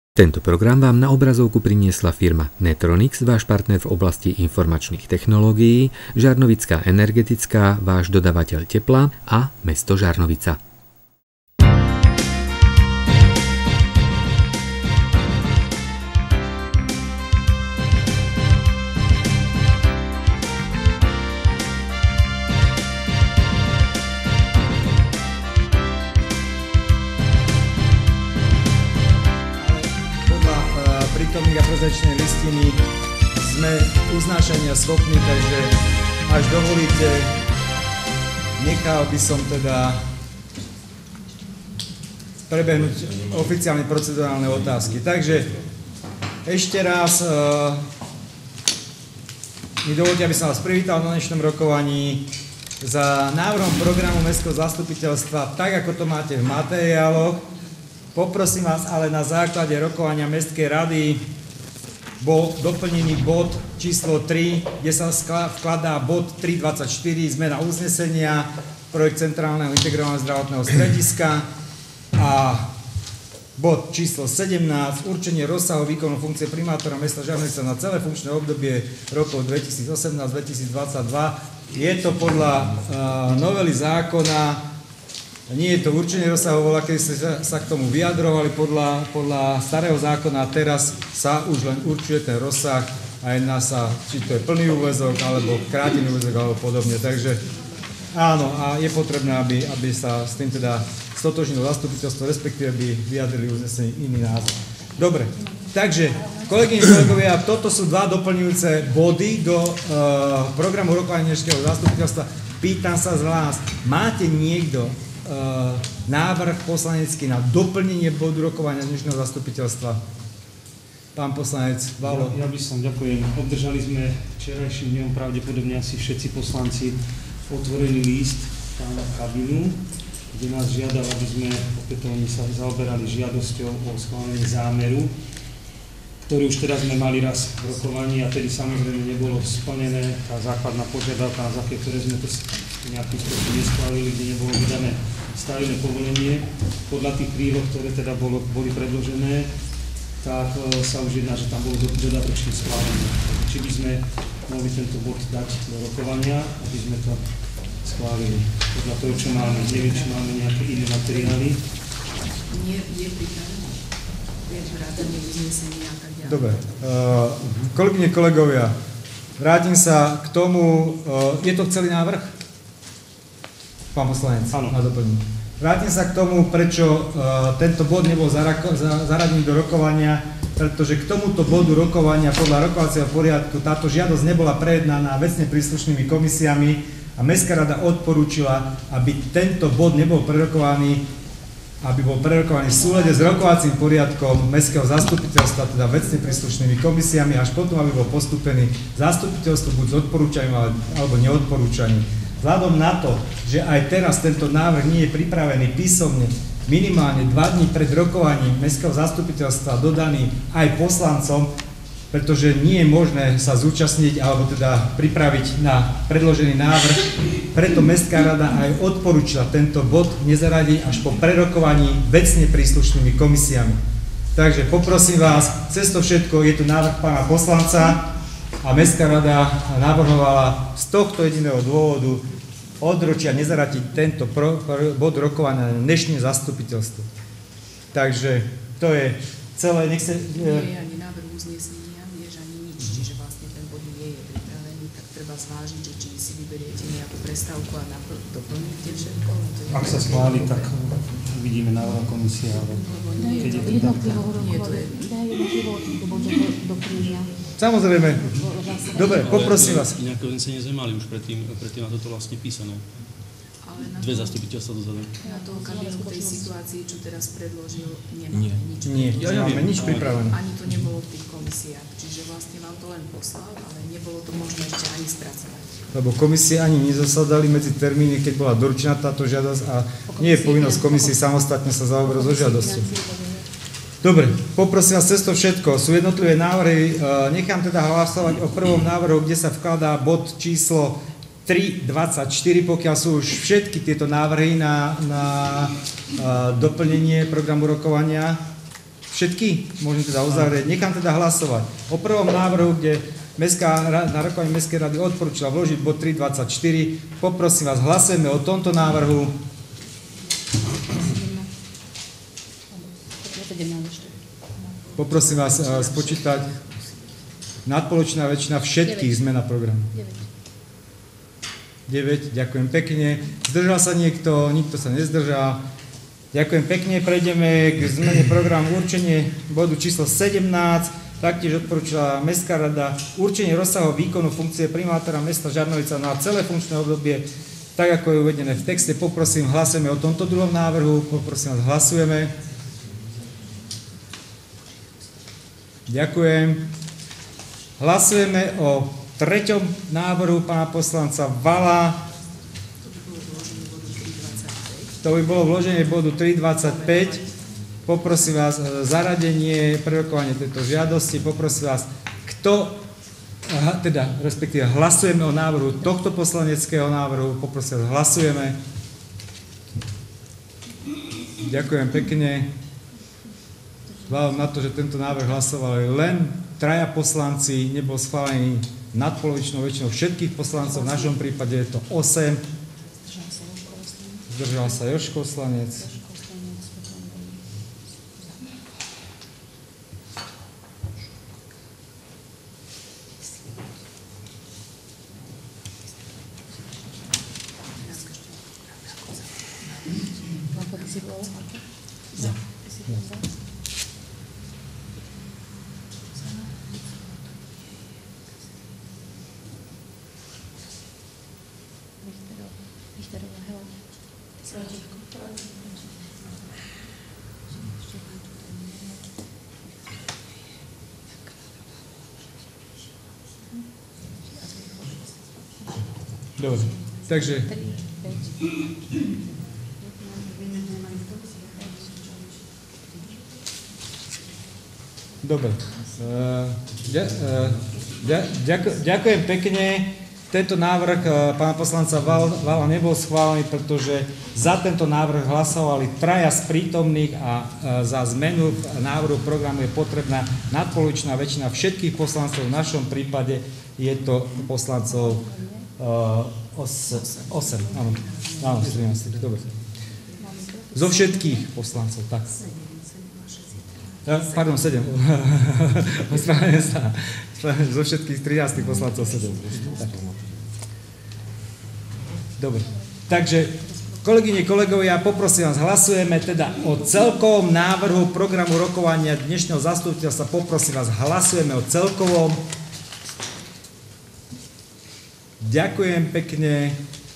Tento program vám na obrazovku priniesla firma Netronix, váš partner v oblasti informačných technológií, Žarnovická energetická, váš dodavateľ tepla a mesto Žarnovica. A prezentačnej listiny sme uznášania schopní, takže až dovolíte, nechal by som teda prebehnúť oficiálne procedurálne otázky. Takže ešte raz mi dovolte, aby som vás privítal na dnešnom rokovaní za návrhom programu Mestského zastupiteľstva, tak ako to máte v materiáloch. Poprosím vás, ale na základe rokovania Mestskej rady bol doplnený bod číslo 3, kde sa vkladá bod 3.24, zmena uznesenia, projekt Centrálneho integrovaného zdravotného strediska a bod číslo 17, určenie rozsahu výkonu funkcie primátora mesta Žarnovica na celé funkčné obdobie rokov 2018-2022. Je to podľa novely zákona. Nie je to určenie rozsahu, keď ste sa k tomu vyjadrovali podľa starého zákona, teraz sa už len určuje ten rozsah a jedná sa, či to je plný úväzok, alebo krátený úväzok, alebo podobne. Takže áno, a je potrebné, aby sa s tým teda stotožnilo zastupiteľstvo, respektíve by vyjadrili uznesenie iný názor. Dobre, takže kolegyne, kolegovia, toto sú dva doplňujúce body do programu rokovania dnešného zastupiteľstva. Pýtam sa z vás, máte niekto návrh poslanecký na doplnenie bodu rokovania dnešného zastupiteľstva? Pán poslanec Valo. Ja by som, ďakujem. Obdržali sme včerajším dňom pravdepodobne asi všetci poslanci otvorený list pána Kabinu, kde nás žiadal, aby sme opätovne sa zaoberali žiadosťou o schválenie zámeru, ktorý už teraz sme mali raz v rokovaní a tedy samozrejme nebolo splnené tá základná požiadavka, na základe ktoré sme to nejakým spôsobom neschválili, kde nebolo vydané stavebné povolenie. Podľa tých príloh, ktoré teda boli predložené, tak sa už jedná, že tam bolo dodatočné schválenie. Či by sme mohli tento bod dať do rokovania, aby sme to schválili. Podľa toho, čo máme, neviem, či máme nejaké iné materiály. Nie je pripravené. Je vrátanie uznesenia a tak ďalej. Dobre. Kolegyne, kolegovia, vrátim sa k tomu. Je to celý návrh? Pán poslanec, na doplnenie. Vrátim sa k tomu, prečo tento bod nebol zaradený do rokovania, pretože k tomuto bodu rokovania podľa rokovacieho poriadku táto žiadosť nebola prejednaná vecne príslušnými komisiami a Mestská rada odporúčila, aby tento bod nebol prerokovaný, aby bol prerokovaný v súlade s rokovacím poriadkom Mestského zastupiteľstva, teda vecne príslušnými komisiami, až potom, aby bol postupený zastupiteľstvu buď s odporúčaním alebo neodporúčaním. Vzhľadom na to, že aj teraz tento návrh nie je pripravený písomne, minimálne 2 dní pred rokovaním Mestského zastupiteľstva dodaný aj poslancom, pretože nie je možné sa zúčastniť alebo teda pripraviť na predložený návrh, preto Mestská rada aj odporúčila tento bod nezaradiť až po prerokovaní vecne príslušnými komisiami. Takže poprosím vás, cez to všetko je tu návrh pána poslanca, a Mestská rada navrhovala z tohto jediného dôvodu odročiť a nezaradiť tento bod rokovania na dnešné zastupiteľstvo. Takže to je celé. Nie je ani návrh uznesenia, nie je ani nič, čiže vlastne ten bod nie je pripravený, tak treba zvážiť, že či si vyberiete nejakú prestávku a doplníte všetko. Ak sa schváli, tak uvidíme návrh komisie, ale keď je to Samozrejme. Dobre, poprosím vás. Nejaké uznesenie sme mali už predtým na toto vlastne písané. Dve zastupiteľstva dozadu. Na toho Kabinu tej situácii, čo teraz predložil, nemáme nič. Nie, nemáme nič pripravené. Ani to nebolo v tých komisiách, čiže vlastne vám to len poslal, ale nebolo to možné ešte ani spracovať. Lebo komisie ani nezasadali medzi termíny, keď bola doručená táto žiadosť a nie je povinnosť komisii samostatne sa zaoberať so žiadosťou. Dobre, poprosím vás cez to všetko. Sú jednotlivé návrhy. Nechám teda hlasovať o prvom návrhu, kde sa vkladá bod číslo 3.24, pokiaľ sú už všetky tieto návrhy na doplnenie programu rokovania. Všetky? Môžem teda uzavrieť. Nechám teda hlasovať. O prvom návrhu, kde na rokovanie Mestskej rady odporúčila vložiť bod 3.24. Poprosím vás, hlasujeme o tomto návrhu. Poprosím vás spočítať nadpolovičná väčšina všetkých zmen na programu. 9, ďakujem pekne. Zdržal sa niekto? Nikto sa nezdržal. Ďakujem pekne. Prejdeme k zmene programu určenie bodu číslo 17. Taktiež odporúčila Mestská rada určenie rozsahu výkonu funkcie primátora mesta Žarnovica na celé funkčné obdobie, tak ako je uvedené v texte. Poprosím, hlasujeme o tomto druhom návrhu. Poprosím vás, hlasujeme. Ďakujem. Hlasujeme o treťom návrhu pána poslanca Vala. To by bolo vloženie bodu 3.25. Poprosím vás zaradenie, prerokovanie tejto žiadosti. Poprosím vás, respektíve hlasujeme o návrhu tohto poslaneckého návrhu. Poprosím vás, hlasujeme. Ďakujem pekne. Vzhľadom na to, že tento návrh hlasovali len 3 poslanci, nebol schválený nadpolovičnou väčšinou všetkých poslancov, v našom prípade je to 8. Zdržal sa Jožko Slanec. Dobre, takže dobre. Ďakujem pekne. Tento návrh pána poslanca Vala nebol schválený, pretože za tento návrh hlasovali 3 z prítomných a za zmenu návrhu programu je potrebná nadpolovičná väčšina všetkých poslancov. V našom prípade je to poslancov 8, áno, 13, dobre. Zo všetkých poslancov, tak. Pardon, 7. Ospravedlňujem sa. Zo všetkých 13 poslancov 7. Tak. Dobre. Takže, kolegyne, kolegovia, poprosím vás, hlasujeme teda o celkovom návrhu programu rokovania dnešného zastupiteľstva. Poprosím vás, hlasujeme o celkovom. Ďakujem pekne.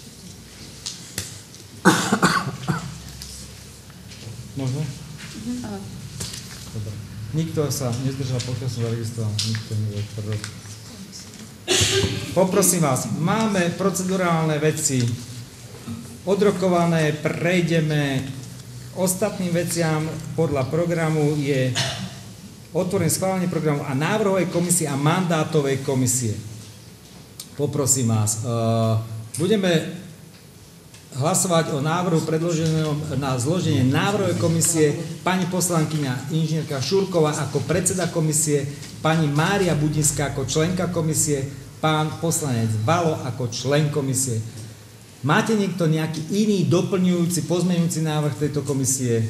Možno? Dobre. Nikto sa nezdržal, pokiaľ som zaregistroval. Nikto nebol proti. Poprosím vás, máme procedurálne veci odrokované, prejdeme k ostatným veciam. Podľa programu je otvorené schválenie programu a návrhovej komisie a mandátovej komisie. Poprosím vás, budeme hlasovať o návrhu predloženom na zloženie návrhovej komisie pani poslankyňa inžinierka Šurková ako predseda komisie, pani Mária Budinská ako členka komisie, pán poslanec Valo ako člen komisie. Máte niekto nejaký iný doplňujúci, pozmeňujúci návrh tejto komisie?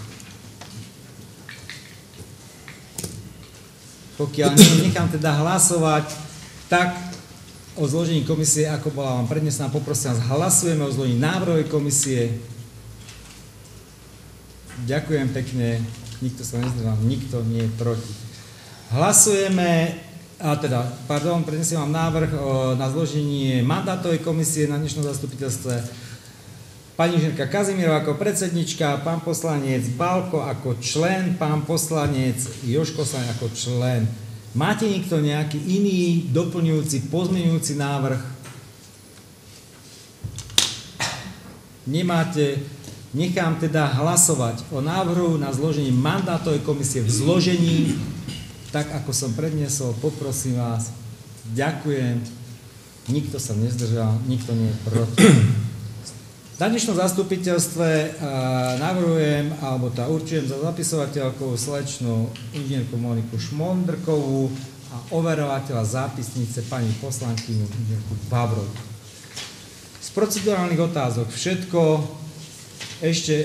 Pokiaľ nie, nechám teda hlasovať tak o zložení komisie, ako bola vám prednesená. Poprosím vás, hlasujeme o zložení návrhovej komisie. Ďakujem pekne. Nikto sa nezdržal, nikto nie je proti. Hlasujeme, prednesiem vám návrh na zloženie mandátovej komisie na dnešnom zastupiteľstve. Pani inžinierka Kazimierová ako predsednička, pán poslanec Balko ako člen, pán poslanec Jožko Slanec ako člen. Máte niekto nejaký iný doplňujúci, pozmeňujúci návrh? Nemáte? Nechám teda hlasovať o návrhu na zloženie mandátovej komisie v zložení, tak ako som predniesol. Poprosím vás. Ďakujem. Nikto sa nezdržal, nikto nie je proti. Na dnešnom zastupiteľstve navrhujem, alebo určujem za zapisovateľku slečnú inžinierku Moniku Šmondrkovú a overovateľa zápisnice pani poslankyňu inžinierku Vávrovú. Z procedurálnych otázok všetko. Ešte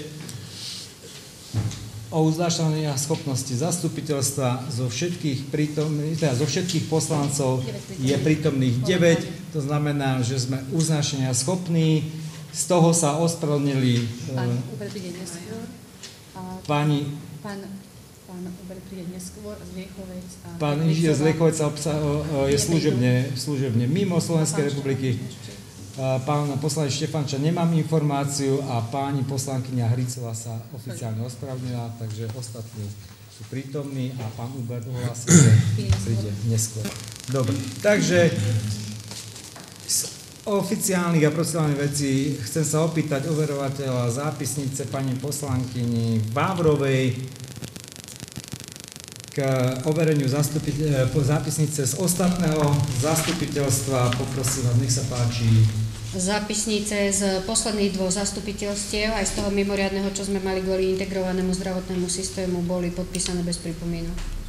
o uznášaní a schopnosti zastupiteľstva zo všetkých poslancov je prítomných 9, to znamená, že sme uznášania schopní. Z toho sa ospravedlnili Pán Uber príde neskôr. Pán Uber príde neskôr z Liechovec. Pán inžinier z Liechovec je služebne mimo Slovenskej republiky. Pán poslanec Štefanča nemám informáciu a pani poslankyňa Hricová sa oficiálne ospravedlnila, takže ostatní sú prítomní a pán Uber ohlásil, že príde neskôr. Dobre, takže oficiálnych a procedurálnych vecí chcem sa opýtať overovateľa zápisnice pani poslankyni Vávrovej k overeniu zápisnice z ostatného zastupiteľstva. Poprosím vás, nech sa páči. Zápisnice z posledných 2 zastupiteľstiev, aj z toho mimoriadneho, čo sme mali kvôli integrovanému zdravotnému systému, boli podpísané bez pripomienok.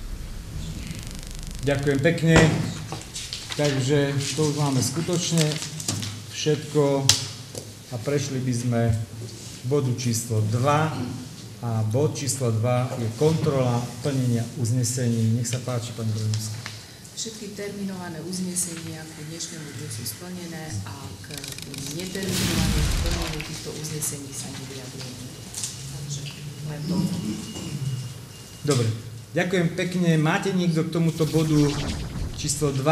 Ďakujem pekne. Takže to už máme skutočne všetko a prešli by sme k bodu číslo 2 a bod číslo 2 je kontrola plnenia uznesení. Nech sa páči, pani Brojovská. Všetky terminované uznesenia k dnešnému dňu sú splnené a k neterminovanému plneniu týchto uznesení sa nevyjadrujeme. Takže len to. Dobre, ďakujem pekne. Máte niekto k tomuto bodu číslo 2?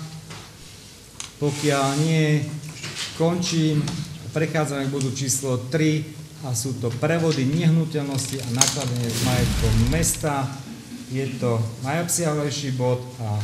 Pokiaľ nie, končím. Prechádzame k bodu číslo 3 a sú to prevody nehnuteľnosti a nakladanie s majetkom mesta. Je to najobsiahlejší bod a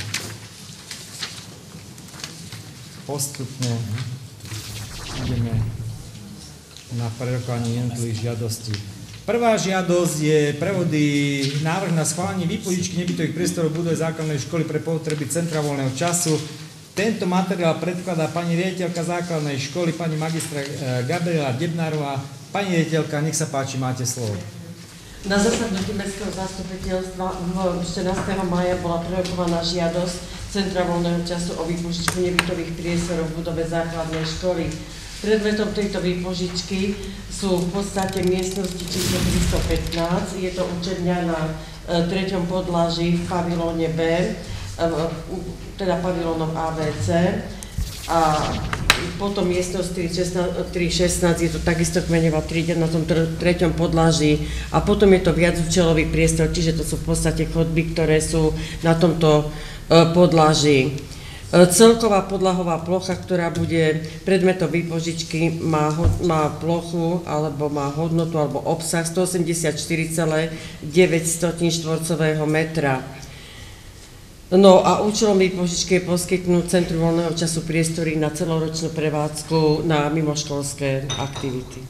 postupne ideme na prerokovanie jednotlivých žiadostí. Prvá žiadosť je návrh na schválenie výpožičky nebytových priestorov budovy základnej školy pre potreby centra voľného času. Tento materiál predkladá pani riaditeľka základnej školy, pani magistra Gabriela Debnárová. Pani riaditeľka, nech sa páči, máte slovo. Na zasadnutí mestského zastupiteľstva 14. mája bola prerokovaná žiadosť Centra voľného času o výpožičku nebytových priestorov v budove základnej školy. Predmetom tejto výpožičky sú v podstate miestnosti číslo 315. Je to učebňa na 3. podlaží v pavilóne B, teda pavilónom ABC. A potom miestnosť 316 je to takisto kmeňová trída na tom 3. podlaží a potom je to viacúčelový priestor, čiže to sú v podstate chodby, ktoré sú na tomto podlaží. Celková podlahová plocha, ktorá bude predmetom výpožičky, má plochu alebo má hodnotu alebo obsah 184,9 štvorcového metra. No a účelom výpožičky je poskytnúť Centru voľného času priestory na celoročnú prevádzku na mimoškolské aktivity.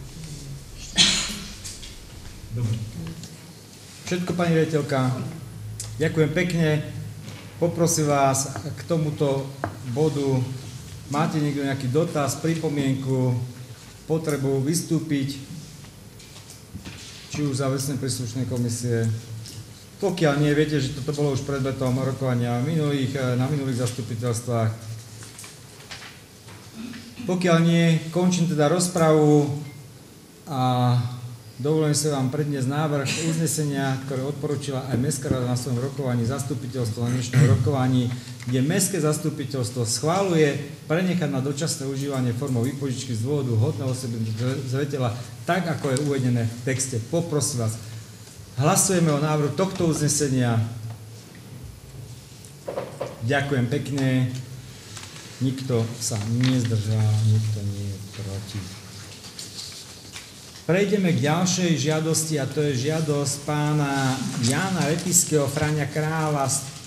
Dobre. Všetko, pani riaditeľka. Ďakujem pekne. Poprosím vás k tomuto bodu. Máte niekto nejaký dotaz, pripomienku, potrebu vystúpiť, či už za vecné príslušné komisie? Pokiaľ nie, viete, že toto bolo už predmetom rokovania na minulých zastupiteľstvách. Pokiaľ nie, končím teda rozpravu a dovolím sa vám predniesť návrh uznesenia, ktoré odporúčila aj Mestská rada na svojom rokovaní zastupiteľstvo na dnešnom rokovaní, kde Mestské zastupiteľstvo schvaľuje prenechať na dočasné užívanie formou výpožičky z dôvodu hodného zreteľa, tak ako je uvedené v texte. Poprosím vás, hlasujeme o návrhu tohto uznesenia. Ďakujem pekne. Nikto sa nezdržal, nikto nie je proti. Prejdeme k ďalšej žiadosti a to je žiadosť pána Jána Lepiského Fráňa Kráľa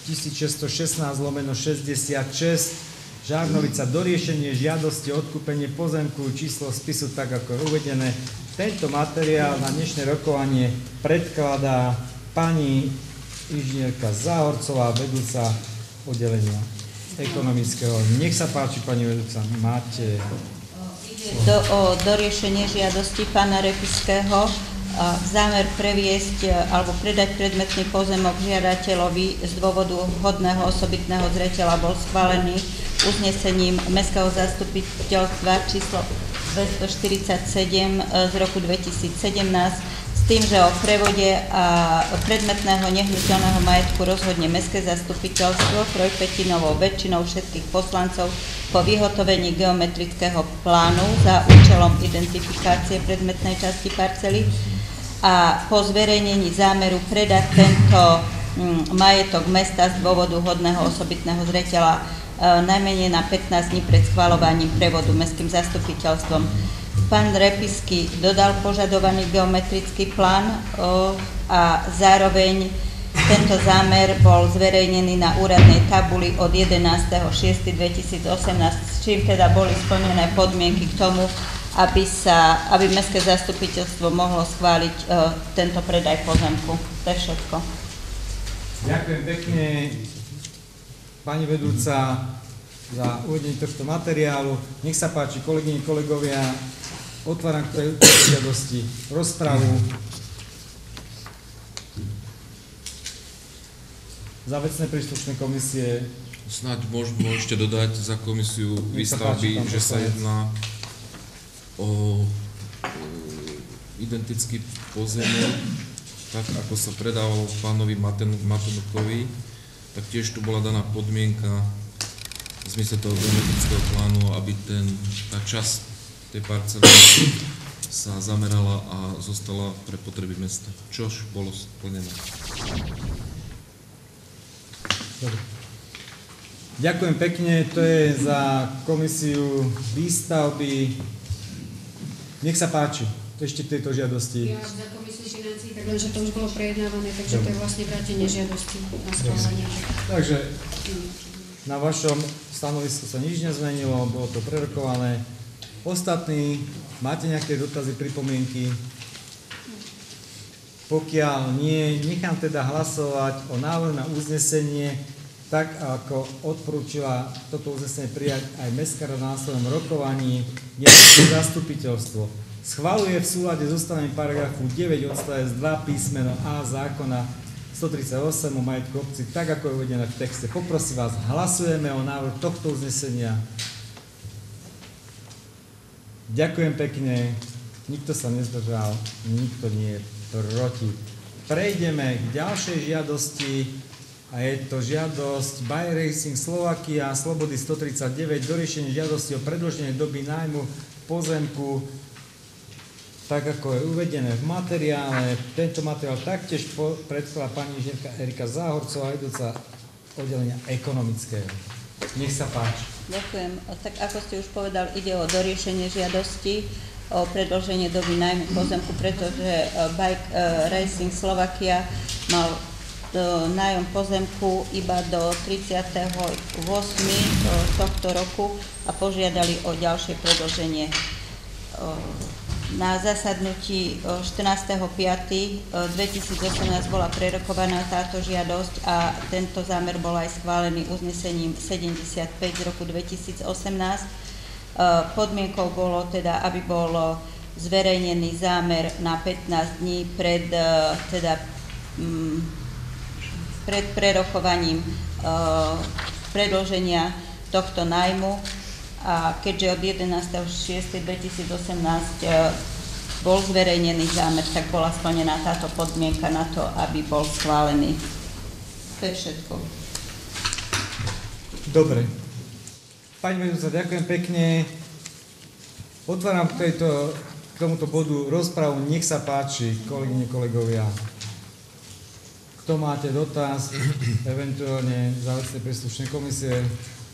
1616/66 Žarnovica doriešenie žiadosti o odkúpenie pozemku, číslo spisu tak ako je uvedené. Tento materiál na dnešné rokovanie predkladá pani inžinierka Záhorcová, vedúca oddelenia ekonomického. Nech sa páči, pani vedúca, máte... Ide o doriešenie žiadosti pána Repiského zámer previesť alebo predať predmetný pozemok žiadateľovi z dôvodu vhodného osobitného zreteľa bol schválený uznesením Mestského zastupiteľstva číslo 247 z roku 2017 s tým, že o prevode predmetného nehnuteľného majetku rozhodne Mestské zastupiteľstvo trojpätinovou väčšinou všetkých poslancov po vyhotovení geometrického plánu za účelom identifikácie predmetnej časti parcely a po zverejnení zámeru predať tento majetok mesta z dôvodu hodného osobitného zreteľa najmenej na 15 dní pred schvaľovaním prevodu Mestským zastupiteľstvom. Pán Repisky dodal požadovaný geometrický plán a zároveň tento zámer bol zverejnený na úradnej tabuli od 11.6.2018, s čím teda boli splnené podmienky k tomu, aby Mestské zastupiteľstvo mohlo schváliť tento predaj pozemku. To je všetko. Ďakujem pekne, pani vedúca, za uvedenie tohto materiálu. Nech sa páči, kolegyne, kolegovia, otváram k tejto žiadosti rozpravu. Za vecné príslušné komisie. Snáď môžete dodať za komisiu výstavby, že sa jedná o identický pozemok, tak ako sa predal pánovi Matonukovi, tak tiež tu bola daná podmienka v zmysle toho geometrického plánu, aby tá časť tej parcely sa zamerala a zostala pre potreby mesta, čož bolo splnené. Dobre. Ďakujem pekne, to je za komisiu výstavby. Nech sa páči, ešte k tejto žiadosti. Ja za komisiu financií, takže to už bolo prejednávané, takže to je vlastne vrátenie žiadosti na schválenie. Takže na vašom stanovisku sa nič nezmenilo, bolo to prerokované. Ostatní, máte nejaké dotazy, pripomienky? Pokiaľ nie, nechám teda hlasovať o návrhu na uznesenie, tak ako odporúčila toto uznesenie prijať aj Mestská rada na svojom rokovaní, kde zastupiteľstvo schvaľuje v súlade s ustavením paragrafu 9 odstavec 2 písmeno A zákona 138 o majetku obci, tak ako je uvedené v texte. Poprosím vás, hlasujeme o návrhu tohto uznesenia. Ďakujem pekne, nikto sa nezdržal, nikto nie je proti. Prejdeme k ďalšej žiadosti a je to žiadosť Bike Racing Slovakia Slobody 139, doriešenie žiadosti o predĺženie doby nájmu pozemku, tak ako je uvedené v materiále. Tento materiál taktiež predkladá pani inžinierka Erika Záhorcová, vedúca oddelenia ekonomického. Nech sa páči. Ďakujem. Tak ako ste už povedal, ide o doriešenie žiadosti o predĺženie doby nájmu pozemku, pretože Bike Racing Slovakia mal nájom pozemku iba do 38. tohto roku a požiadali o ďalšie predĺženie. Na zasadnutí 14.5.2018 bola prerokovaná táto žiadosť a tento zámer bol aj schválený uznesením 75 z roku 2018. Podmienkou bolo teda, aby bol zverejnený zámer na 15 dní pred prerokovaním predĺženia tohto nájmu. A keďže od 11.6.2018 bol zverejnený zámer, tak bola splnená táto podmienka na to, aby bol schválený. To je všetko. Dobre. Pani vedúca, ďakujem pekne. Otváram k tomuto bodu rozpravu. Nech sa páči, kolegyne, kolegovia. Kto máte dotaz, eventuálne za vecné príslušné komisie?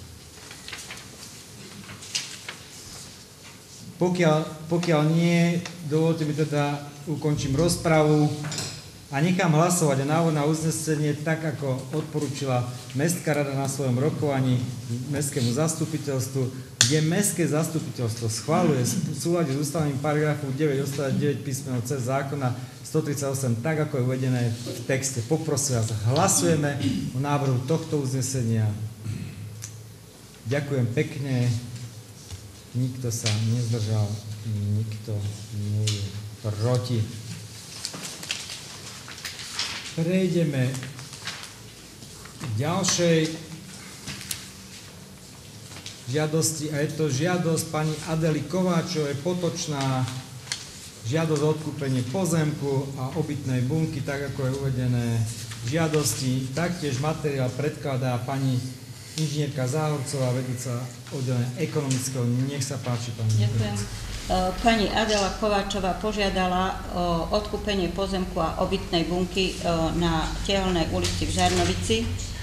Pokiaľ nie, dovolte mi teda, ukončím rozpravu a nechám hlasovať o návrhu na uznesenie tak, ako odporúčila Mestská rada na svojom rokovaní Mestskému zastupiteľstvu, kde Mestské zastupiteľstvo schvaľuje v súlade s ústavným paragrafu 9 odstavec 9 písmeno C zákona 138, tak ako je uvedené v texte. Poprosím vás, hlasujeme o návrhu tohto uznesenia. Ďakujem pekne. nikto sa nezdržal, nikto nie je proti. Prejdeme k ďalšej žiadosti a je to žiadosť pani Adely Kováčovej, Potočná, žiadosť o odkúpenie pozemku a obytnej bunky, tak ako je uvedené v žiadosti. Taktiež materiál predkladá pani inžinierka Záhorcová, vedúca oddelenia ekonomického. Nech sa páči, pani. Ďakujem. Pani Adela Kováčová požiadala o odkúpenie pozemku a obytnej bunky na Tehelnej ulici v Žarnovici,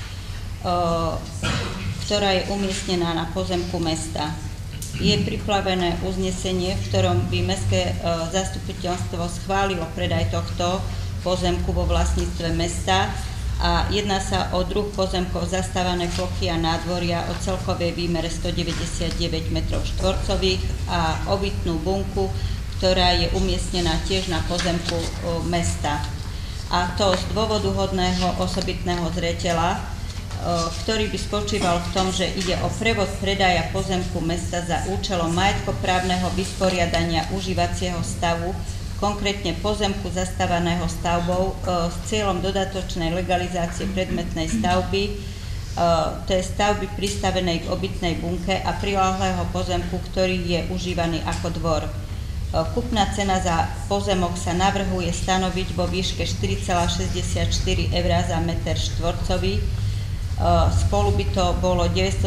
ktorá je umiestnená na pozemku mesta. Je pripravené uznesenie, v ktorom by mestské zastupiteľstvo schválilo predaj tohto pozemku vo vlastníctve mesta a jedná sa o druh pozemkov zastávané plochy a nádvoria o celkovej výmere 199 m2 a obytnú bunku, ktorá je umiestnená tiež na pozemku mesta. A to z dôvoduhodného osobitného zreteľa, ktorý by spočíval v tom, že ide o prevod predaja pozemku mesta za účelom majetkoprávneho vysporiadania užívacieho stavu, konkrétne pozemku zastávaného stavbou s cieľom dodatočnej legalizácie predmetnej stavby, to je stavby pristavenej k obytnej bunke a priláhlého pozemku, ktorý je užívaný ako dvor. Kúpna cena za pozemok sa navrhuje stanoviť vo výške 4,64 eur za meter štvorcový, spolu by to bolo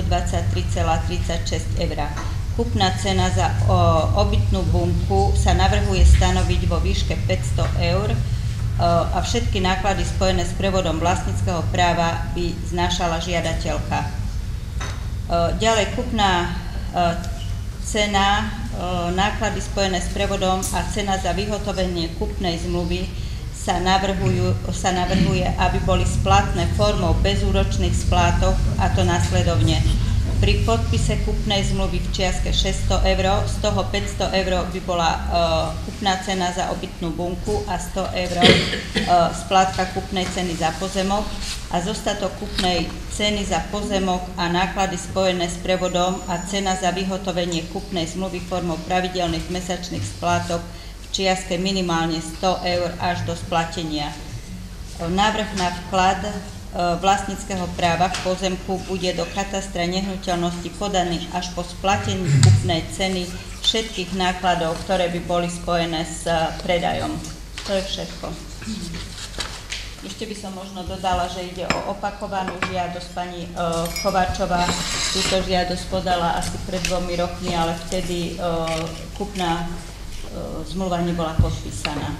923,36 eur. Kúpna cena za obytnú bunku sa navrhuje stanoviť vo výške 500 eur a všetky náklady spojené s prevodom vlastníckeho práva by znášala žiadateľka. Ďalej kúpna cena, náklady spojené s prevodom a cena za vyhotovenie kúpnej zmluvy sa navrhuje, aby boli splatné formou bezúročných splátok, a to následovne. Pri podpise kúpnej zmluvy v čiastke 600 eur, z toho 500 eur by bola kúpna cena za obytnú bunku a 100 eur splátka kúpnej ceny za pozemok a zostatok kúpnej ceny za pozemok a náklady spojené s prevodom a cena za vyhotovenie kúpnej zmluvy formou pravidelných mesačných splátok v čiastke minimálne 100 eur až do splatenia. Návrh na vklad vlastníckeho práva k pozemku bude do katastra nehnuteľnosti podaný až po splatení kúpnej ceny všetkých nákladov, ktoré by boli spojené s predajom. To je všetko. Ešte by som možno dodala, že ide o opakovanú žiadosť. Pani Kováčová túto žiadosť podala asi pred 2 rokmi, ale vtedy kúpna zmluva nebola podpísaná.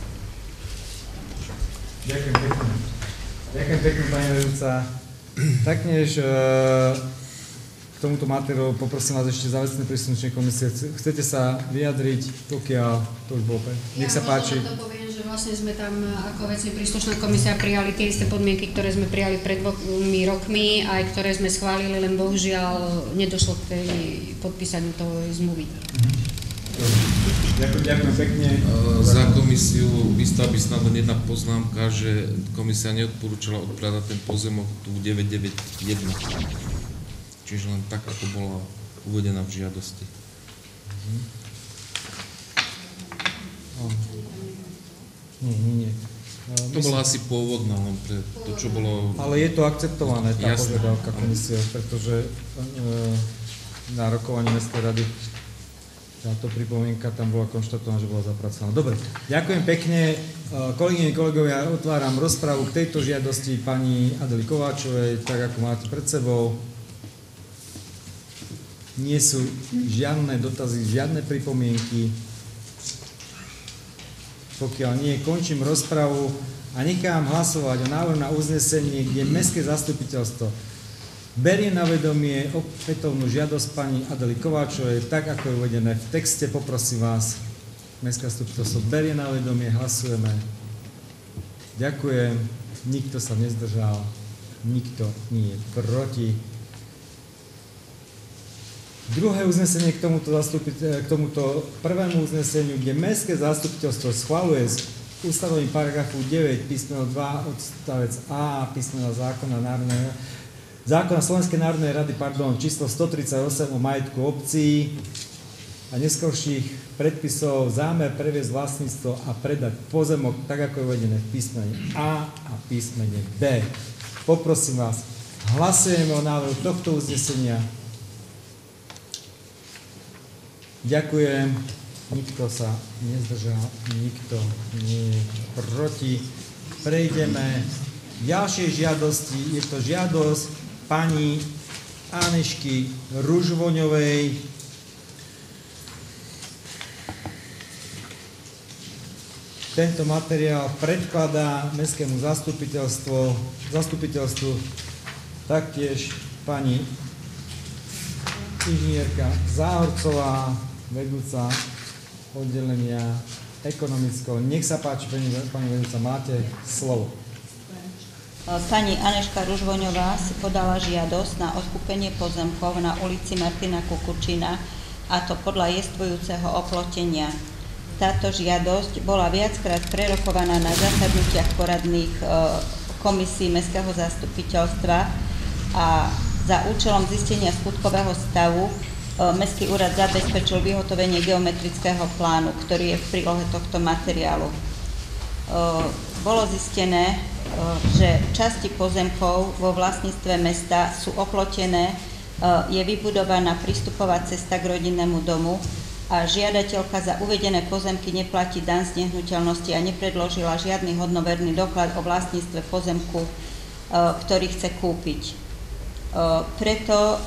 Ďakujem pekne. Ďakujem pekne, pani vedúca. Taktiež k tomuto materiálu poprosím vás ešte za vecné príslušné komisie. Chcete sa vyjadriť, pokiaľ to už bolo? Nech sa páči. Ja to poviem, že vlastne sme tam ako vecne príslušná komisia prijali tie isté podmienky, ktoré sme prijali pred 2 rokmi, aj ktoré sme schválili, len bohužiaľ nedošlo k tej podpísaniu toho zmluvy. Ďakujem pekne. Za komisiu vystaví snad len jedna poznámka, že komisia neodporúčala odpredať ten pozemok tu 991. Čiže len tak, ako bola uvedená v žiadosti. Nie. To bola asi pôvodná, len pre to, čo bolo... Ale je to akceptované, tá požiadavka komisie, pretože na rokovaní Mestskej rady táto pripomienka tam bola konštatovaná, že bola zapracovaná. Dobre, ďakujem pekne. Kolegyne, kolegovia, otváram rozpravu k tejto žiadosti pani Adely Kováčovej, tak ako máte pred sebou. Nie sú žiadne dotazy, žiadne pripomienky. Pokiaľ nie, končím rozpravu a nechám hlasovať o návrhu na uznesenie, kde Mestské zastupiteľstvo berie na vedomie opätovnú žiadosť pani Adely Kováčovej, tak ako je uvedené v texte. Poprosím vás, Mestské zastupiteľstvo berie na vedomie, hlasujeme. Ďakujem, nikto sa nezdržal, nikto nie je proti. Druhé uznesenie k tomuto prvému uzneseniu, kde Mestské zastupiteľstvo schvaľuje z ustanovení paragrafu 9 písmeno 2 odstavec A písmena zákona Slovenskej národnej rady, číslo 138 o majetku obcí, a neskorších predpisov zámer previesť vlastníctvo a predať pozemok, tak ako je uvedené v písmene A a písmene B. Poprosím vás, hlasujeme o návrhu tohto uznesenia. Ďakujem. Nikto sa nezdržal, nikto nie je proti. Prejdeme k ďalšej žiadosti. Je to žiadosť pani Anešky Ružvoňovej. Tento materiál predkladá mestskému zastupiteľstvu taktiež pani inžinierka Záhorcová, vedúca oddelenia ekonomického. Nech sa páči, pani vedúca, máte slovo. Pani Aneška Ružvoňová si podala žiadosť na odkúpenie pozemkov na ulici Martina Kukučina, a to podľa jestvujúceho oplotenia. Táto žiadosť bola viackrát prerokovaná na zasadnutiach poradných komisí mestského zastupiteľstva a za účelom zistenia skutkového stavu Mestský úrad zabezpečil vyhotovenie geometrického plánu, ktorý je v prílohe tohto materiálu. Bolo zistené, že časti pozemkov vo vlastníctve mesta sú oplotené, je vybudovaná prístupová cesta k rodinnému domu a žiadateľka za uvedené pozemky neplatí daň z nehnuteľnosti a nepredložila žiadny hodnoverný doklad o vlastníctve pozemku, ktorý chce kúpiť. Preto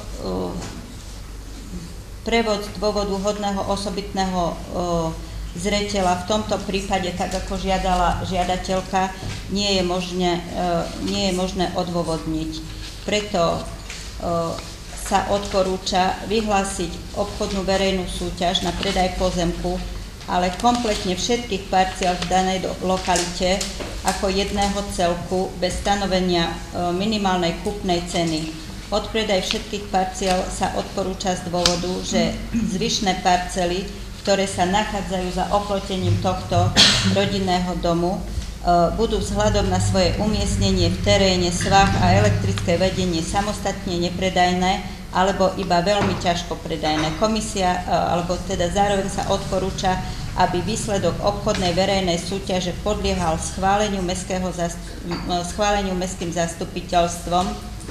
prevod z dôvodu hodného osobitného zreteľa v tomto prípade, tak ako žiadala žiadateľka, nie je možné odôvodniť. Preto sa odporúča vyhlásiť obchodnú verejnú súťaž na predaj pozemku, ale kompletne všetkých parciál v danej lokalite ako jedného celku bez stanovenia minimálnej kúpnej ceny. Odpredaj všetkých parciál sa odporúča z dôvodu, že zvyšné parcely, ktoré sa nachádzajú za oplotením tohto rodinného domu, budú vzhľadom na svoje umiestnenie v teréne, svah a elektrické vedenie samostatne nepredajné alebo iba veľmi ťažko predajné. Komisia, alebo teda zároveň sa odporúča, aby výsledok obchodnej verejnej súťaže podliehal schváleniu mestským zastupiteľstvom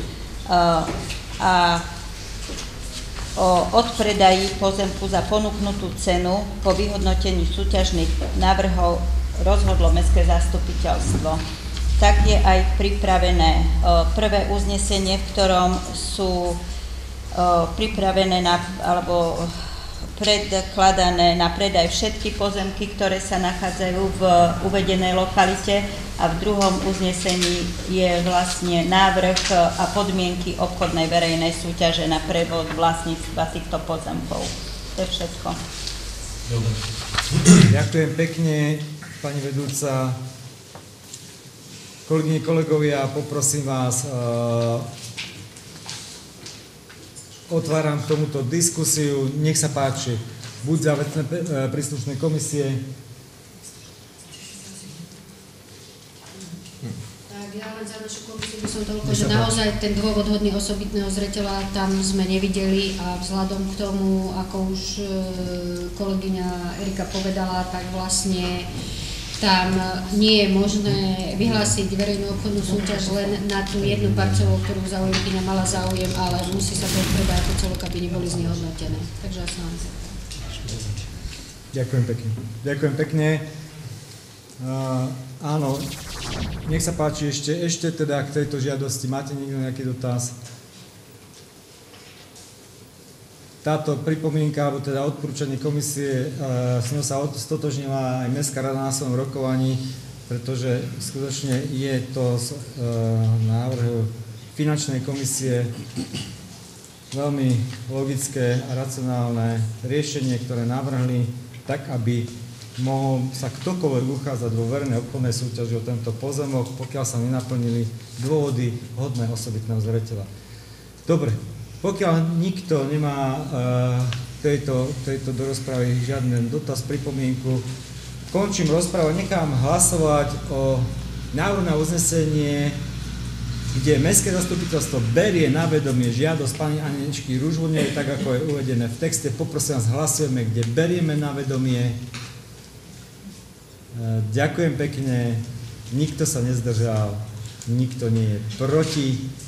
a o odpredaji pozemku za ponúknutú cenu po vyhodnotení súťažných návrhov rozhodlo mestské zastupiteľstvo. Tak je aj pripravené prvé uznesenie, v ktorom sú pripravené alebo predkladané na predaj všetky pozemky, ktoré sa nachádzajú v uvedenej lokalite, a v druhom uznesení je vlastne návrh a podmienky obchodnej verejnej súťaže na prevod vlastníctva týchto pozemkov. To je všetko. Dobre. Ďakujem pekne, pani vedúca. Kolegyne, kolegovia, poprosím vás, otváram k tomuto diskusiu. Nech sa páči, buď za vecné príslušné komisie. Ja len za našu komisiu by som toľko, že naozaj ten dôvod hodný osobitného zreteľa tam sme nevideli a vzhľadom k tomu, ako už kolegyňa Erika povedala, tak vlastne tam nie je možné vyhlásiť verejnú obchodnú súťaž len na tú jednu parcelu, ktorú záujemkyňa mala záujem, ale musí sa to predať ako celok, aby neboli znehodnotené. Takže asi vám sa. Ďakujem pekne. Ďakujem pekne. Áno, nech sa páči ešte teda k tejto žiadosti. Máte niekto nejaký dotaz? Táto pripomienka, alebo teda odporúčanie komisie, s ňou sa stotožnila aj Mestská rada na svojom rokovaní, pretože skutočne je to z návrhu finančnej komisie veľmi logické a racionálne riešenie, ktoré navrhli tak, aby mohol sa ktokoľvek uchádzať vo verejnej obchodnej súťaži o tento pozemok, pokiaľ sa nenaplnili dôvody hodné osobitného zreteľa. Dobre, pokiaľ nikto nemá tejto do rozpravy žiadny dotaz, pripomienku, končím rozpravu, nechám hlasovať o návrhu na uznesenie kde Mestské zastupiteľstvo berie na vedomie žiadosť pani Anečky Ružovnej, tak ako je uvedené v texte. Poprosím vás, hlasujeme, kde berieme na vedomie. Ďakujem pekne. Nikto sa nezdržal, nikto nie je proti.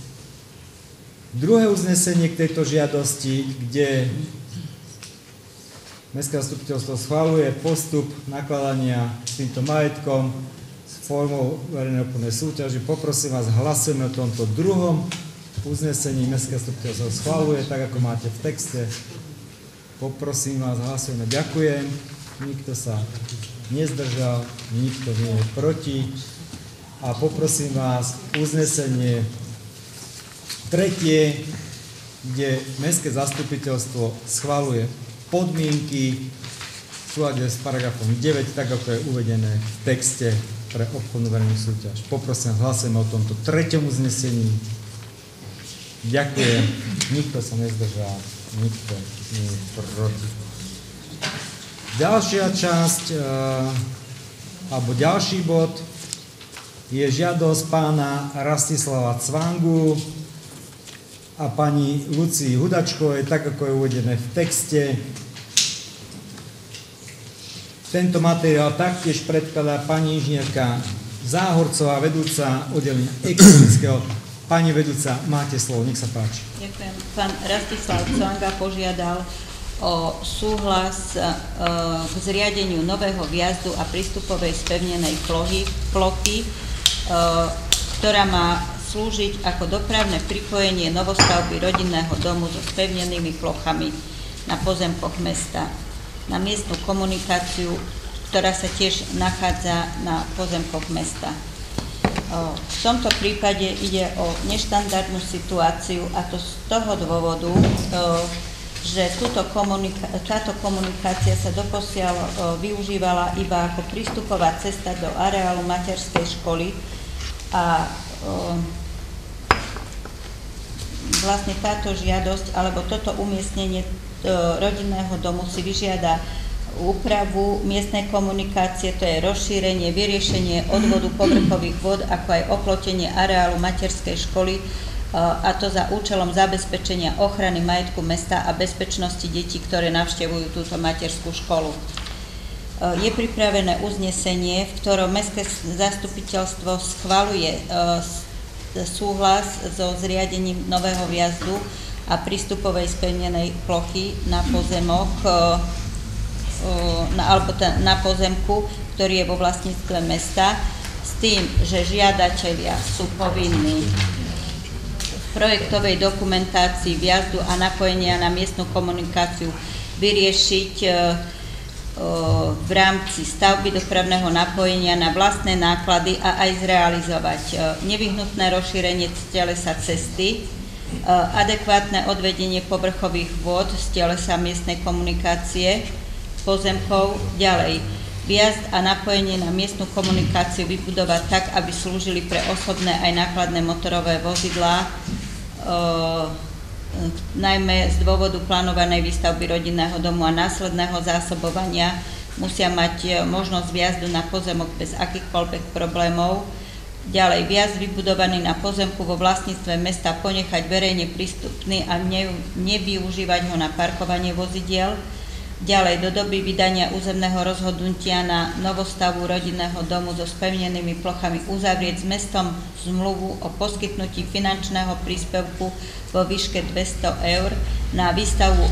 Druhé uznesenie k tejto žiadosti, kde Mestské zastupiteľstvo schvaľuje postup nakladania s týmto majetkom s formou verejnej obchodnej súťaže. Poprosím vás, hlasujeme o tomto druhom uznesení. Mestské zastupiteľstvo schvaľuje, tak ako máte v texte. Poprosím vás, hlasujeme. Ďakujem. Nikto sa nezdržal, nikto nie je proti. A poprosím vás, uznesenie tretie, kde Mestské zastupiteľstvo schvaľuje podmienky v súlade s paragrafom 9, tak ako je uvedené v texte pre obchodnú verejnú súťaž. Poprosím, hlasujeme o tomto treťom uznesení. Ďakujem. Nikto sa nezdržal, nikto nie je proti. Ďalšia časť, alebo ďalší bod je žiadosť pána Rastislava Cvangu a pani Lucii Hudačkovej, tak ako je uvedené v texte. Tento materiál taktiež predkladá pani inžinierka Záhorcová, vedúca oddelenia ekonomického. Pani vedúca, máte slovo, nech sa páči. Ďakujem. Pán Rastislav Cvanga požiadal o súhlas k zriadeniu nového vjazdu a prístupovej spevnenej plochy, ktorá má slúžiť ako dopravné pripojenie novostavby rodinného domu so spevnenými plochami na pozemkoch mesta, na miestnu komunikáciu, ktorá sa tiež nachádza na pozemkoch mesta. V tomto prípade ide o neštandardnú situáciu, a to z toho dôvodu, že táto komunikácia sa doposiaľ využívala iba ako prístupová cesta do areálu materskej školy a vlastne táto žiadosť alebo toto umiestnenie rodinného domu si vyžiada úpravu miestnej komunikácie, to je rozšírenie, vyriešenie odvodu povrchových vod, ako aj oplotenie areálu materskej školy, a to za účelom zabezpečenia ochrany majetku mesta a bezpečnosti detí, ktoré navštevujú túto materskú školu. Je pripravené uznesenie, v ktorom Mestské zastupiteľstvo schvaľuje súhlas so zriadením nového vjazdu a prístupovej spevnenej plochy na pozemok, na pozemku, ktorý je vo vlastníctve mesta, s tým, že žiadatelia sú povinní v projektovej dokumentácii vjazdu a napojenia na miestnu komunikáciu vyriešiť v rámci stavby dopravného napojenia na vlastné náklady a aj zrealizovať nevyhnutné rozšírenie telesa cesty, adekvátne odvedenie povrchových vôd z telesa miestnej komunikácie, pozemkov, ďalej vjazd a napojenie na miestnu komunikáciu vybudovať tak, aby slúžili pre osobné aj nákladné motorové vozidlá, najmä z dôvodu plánovanej výstavby rodinného domu a následného zásobovania musia mať možnosť vjazdu na pozemok bez akýchkoľvek problémov. Ďalej, vjazd vybudovaný na pozemku vo vlastníctve mesta ponechať verejne prístupný a nevyužívať ho na parkovanie vozidiel. Ďalej, do doby vydania územného rozhodnutia na novostavu rodinného domu so spevnenými plochami uzavrieť s mestom zmluvu o poskytnutí finančného príspevku vo výške 200 eur na výstavbu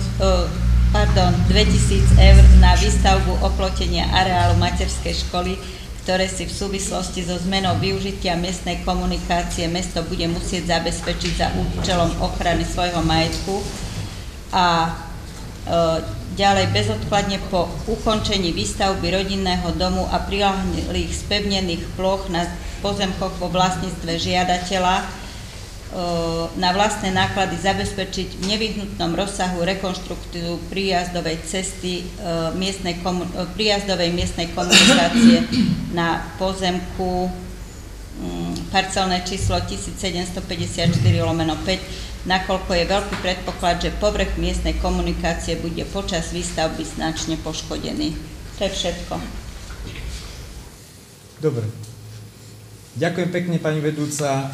2000 eur na výstavbu oplotenia areálu materskej školy, ktoré si v súvislosti so zmenou využitia miestnej komunikácie mesto bude musieť zabezpečiť za účelom ochrany svojho majetku. A ďalej, bezodkladne po ukončení výstavby rodinného domu a priľahlých spevnených ploch na pozemkoch vo vlastníctve žiadateľa na vlastné náklady zabezpečiť v nevyhnutnom rozsahu rekonštrukciu príjazdovej cesty príjazdovej miestnej komunikácie na pozemku parcelné číslo 1754/5, nakoľko je veľký predpoklad, že povrch miestnej komunikácie bude počas výstavby značne poškodený. To je všetko. Dobre. Ďakujem pekne, pani vedúca.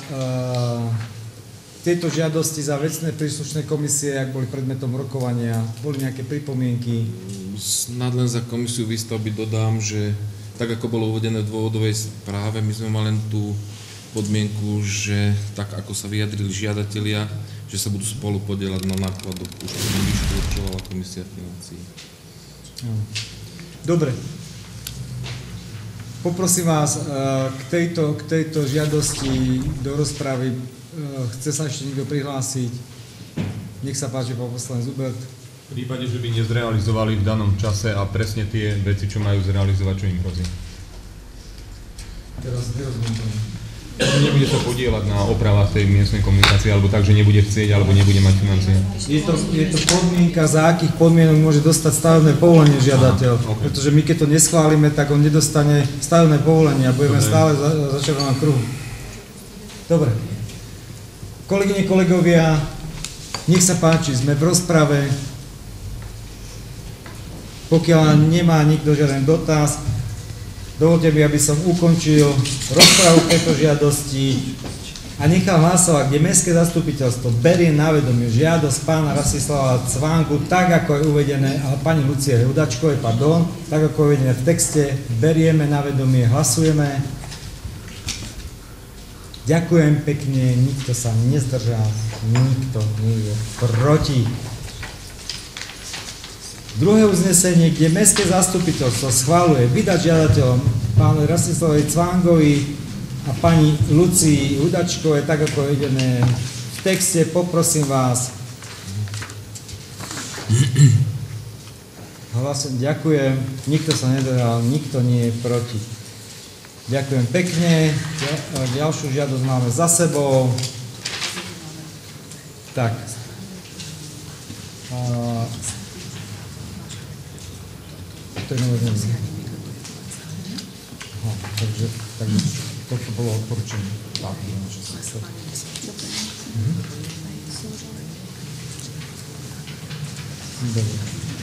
Tieto žiadosti za vecné príslušné komisie, ak boli predmetom rokovania, boli nejaké pripomienky? Snad len za komisiu výstavby dodám, že tak ako bolo uvedené v dôvodovej správe, my sme mali len tú podmienku, že tak ako sa vyjadrili žiadatelia, že sa budú spolu podieľať na nákladoch, už potom výšku určovala komisia financií. Dobre. Poprosím vás k tejto žiadosti do rozpravy. Chce sa ešte niekto prihlásiť? Nech sa páči, pán poslanec Hubert. V prípade, že by nezrealizovali v danom čase a presne tie veci, čo majú zrealizovať, čo im hrozí. Teraz nerozumiem. Nebude sa podieľať na opravách tej miestnej komunikácie, alebo tak, že nebude chcieť, alebo nebude mať financie. Je to podmienka, za akých podmienok môže dostať stavebné povolenie žiadateľ. Okay. Pretože my keď to neschválime, tak on nedostane stavebné povolenie a budeme stále za červenom kruhu. Dobre. Kolegyne, kolegovia, nech sa páči, sme v rozprave. Pokiaľ nemá nikto žiaden dotaz, dovolte mi, aby som ukončil rozpravu tejto žiadosti a nechal hlasovať, kde Mestské zastupiteľstvo berie na vedomie žiadosť pána Rastislava Cvánku, tak ako je uvedené, ale pani Lucie Hudačkovej, pardon, tak ako je uvedené v texte, berieme na vedomie, hlasujeme. Ďakujem pekne, nikto sa nezdržal, nikto nie je proti. Druhé uznesenie, kde Mestské zastupiteľstvo schvaľuje vydať žiadateľom pánu Rastislavovi Cvánkovi a pani Lucii Hudačkovej, tak ako je uvedené v texte, poprosím vás. Hlasujem, ďakujem, nikto sa nezdržal, nikto nie je proti. Ďakujem pekne. Ďalšiu žiadosť máme za sebou. Tak. To je nové znenie. Takže toto bolo odporúčanie. Tak, dobre.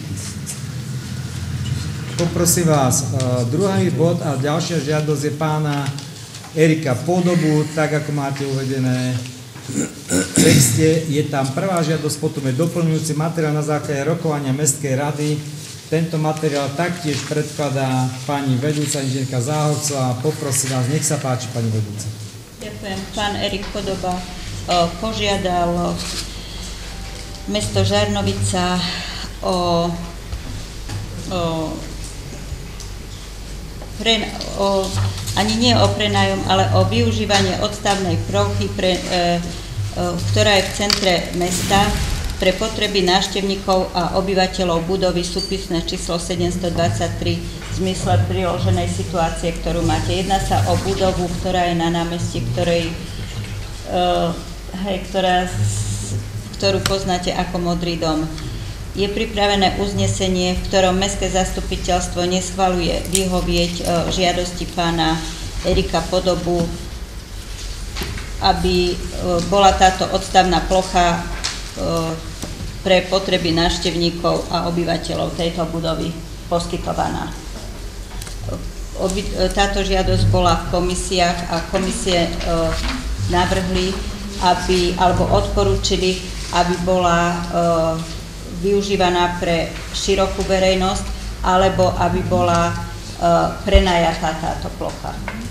Poprosím vás, druhý bod a ďalšia žiadosť je pána Erika Podobu, tak ako máte uvedené v texte. Je tam prvá žiadosť, potom je doplňujúci materiál na základe rokovania Mestskej rady. Tento materiál taktiež predkladá pani vedúca inžinierka Záhorcová. Poprosím vás, nech sa páči, pani vedúca. Ďakujem. Pán Erik Podoba požiadal mesto Žarnovica ani nie o prenájom, ale o využívanie odstavnej plochy, ktorá je v centre mesta pre potreby návštevníkov a obyvateľov budovy súpisné číslo 723 v zmysle priloženej situácie, ktorú máte. Jedná sa o budovu, ktorá je na námestí, ktorú poznáte ako Modrý dom. Je pripravené uznesenie, v ktorom Mestské zastupiteľstvo neschvaľuje vyhovieť žiadosti pána Erika Podobu, aby bola táto odstavná plocha pre potreby návštevníkov a obyvateľov tejto budovy poskytovaná. Táto žiadosť bola v komisiách a komisie navrhli, alebo odporúčili, aby bola využívaná pre širokú verejnosť, alebo aby bola prenajatá táto plocha.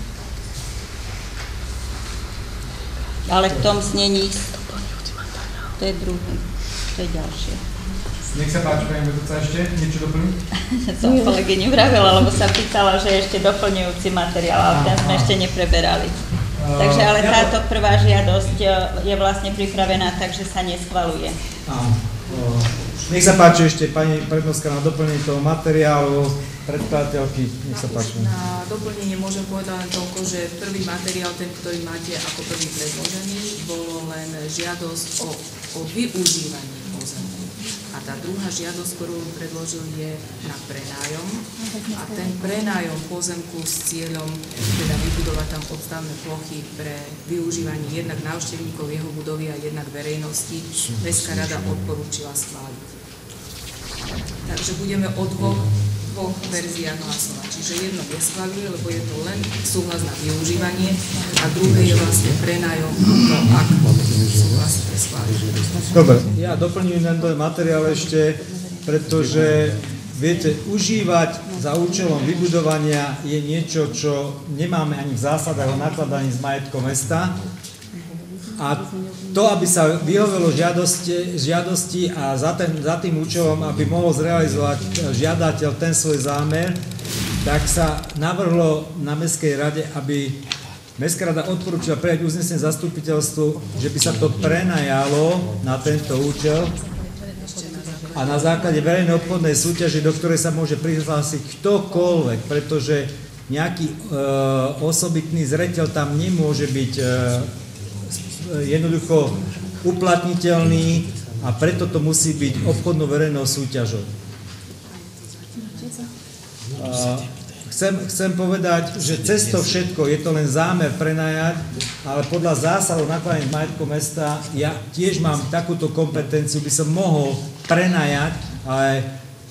Ale v tom znení, to je druhý, to je ďalšie. Nech sa páči, pani vedúca, ešte niečo doplniť? Som kolegyni vravela, lebo sa pýtala, že je ešte doplňujúci materiál, ale ten sme ešte nepreberali. Takže ale táto prvá žiadosť je vlastne pripravená, takže sa neschvaľuje. Nech sa páči ešte pani prednostka na doplnenie toho materiálu, predkladateľky, nech sa páči. Na doplnenie môžem povedať len toľko, že prvý materiál, ten, ktorý máte ako prvý predložený, bolo len žiadosť o využívanie pozemku. A tá druhá žiadosť, ktorú predložil, je na prenájom. A ten prenájom pozemku s cieľom teda vybudovať tam odstavné plochy pre využívanie jednak návštevníkov jeho budovy a jednak verejnosti, Mestská rada odporúčila schváliť. Takže budeme o dvoch dvoch verziách hlasovať. Čiže jedno neschvaľuje, lebo je to len súhlas na využívanie a druhé je vlastne prenájom to, ak súhlas schváľuje. Dobre, ja doplňujem tento materiál ešte, pretože viete, užívať za účelom vybudovania je niečo, čo nemáme ani v zásadách o nakladaní s majetkom mesta. A to, aby sa vyhovelo žiadosti a za tým účelom, aby mohol zrealizovať žiadateľ ten svoj zámer, tak sa navrhlo na Mestskej rade, aby Mestská rada odporúčila prijať uznesenie zastupiteľstvu, že by sa to prenajalo na tento účel a na základe verejnej obchodnej súťaže, do ktorej sa môže prihlásiť ktokoľvek, pretože nejaký osobitný zreteľ tam nemôže byť jednoducho uplatniteľný a preto to musí byť obchodnou verejnou súťažou. Chcem povedať, že cez to všetko je to len zámer prenajať, ale podľa zásadov nakladania majetkom mesta ja tiež mám takúto kompetenciu, by som mohol prenajať, ale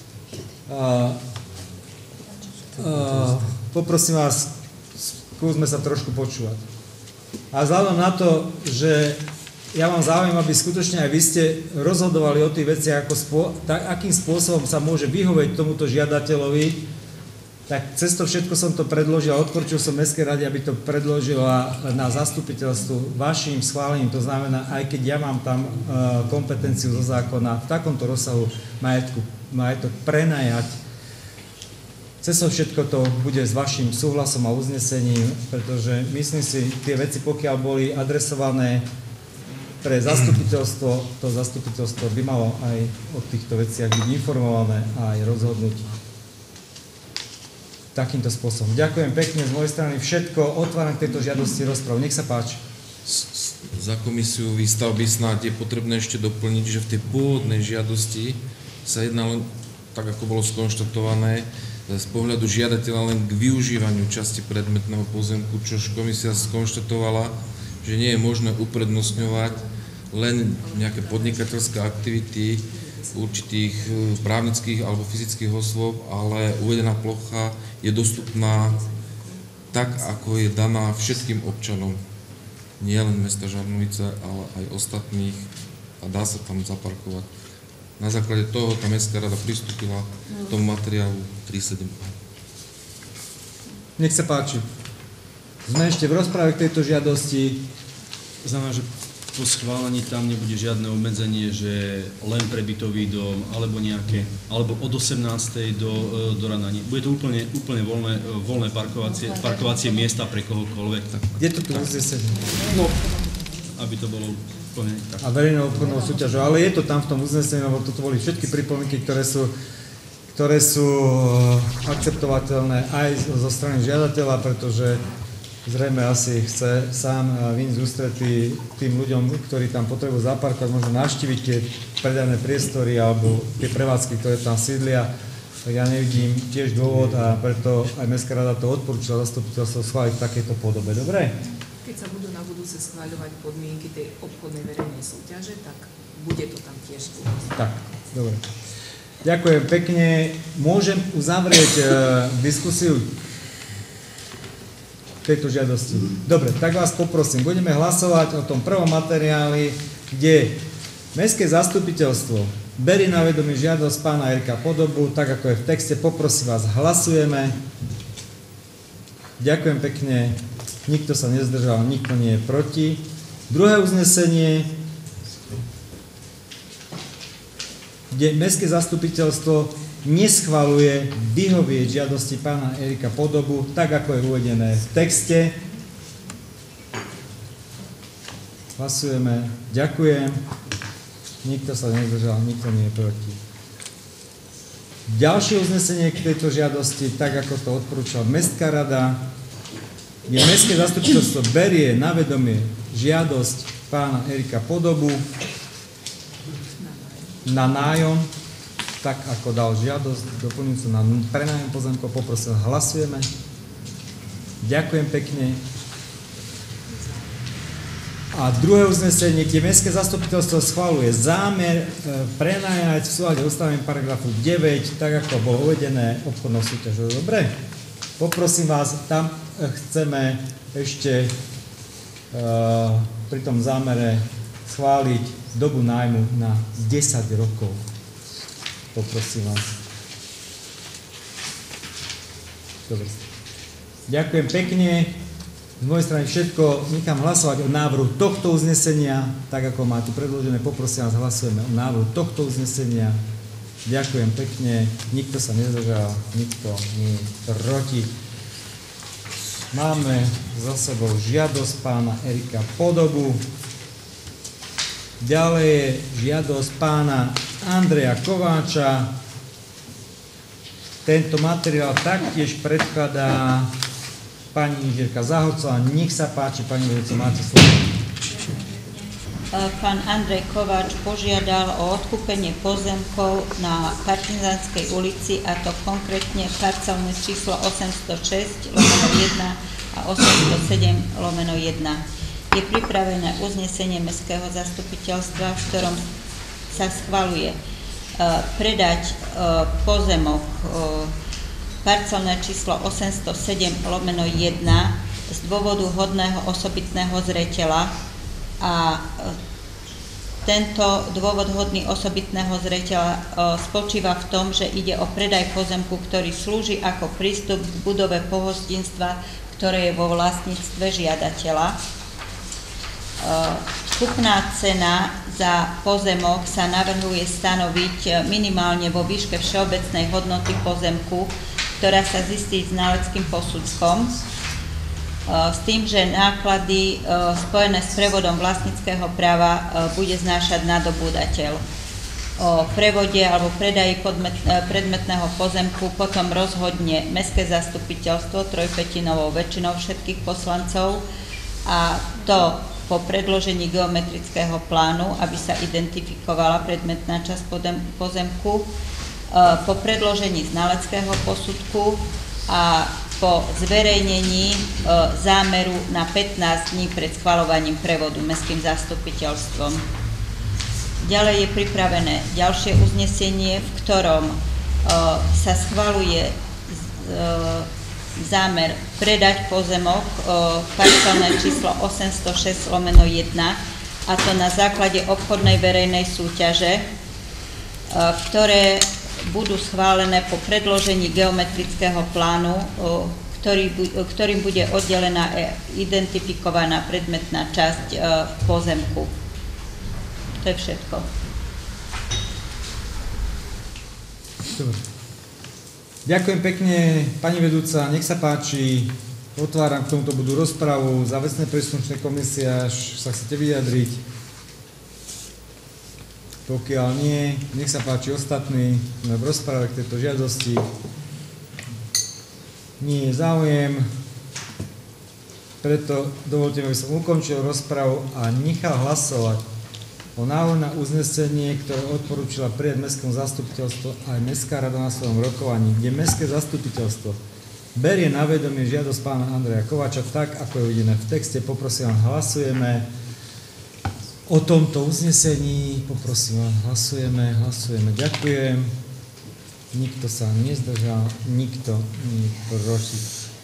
poprosím vás, skúsme sa trošku počúvať. A vzhľadom na to, že ja mám záujem, aby skutočne aj vy ste rozhodovali o tých veciach, akým spôsobom sa môže vyhovieť tomuto žiadateľovi, tak cez to všetko som to predložil a odporúčil som Mestskej rade, aby to predložila na zastupiteľstvu vašim schválením. To znamená, aj keď ja mám tam kompetenciu zo zákona v takomto rozsahu majetok prenajať, cez to všetko to bude s vašim súhlasom a uznesením, pretože myslím si, tie veci, pokiaľ boli adresované pre zastupiteľstvo, to zastupiteľstvo by malo aj o týchto veciach byť informované a aj rozhodnúť takýmto spôsobom. Ďakujem pekne z mojej strany všetko. Otváram k tejto žiadosti rozpravu. Nech sa páči. Za komisiu výstavby snáď je potrebné ešte doplniť, že v tej pôvodnej žiadosti sa jedná len, tak ako bolo skonštatované, z pohľadu žiadateľa len k využívaniu časti predmetného pozemku, čož komisia skonštatovala, že nie je možné uprednostňovať len nejaké podnikateľské aktivity určitých právnických alebo fyzických osôb, ale uvedená plocha je dostupná tak, ako je daná všetkým občanom, nie len mesta Žarnovice, ale aj ostatných a dá sa tam zaparkovať. Na základe toho tá Mestská rada pristúpila k tomu materiálu 372. Nech sa páči. Sme ešte v rozprave k tejto žiadosti. Znamená, že po schválení tam nebude žiadne obmedzenie, že len pre bytový dom, alebo nejaké, alebo od 18. do rana. Bude to úplne voľné parkovacie miesta pre kohokoľvek. Tak, je to tu uznesenie? No, aby to bolo úplne tak. A verejnou obchodnou súťažou, ale je to tam v tom uznesení, lebo toto boli všetky pripomienky, ktoré sú akceptovateľné aj zo strany žiadateľa, pretože zrejme asi chce sám vyjsť z ústretí tým ľuďom, ktorí tam potrebujú zaparkovať, možno navštíviť tie predajné priestory alebo tie prevádzky, ktoré tam sídlia. Tak ja nevidím tiež dôvod a preto aj Mestská rada to odporúčila zastupiteľstvo schváliť v takejto podobe. Dobre? Keď sa budú na budúce schváľovať podmienky tej obchodnej verejnej súťaže, tak bude to tam tiež spôsob. Tak, dobre. Ďakujem pekne. Môžem uzavrieť diskusiu tejto žiadosti. Dobre, tak vás poprosím, budeme hlasovať o tom prvom materiáli, kde Mestské zastupiteľstvo berie na vedomie žiadosť pána Erika Podobu, tak ako je v texte, poprosím vás, hlasujeme. Ďakujem pekne, nikto sa nezdržal, nikto nie je proti. Druhé uznesenie, kde Mestské zastupiteľstvo neschvaľuje vyhovieť žiadosti pána Erika Podobu, tak ako je uvedené v texte. Hlasujeme. Ďakujem. Nikto sa nezdržal, nikto nie je proti. Ďalšie uznesenie k tejto žiadosti, tak ako to odporúčala Mestská rada, kde Mestské zastupiteľstvo berie na vedomie žiadosť pána Erika Podobu na nájom, tak ako dal žiadosť doplňujúcu na prenájom pozemkov, poprosím, hlasujeme. Ďakujem pekne. A A druhé uznesenie, kde Mestské zastupiteľstvo schvaľuje zámer prenajať v súlade ustanovením paragrafu 9, tak ako bolo uvedené obchodnou súťažou. Dobre? Poprosím vás, tam chceme ešte pri tom zámere schváliť dobu nájmu na 10 rokov. Poprosím vás. Dobre. Ďakujem pekne. Z mojej strany všetko. Nechám hlasovať o návrhu tohto uznesenia, tak ako má tu predložené. Poprosím vás, hlasujeme o návrhu tohto uznesenia. Ďakujem pekne. Nikto sa nezdržal, nikto nie je proti. Máme za sebou žiadosť pána Erika Podobu. Ďalej je žiadosť pána Andreja Kováča. Tento materiál taktiež predkladá pani inžinierka Záhodcová. Nech sa páči, pani vedúca, máte slovo. Pán Andrej Kováč požiadal o odkúpenie pozemkov na Partizánskej ulici, a to konkrétne parcelné číslo 806/1 a 807/1. Je pripravené uznesenie Mestského zastupiteľstva, v ktorom sa schvaľuje predať pozemok parcelné číslo 807/1 z dôvodu hodného osobitného zreteľa, a tento dôvod hodný osobitného zreteľa spočíva v tom, že ide o predaj pozemku, ktorý slúži ako prístup k budove pohostinstva, ktoré je vo vlastníctve žiadateľa. Kúpna cena za pozemok sa navrhuje stanoviť minimálne vo výške všeobecnej hodnoty pozemku, ktorá sa zistí znaleckým posudkom, s tým, že náklady spojené s prevodom vlastníckeho práva bude znášať nadobúdateľ. O prevode alebo predaji predmetného pozemku potom rozhodne Mestské zastupiteľstvo 3/5 väčšinou všetkých poslancov, a to po predložení geometrického plánu, aby sa identifikovala predmetná časť pozemku, po predložení znaleckého posudku a po zverejnení zámeru na 15 dní pred schvaľovaním prevodu Mestským zastupiteľstvom. Ďalej je pripravené ďalšie uznesenie, v ktorom sa schvaľuje zámer predať pozemok parcelné číslo 806/1, a to na základe obchodnej verejnej súťaže, ktoré budú schválené po predložení geometrického plánu, ktorým bude oddelená a identifikovaná predmetná časť pozemku. To je všetko. Dobre. Ďakujem pekne, pani vedúca, nech sa páči. Otváram k tomuto bodu rozpravu. Za vecné príslušné komisie, až sa chcete vyjadriť. Pokiaľ nie, nech sa páči ostatní. Sme v rozprave k tejto žiadosti. Nie je záujem. Preto dovolte mi, aby som ukončil rozpravu a nechal hlasovať o návrhu na uznesenie, ktoré odporúčila prijať Mestskému zastupiteľstvu aj Mestská rada na svojom rokovaní, kde Mestské zastupiteľstvo berie na vedomie žiadosť pána Andreja Kováča tak, ako je uvedené v texte. Poprosím vás, hlasujeme o tomto uznesení. Poprosím vás, hlasujeme. Ďakujem. Nikto sa nezdržal, nikto nie proti.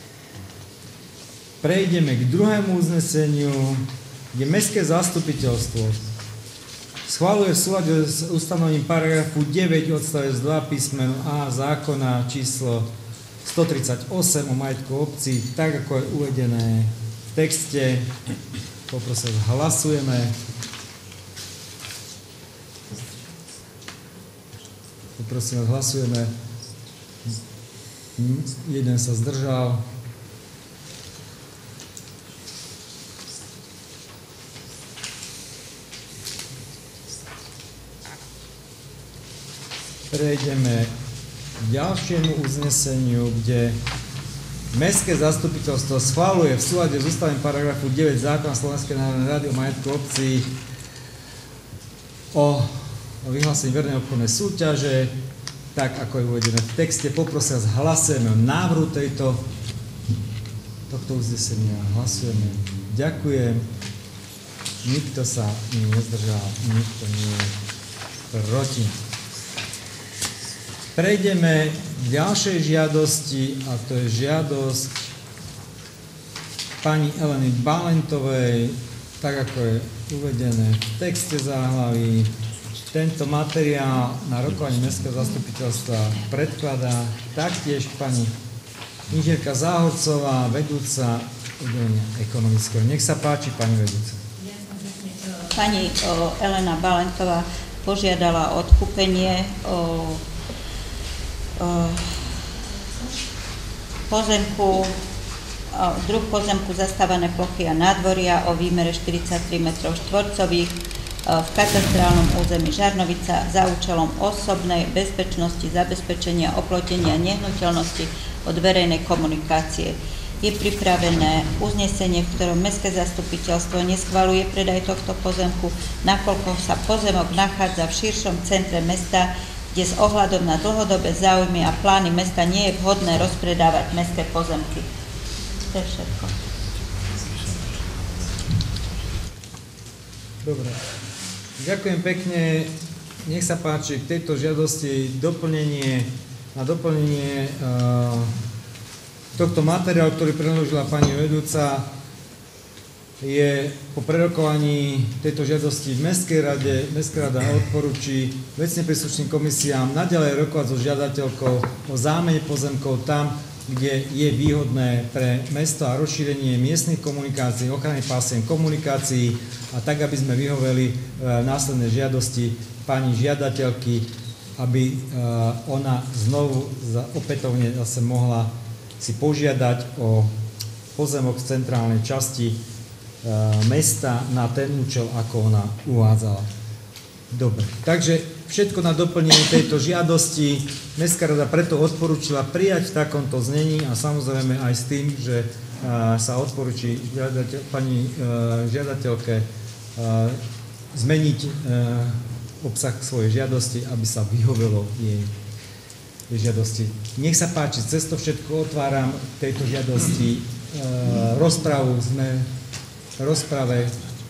Prejdeme k druhému uzneseniu, kde Mestské zastupiteľstvo schvaľuje v súlade s ustanovením paragrafu 9 odstavec 2 písmeno A zákona číslo 138 o majetku obcí, tak ako je uvedené v texte. Poprosím, hlasujeme. Poprosím vás, hlasujeme. Jeden sa zdržal. Prejdeme k ďalšiemu uzneseniu, kde Mestské zastupiteľstvo schvaľuje v súlade s ustavením paragrafu 9 zákona Slovenskej národnej rady o majetku obcí o vyhlásení verejnej obchodnej súťaže, tak ako je uvedené v texte. Poprosím vás, hlasujeme o návrhu tohto uznesenia. Hlasujeme. Ďakujem. nikto sa nezdržal, nikto nie je proti. Prejdeme k ďalšej žiadosti a to je žiadosť pani Eleny Balentovej, tak ako je uvedené v texte záhlavy. Tento materiál na rokovanie Mestského zastupiteľstva predkladá taktiež pani inžinierka Záhorcová, vedúca oddelenia ekonomického. Nech sa páči, pani vedúca. Pani Elena Balentová požiadala o odkúpenie pozemku, druh pozemku zastávané plochy a nádvoria o výmere 43 m2 v katastrálnom území Žarnovica za účelom osobnej bezpečnosti, zabezpečenia oplotenia nehnuteľnosti od verejnej komunikácie. Je pripravené uznesenie, v ktorom Mestské zastupiteľstvo neschvaľuje predaj tohto pozemku, nakoľko sa pozemok nachádza v širšom centre mesta, kde s ohľadom na dlhodobé záujmy a plány mesta nie je vhodné rozpredávať mestské pozemky. To je všetko. Dobre. Ďakujem pekne. Nech sa páči k tejto žiadosti na doplnenie tohto materiálu, ktorý predložila pani vedúca, je po prerokovaní tejto žiadosti v Mestskej rade. Mestská rada odporúči vecne príslušným komisiám naďalej rokovať so žiadateľkou o zámene pozemkov tam, kde je výhodné pre mesto a rozšírenie miestnych komunikácií, ochrany pásiem komunikácií a tak, aby sme vyhoveli následné žiadosti pani žiadateľky, aby ona znovu opätovne zase mohla si požiadať o pozemok v centrálnej časti mesta na ten účel, ako ona uvádzala. Dobre, takže všetko na doplnenie tejto žiadosti. Mestská rada preto odporúčila prijať v takomto znení a samozrejme aj s tým, že sa odporúči pani žiadateľke zmeniť obsah svojej žiadosti, aby sa vyhovelo jej žiadosti. Nech sa páči, cez to všetko otváram tejto žiadosti rozpravu. Sme v rozprave.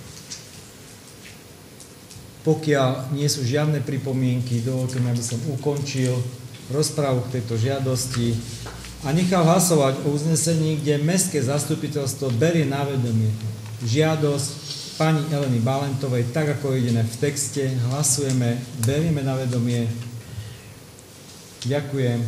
Pokiaľ nie sú žiadne pripomienky, dovoľte mi, aby som ukončil rozpravu k tejto žiadosti a nechal hlasovať o uznesení, kde Mestské zastupiteľstvo berie na vedomie žiadosť pani Eleny Balentovej, tak ako je uvedené v texte. Hlasujeme, berieme na vedomie. Ďakujem.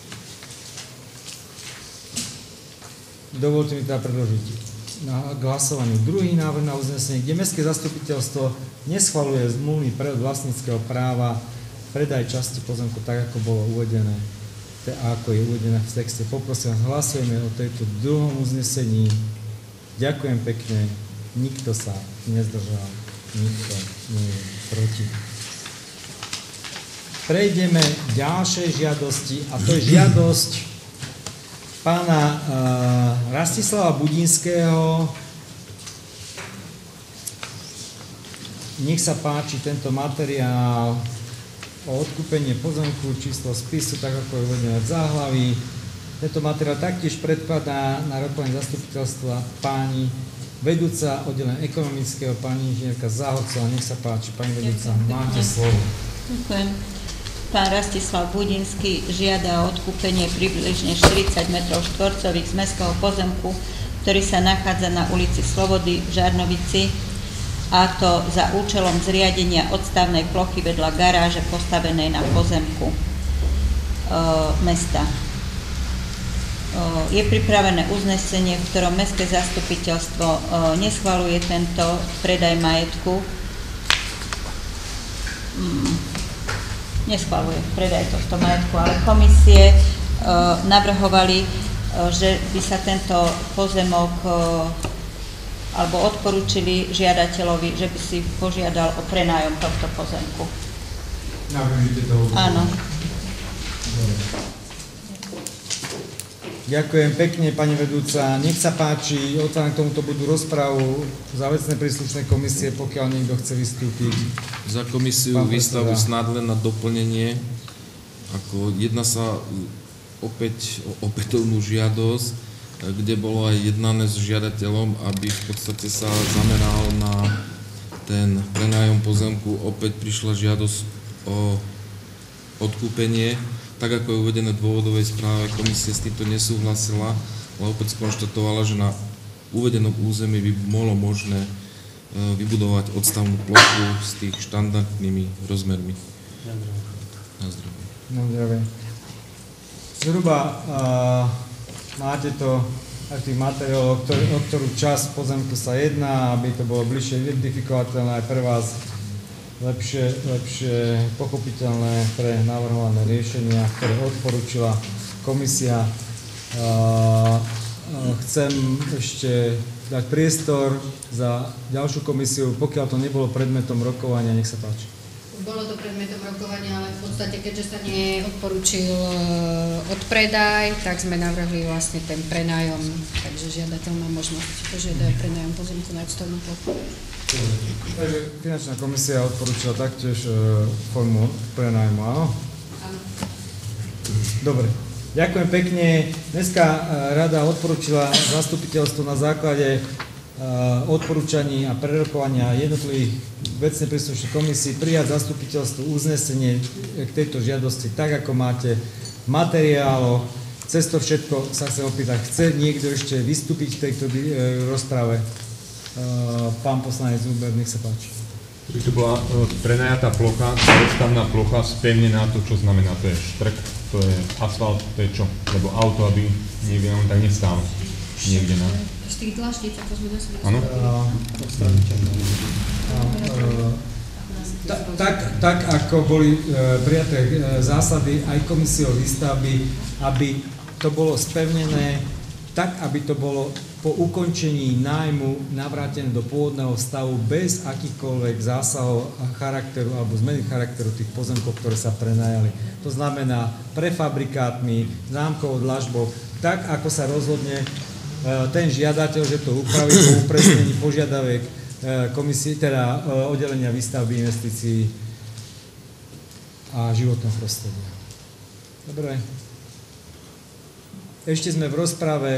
Dovoľte mi teda predložiť k hlasovaniu druhý návrh na uznesenie, kde Mestské zastupiteľstvo neschvaľuje zmluvný prevod vlastníckeho práva predaj časti pozemku tak, ako bolo uvedené, ako je uvedené v texte. Poprosím vás, hlasujeme o tejto druhom uznesení. Ďakujem pekne. Nikto sa nezdržal. Nikto nie je proti. Prejdeme k ďalšej žiadosti a to je žiadosť pána Rastislava Budinského. Nech sa páči tento materiál o odkúpenie pozemku, číslo spisu, tak ako je uvedené v záhlaví. Tento materiál taktiež predkladá na rokovanie zastupiteľstva páni vedúca oddelenia ekonomického, pani inžinierka Záhorcová. Nech sa páči, pani vedúca, máte slovo. Ďakujem. Pán Rastislav Budinský žiada o odkúpenie približne 40 m2 z mestského pozemku, ktorý sa nachádza na ulici Slobody v Žarnovici, a to za účelom zriadenia odstavnej plochy vedľa garáže postavenej na pozemku mesta. Je pripravené uznesenie, v ktorom Mestské zastupiteľstvo neschvaľuje tento predaj majetku. Neschvaľuje predaj tohto majetku, ale komisie navrhovali, že by sa tento pozemok alebo odporúčili žiadateľovi, že by si požiadal o prenájom tohto pozemku. Navrhujete to? Áno. Ďakujem pekne, pani vedúca. Nech sa páči, otváram k tomuto bodu rozpravu za vecné príslušné komisie, pokiaľ niekto chce vystúpiť. Za komisiu výstavu snad len na doplnenie. Jedná sa opäť o opätovnú žiadosť, kde bolo aj jednané s žiadateľom, aby v podstate sa zameral na ten prenájom pozemku opäť prišla žiadosť o odkúpenie. Tak ako je uvedené v dôvodovej správe, komisia s týmto nesúhlasila, ale opäť skonštatovala, že na uvedenom území by bolo možné vybudovať odstavnú plochu s tých štandardnými rozmermi. Na zdravie. Na zdravie. Zhruba máte to aj v tých materiáloch, o ktorú časť pozemku sa jedná, aby to bolo bližšie identifikovateľné aj pre vás, lepšie pochopiteľné pre navrhované riešenia, ktoré odporúčila komisia. Chcem ešte dať priestor za ďalšiu komisiu, pokiaľ to nebolo predmetom rokovania, nech sa páči. Bolo to predmetom rokovania, ale v podstate, keďže sa neodporúčil odpredaj, tak sme navrhli vlastne ten prenájom, takže žiadateľ má možnosť požiadať prenájom pozemku na odstavnú plochu. Takže finančná komisia odporúčila taktiež formu prenájmu, áno? Áno. Dobre. Ďakujem pekne. Dneska rada odporúčila zastupiteľstvo na základe odporúčaní a prerokovania jednotlivých vecne príslušných komisí prijať zastupiteľstvu uznesenie k tejto žiadosti tak, ako máte v materiáloch. Cez to všetko sa chcem opýtať, chce niekto ešte vystúpiť v tejto rozprave? Pán poslanec Zuber, nech sa páči. To bola prenajatá plocha, odstavná plocha spevnená, to čo znamená, to je štrk, to je asfalt, to je čo? Lebo auto, aby niekde on tak nestálo. Niekde na... Z tých dlaždic, ako sme dosť... Áno? Tak, ako boli prijaté zásady aj komisiou výstavby, aby to bolo spevnené, tak, aby to bolo po ukončení nájmu navrátené do pôvodného stavu bez akýchkoľvek zásahov a charakteru alebo zmeny charakteru tých pozemkov, ktoré sa prenajali. To znamená prefabrikátmi, známkovou dlažbou, tak, ako sa rozhodne ten žiadateľ, že to upraví po upresnení požiadaviek komisie, teda oddelenia výstavby investícií a životného prostredia. Dobre. Ešte sme v rozprave.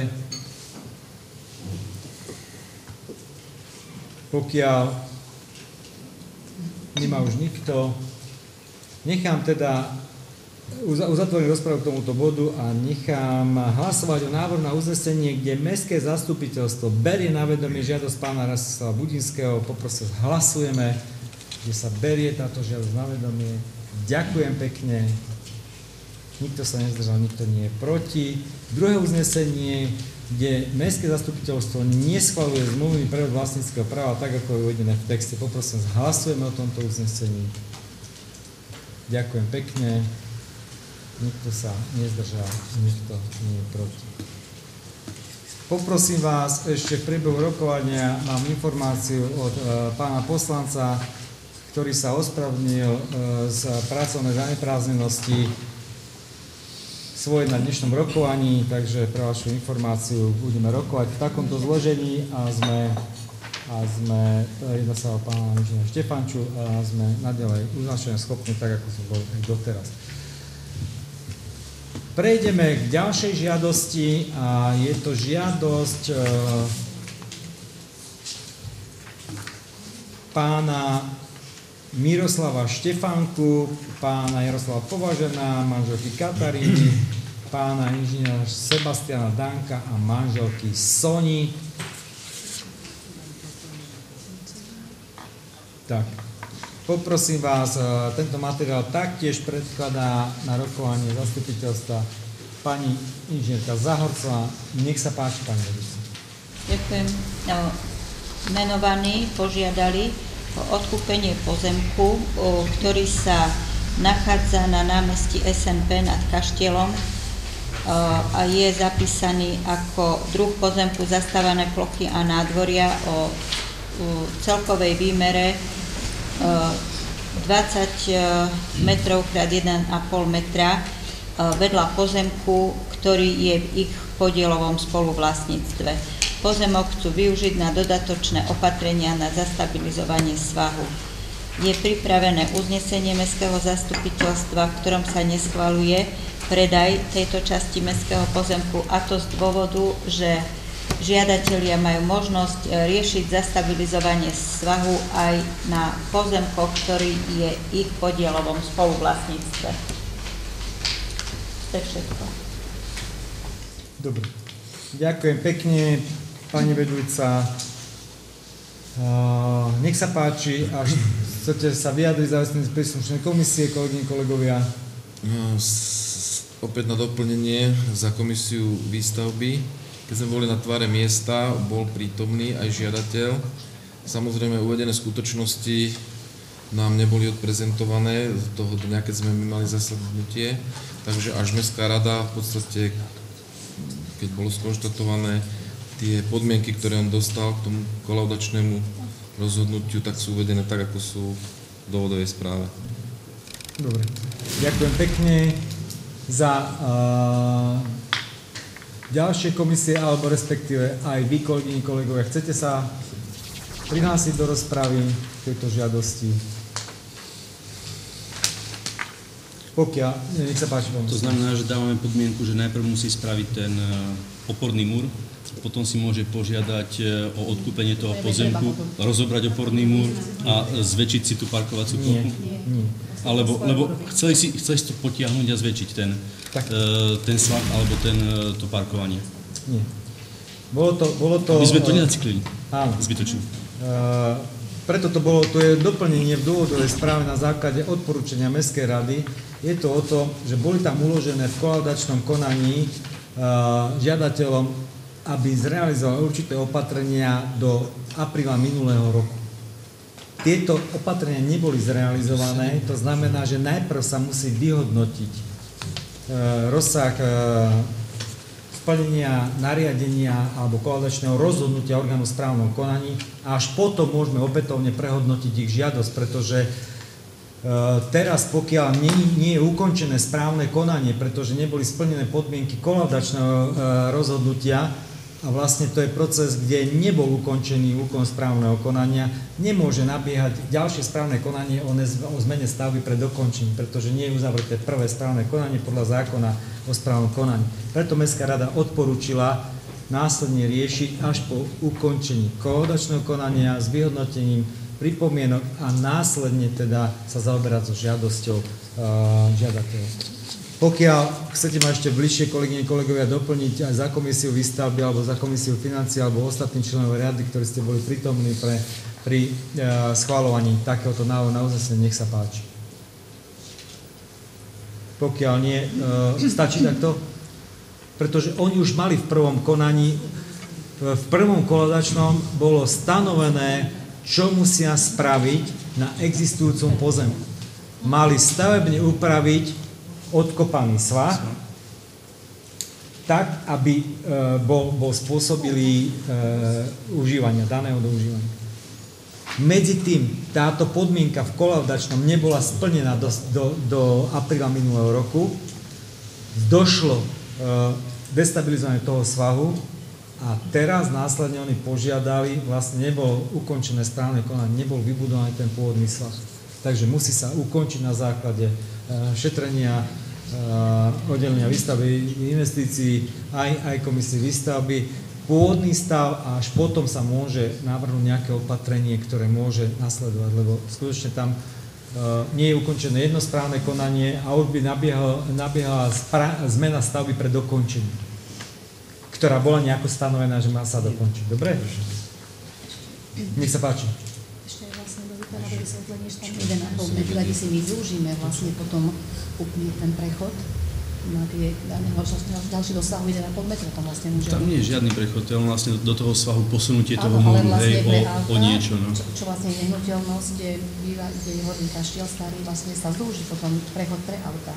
Pokiaľ nemá už nikto, nechám teda, uzatvorím rozpravu k tomuto bodu a nechám hlasovať o návrhu na uznesenie, kde Mestské zastupiteľstvo berie na vedomie žiadosť pána Rastislava Budinského. Poprosím, hlasujeme, kde sa berie táto žiadosť na vedomie. Ďakujem pekne. Nikto sa nezdržal, nikto nie je proti. Druhé uznesenie, kde Mestské zastupiteľstvo neschvaľuje zmluvný prevod vlastníckeho práva, tak ako je uvedené v texte. Poprosím, hlasujeme o tomto uznesení. Ďakujem pekne. Nikto sa nezdržal, nikto nie je proti. Poprosím vás, ešte v priebehu rokovania mám informáciu od pána poslanca, ktorý sa ospravedlnil z pracovnej zaneprázdnenosti svoje na dnešnom rokovaní, takže pre vašu informáciu budeme rokovať v takomto zložení a sme jedná sa o pána inžiniera Štefanču a sme naďalej uznačene schopní, tak ako sme boli aj doteraz. Prejdeme k ďalšej žiadosti a je to žiadosť pána Miroslava Štefánku, pána Jaroslava Považená, manželky Kataríny, pána inžiniera Sebastiana Danka a manželky Soni. Tak, poprosím vás, tento materiál taktiež predkladá na rokovanie zastupiteľstva pani inžinierka Zahorcová. Nech sa páči, pani vedúca. Ďakujem. Menovaní požiadali o odkúpenie pozemku, ktorý sa nachádza na námestí SNP nad Kaštielom a je zapísaný ako druh pozemku zastávané plochy a nádvoria o celkovej výmere 20 metrov krát 1,5 metra vedľa pozemku, ktorý je v ich podielovom spoluvlastníctve. Pozemok chcú využiť na dodatočné opatrenia na zastabilizovanie svahu. Je pripravené uznesenie Mestského zastupiteľstva, v ktorom sa neschvaľuje predaj tejto časti mestského pozemku, a to z dôvodu, že Žiadatelia majú možnosť riešiť zastabilizovanie svahu aj na pozemkoch, ktorý je ich podielovom spoluvlastníctve. To je všetko. Dobre. Ďakujem pekne, pani vedúca. Nech sa páči, až chcete sa vyjadriť za príslušnej komisie, kolegyne, kolegovia. Opäť na doplnenie za komisiu výstavby. Keď sme boli na tváre miesta, bol prítomný aj žiadateľ. Samozrejme, uvedené skutočnosti nám neboli odprezentované z toho dňa, keď sme mali zasadnutie. Takže až mestská rada v podstate, keď bolo skonštatované tie podmienky, ktoré on dostal k tomu kolaudačnému rozhodnutiu, tak sú uvedené tak, ako sú v dôvodovej správe. Dobre. Ďakujem pekne za ďalšie komisie, alebo respektíve aj vy, kolegyni, kolegovia. Chcete sa prihlásiť do rozpravy k tejto žiadosti? Pokiaľ, nech sa páči. To znamená, že dávame podmienku, že najprv musí spraviť ten oporný múr, potom si môže požiadať o odkúpenie toho pozemku, rozobrať oporný múr a zväčšiť si tú parkovaciu plochu? Nie. Lebo chceli si to potiahnuť a zväčšiť ten svah alebo to parkovanie. Nie. Bolo to... Aby sme to nenacyklili. Áno. Zbytočne. Preto to je doplnenie v dôvodovej správe na základe odporúčania Mestskej rady. Je to o tom, že boli tam uložené v kolaudačnom konaní žiadateľom, aby zrealizovali určité opatrenia do apríla minulého roku. Tieto opatrenia neboli zrealizované, to znamená, že najprv sa musí vyhodnotiť rozsah splnenia nariadenia alebo kolaudačného rozhodnutia orgánu v správnom konaní a až potom môžeme opätovne prehodnotiť ich žiadosť, pretože teraz, pokiaľ nie je ukončené správne konanie, pretože neboli splnené podmienky kolaudačného rozhodnutia, a vlastne to je proces, kde nebol ukončený úkon správneho konania, nemôže nabiehať ďalšie správne konanie o zmene stavby pred dokončením, pretože nie je uzavreté prvé správne konanie podľa zákona o správnom konaní. Preto Mestská rada odporúčila následne riešiť až po ukončení kolaudačného konania s vyhodnotením pripomienok a následne teda sa zaoberať so žiadosťou žiadateľa. Pokiaľ chcete ma ešte bližšie, kolegyne, kolegovia, doplniť aj za komisiu výstavby alebo za komisiu financií alebo ostatní členové rady, ktorí ste boli prítomní pri schvaľovaní takéhoto návrhu na uznesenie, nech sa páči. Pokiaľ nie, stačí takto? Pretože oni už mali v prvom konaní, v prvom kolaudačnom bolo stanovené, čo musia spraviť na existujúcom pozemku. Mali stavebne upraviť odkopaný svah, tak, aby bol spôsobili užívania, daného do užívania. Medzi tým, táto podmienka v kolaudačnom nebola splnená do apríla minulého roku. Došlo destabilizovanie toho svahu a teraz následne oni požiadali, vlastne nebolo ukončené správne konanie, nebol vybudovaný ten pôvodný svah. Takže musí sa ukončiť na základe šetrenia oddelenia výstavby investícií aj komisie výstavby pôvodný stav a až potom sa môže navrhnúť nejaké opatrenie, ktoré môže nasledovať, lebo skutočne tam nie je ukončené jedno správne konanie a už by nabiehala zmena stavby pred dokončením, ktorá bola nejako stanovená, že má sa dokončiť. Dobre? Nech sa páči. Aby vysvetlenie, že tam 1,5 metra, kde si my využíme vlastne potom úplne ten prechod na tie ďalšie dosahu 1,5 metra tam vlastne môže... Tam nie je žiadny prechod, to je vlastne do toho svahu posunutie toho múru, hej, o niečo, no. Čo vlastne nehnuteľnosť, kde je horný kaštiel starý, vlastne sa zdĺži potom prechod pre auta.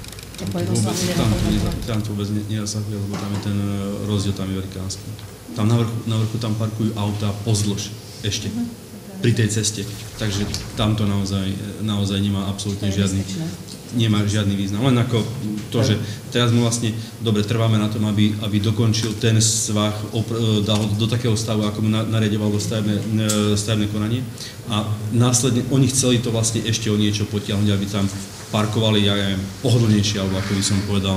Tam to vôbec nezasahuje, lebo tam je ten rozdiel, tam je velikánsky. Tam na vrchu tam parkujú auta pozdĺž ešte. Pri tej ceste. Takže tam to naozaj nemá absolútne žiadny význam. Len ako to, že teraz my vlastne dobre trváme na tom, aby dokončil ten svah, dal ho do takého stavu, ako mu nariadovalo stavebné konanie. A následne oni chceli to vlastne ešte o niečo potiahnuť, aby tam parkovali, ja neviem, pohodlnejšie, alebo ako by som povedal,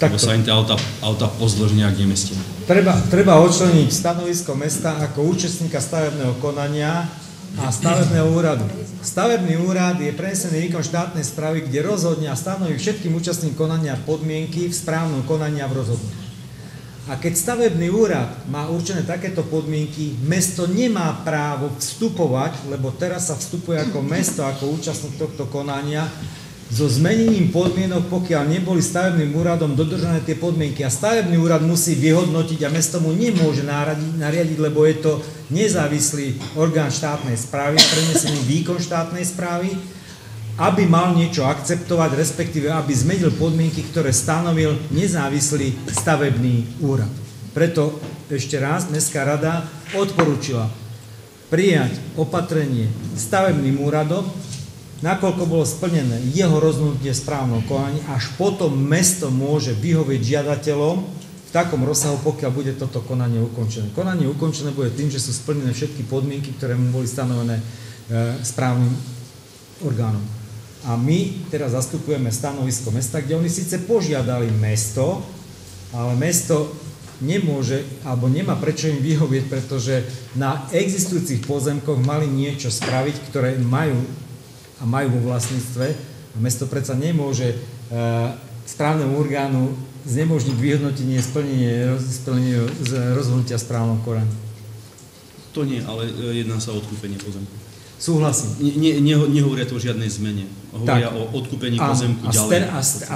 lebo sa im tie auta pozdĺž nejak nemestia. Treba odčleniť stanovisko mesta ako účastníka stavebného konania a stavebného úradu. Stavebný úrad je prenesený výkon štátnej správy, kde rozhodne a stanoví všetkým účastníkom konania podmienky v správnom konaní a v rozhodnutí. A keď stavebný úrad má určené takéto podmienky, mesto nemá právo vstupovať, lebo teraz sa vstupuje ako mesto, ako účastník tohto konania, so zmenením podmienok, pokiaľ neboli stavebným úradom dodržané tie podmienky. A stavebný úrad musí vyhodnotiť a mesto mu nemôže nariadiť, lebo je to nezávislý orgán štátnej správy, prenesený výkon štátnej správy, aby mal niečo akceptovať, respektíve aby zmenil podmienky, ktoré stanovil nezávislý stavebný úrad. Preto ešte raz Mestská rada odporúčila prijať opatrenie stavebným úradom, nakoľko bolo splnené jeho rozhodnutie v správnom konaní, až potom mesto môže vyhovieť žiadateľom v takom rozsahu, pokiaľ bude toto konanie ukončené. Konanie ukončené bude tým, že sú splnené všetky podmienky, ktoré mu boli stanovené správnym orgánom. A my teraz zastupujeme stanovisko mesta, kde oni síce požiadali mesto, ale mesto nemôže, alebo nemá prečo im vyhovieť, pretože na existujúcich pozemkoch mali niečo spraviť, ktoré majú a majú vo vlastníctve. A mesto predsa nemôže správnemu orgánu znemožniť vyhodnotenie splnenie rozhodnutia v správnom konaní. To nie, ale jedná sa o odkúpenie pozemku. Súhlasím. Nehovoria to o žiadnej zmene. Hovoria o odkúpení pozemku ďalej.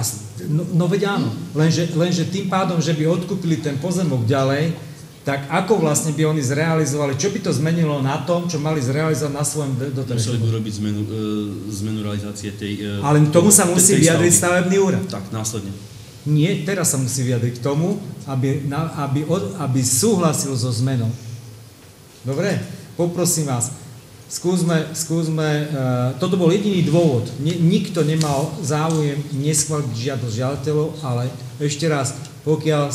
No veď áno. Lenže tým pádom, že by odkúpili ten pozemok ďalej, tak ako vlastne by oni zrealizovali, čo by to zmenilo na tom, čo mali zrealizovať na svojom doterajšom? Museli by robiť zmenu realizácie tej... Ale tomu sa musí vyjadriť stavebný úrad. Tak, následne. Nie, teraz sa musí vyjadriť k tomu, aby súhlasil so zmenou. Dobre? Poprosím vás. Skúsme, toto bol jediný dôvod. Nikto nemal záujem neschváliť žiadosť žiadateľov, ale ešte raz, pokiaľ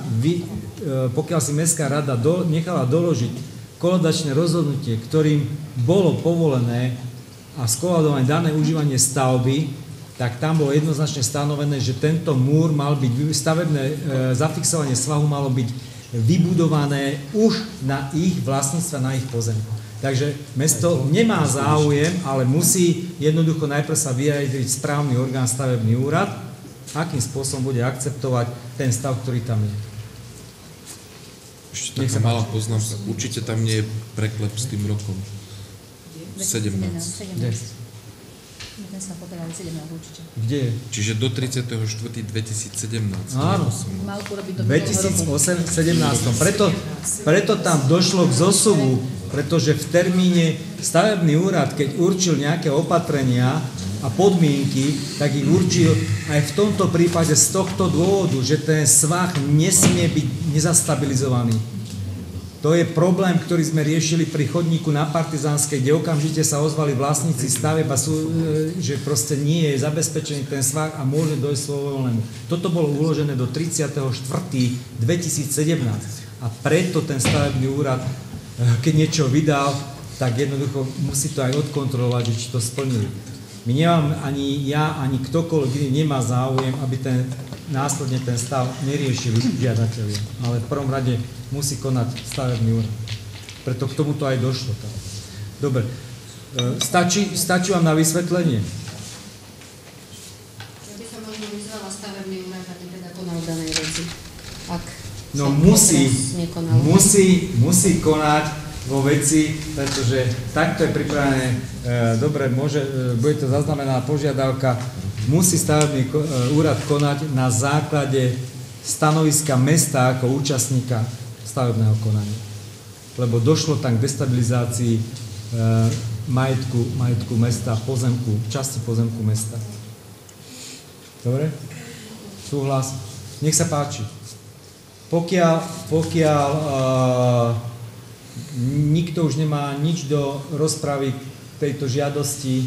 si Mestská rada nechala doložiť kolodačné rozhodnutie, ktorým bolo povolené a skoládované dané užívanie stavby, tak tam bolo jednoznačne stanovené, že tento múr mal byť, stavebné zafixovanie svahu malo byť vybudované už na ich vlastníctve, na ich pozemku. Takže mesto nemá záujem, ale musí jednoducho najprv sa vyjadriť správny orgán, stavebný úrad, akým spôsobom bude akceptovať ten stav, ktorý tam je. Ešte taká malá poznámka. Určite tam nie je preklep s tým rokom. 17. My sa poberali 17 určite. Kde je? Čiže do 34.2017. Áno. Mal urobiť do 2017. Preto tam došlo k zosuvu, pretože v termíne stavebný úrad, keď určil nejaké opatrenia a podmienky, tak ich určil aj v tomto prípade z tohto dôvodu, že ten svah nesmie byť nezastabilizovaný. To je problém, ktorý sme riešili pri chodníku na Partizánskej, kde okamžite sa ozvali vlastníci staveb a že proste nie je zabezpečený ten svah a môže dojsť svojvoľnému. Toto bolo uložené do 34.2017 a preto ten stavebný úrad, keď niečo vydal, tak jednoducho musí to aj odkontrolovať, že či to splnili. My nemáme, ani ja, ani ktokoľvek iný nemá záujem, aby následne ten stav neriešili žiadatelia. Ale v prvom rade musí konať stavebný úrad. Preto k tomuto aj došlo. Dobre. Stačí vám na vysvetlenie? Ja by som možno vyzvala stavebný úrad, aby teda konal danej veci. Ak musí konať vo veci, pretože takto je pripravené, dobre, bude to zaznamenaná požiadavka, musí stavebný úrad konať na základe stanoviska mesta ako účastníka stavebného konania. Lebo došlo tam k destabilizácii majetku mesta, časti pozemku mesta. Dobre? Súhlas? Nech sa páči. Pokiaľ nikto už nemá nič do rozpravy k tejto žiadosti,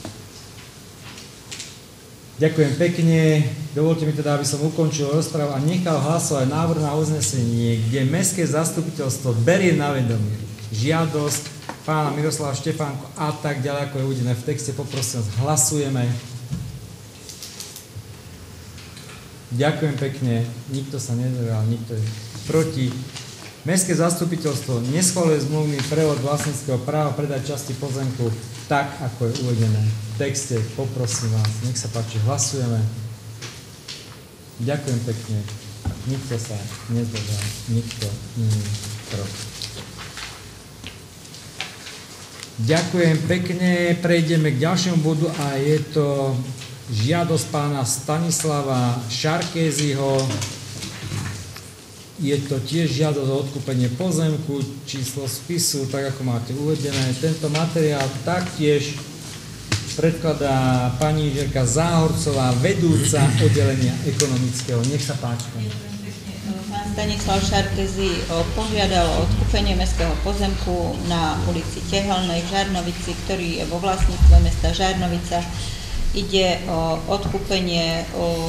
ďakujem pekne. Dovolte mi teda, aby som ukončil rozprávu a nechal hlasovať návrh na uznesenie, kde Mestské zastupiteľstvo berie na vedomie žiadosť pána Miroslava Štefánka a tak ďalej, ako je uvedené v texte. Poprosím vás, hlasujeme. Ďakujem pekne, nikto sa nezdržal, nikto je proti. Mestské zastupiteľstvo neschvaľuje zmluvný prevod vlastníckeho práva predať časti pozemku tak, ako je uvedené v texte. Poprosím vás, nech sa páči, hlasujeme. Ďakujem pekne, nikto sa nezdržal, nikto nie je proti. Ďakujem pekne, prejdeme k ďalšiemu bodu a je to žiadosť pána Stanislava Šarkézyho. Je to tiež žiadosť o odkúpenie pozemku, číslo spisu, tak ako máte uvedené. Tento materiál taktiež predkladá pani inžinierka Záhorcová, vedúca oddelenia ekonomického. Nech sa páči. Pán Stanislav Šarkézy požiadal o odkúpenie mestského pozemku na ulici Tehelnej v Žarnovici, ktorý je vo vlastníctve mesta Žarnovica. Ide o odkúpenie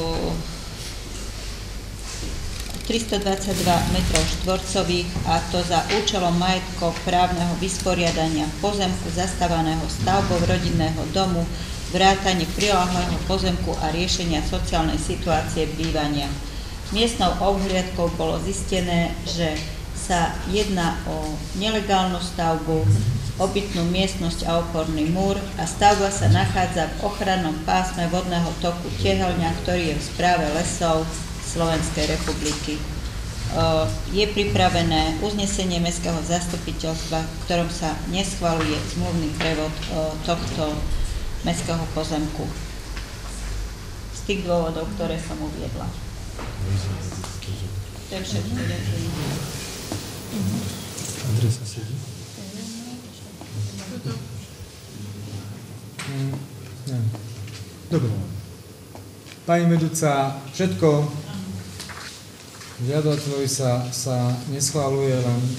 322 m2 a to za účelom majetkoprávneho vysporiadania pozemku zastávaného stavbou rodinného domu, vrátane priľahlého pozemku a riešenia sociálnej situácie bývania. Miestnou obhliadkou bolo zistené, že sa jedná o nelegálnu stavbu, obytnú miestnosť a oporný múr a stavba sa nachádza v ochrannom pásme vodného toku Tehelňa, ktorý je v správe lesov Slovenskej republiky. Je pripravené uznesenie mestského zastupiteľstva, v ktorom sa neschvaľuje zmluvný prevod tohto mestského pozemku. Z tých dôvodov, ktoré som uviedla. To je všetko. Adresa sedí? Dobre. Pani vedúca, všetko. Žiadateľovi sa neschváluje,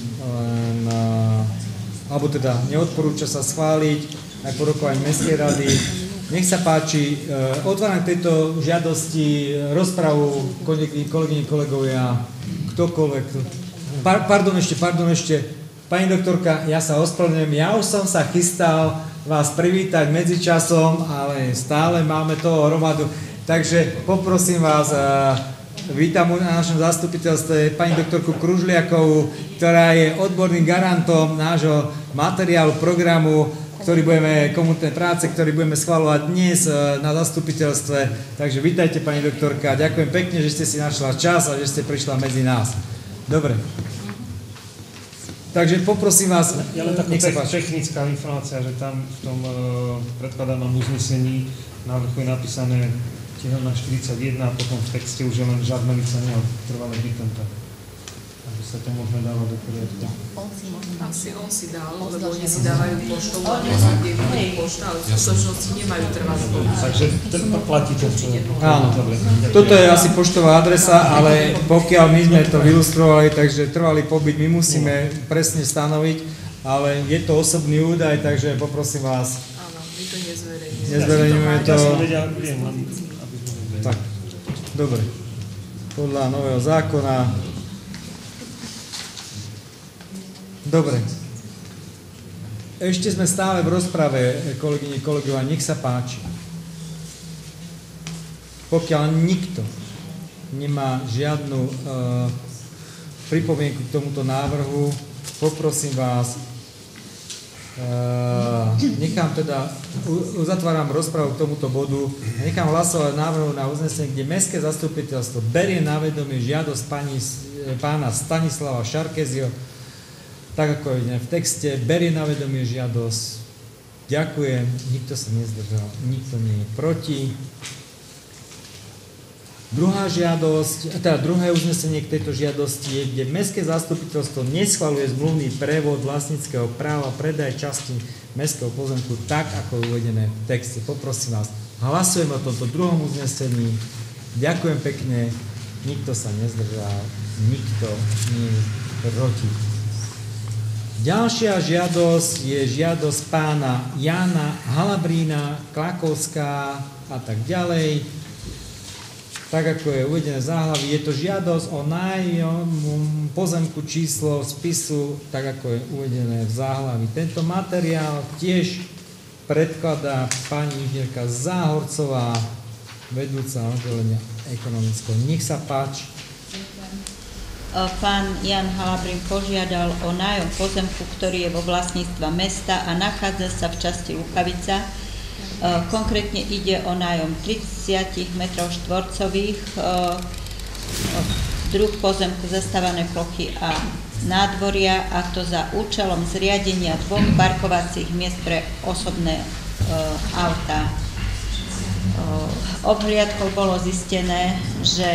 alebo teda neodporúča sa schváliť aj po rokovaní Mestskej rady. Nech sa páči, otváram tejto žiadosti rozpravu, kolegyne, kolegovia, ktokoľvek. Pardon ešte. Pani doktorka, ja sa ospravedlňujem, ja už som sa chystal vás privítať medzičasom, ale stále máme toho hromadu. Takže poprosím vás, vítam na našom zastupiteľstve pani doktorku Kružliakovú, ktorá je odborným garantom nášho materiálu, programu, komunitnej práce, ktorý budeme schvaľovať dnes na zastupiteľstve. Takže vítajte, pani doktorka. Ďakujem pekne, že ste si našla čas a že ste prišla medzi nás. Dobre. Takže poprosím vás, ja len taká technická informácia, že tam v tom predkladanom uznesení návrhu je napísané Tehelná 41 a potom v texte už je len Žarnovica trvalé bytenta. Takže sa to môžeme dávať do poriadku. Asi on si dal, lebo oni si dávajú poštou, kde vidí pošta, ale v skutočnosti nemajú trvalé bytenta. Takže to platí to. Áno, toto je asi poštová adresa, ale pokiaľ my sme to ilustrovali, takže trvalý pobyt my musíme presne stanoviť, ale je to osobný údaj, takže poprosím vás. Áno, my to nezverejňujeme. Nezverejňujeme to. Tak, dobre. Podľa nového zákona. Dobre. Ešte sme stále v rozprave, kolegyne, kolegovia, nech sa páči. Pokiaľ nikto nemá žiadnu pripomienku k tomuto návrhu, poprosím vás, uzatváram rozpravu k tomuto bodu a nechám hlasovať návrhu na uznesenie, kde Mestské zastupiteľstvo berie na vedomie žiadosť pána Stanislava Šarkézyho, tak ako je v texte, berie na vedomie žiadosť. Ďakujem, nikto sa nezdržal, nikto nie je proti. Druhá žiadosť, teda druhé uznesenie k tejto žiadosti je, kde Mestské zastupiteľstvo neschvaľuje zmluvný prevod vlastníckeho práva predaj časti mestského pozemku tak, ako je uvedené v texte. Poprosím vás, hlasujeme o tomto druhom uznesení. Ďakujem pekne, nikto sa nezdržal, nikto nie je proti. Ďalšia žiadosť je žiadosť pána Jána Halabrína, Klakovská a tak ďalej. Tak ako je uvedené v záhlaví, je to žiadosť o nájom pozemku číslo spisu, tak ako je uvedené v záhlaví. Tento materiál tiež predkladá pani inžinierka Záhorcová. vedúca oddelenia ekonomického. Nech sa páči. Pán Jan Halabrin požiadal o nájom pozemku, ktorý je vo vlastníctve mesta a nachádza sa v časti Lukavica. Konkrétne ide o nájom 30 m2, druh pozemku, zastávané plochy a nádvoria, a to za účelom zriadenia 2 parkovacích miest pre osobné autá. Obhliadkou bolo zistené, že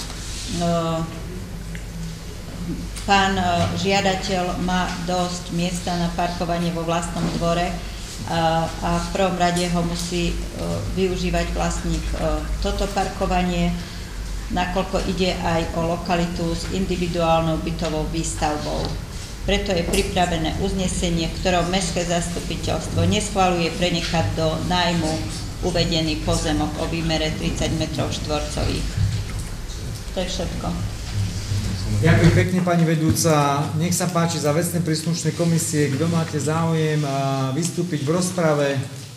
pán žiadateľ má dosť miesta na parkovanie vo vlastnom dvore a v prvom rade ho musí využívať vlastník toto parkovanie, nakoľko ide aj o lokalitu s individuálnou bytovou výstavbou. Preto je pripravené uznesenie, ktorom Mestské zastupiteľstvo neschvaľuje prenechať do nájmu uvedený pozemok o výmere 30 m2. To je všetko. Ďakujem pekne, pani vedúca. Nech sa páči za vecné príslušné komisie, kto máte záujem vystúpiť v rozprave.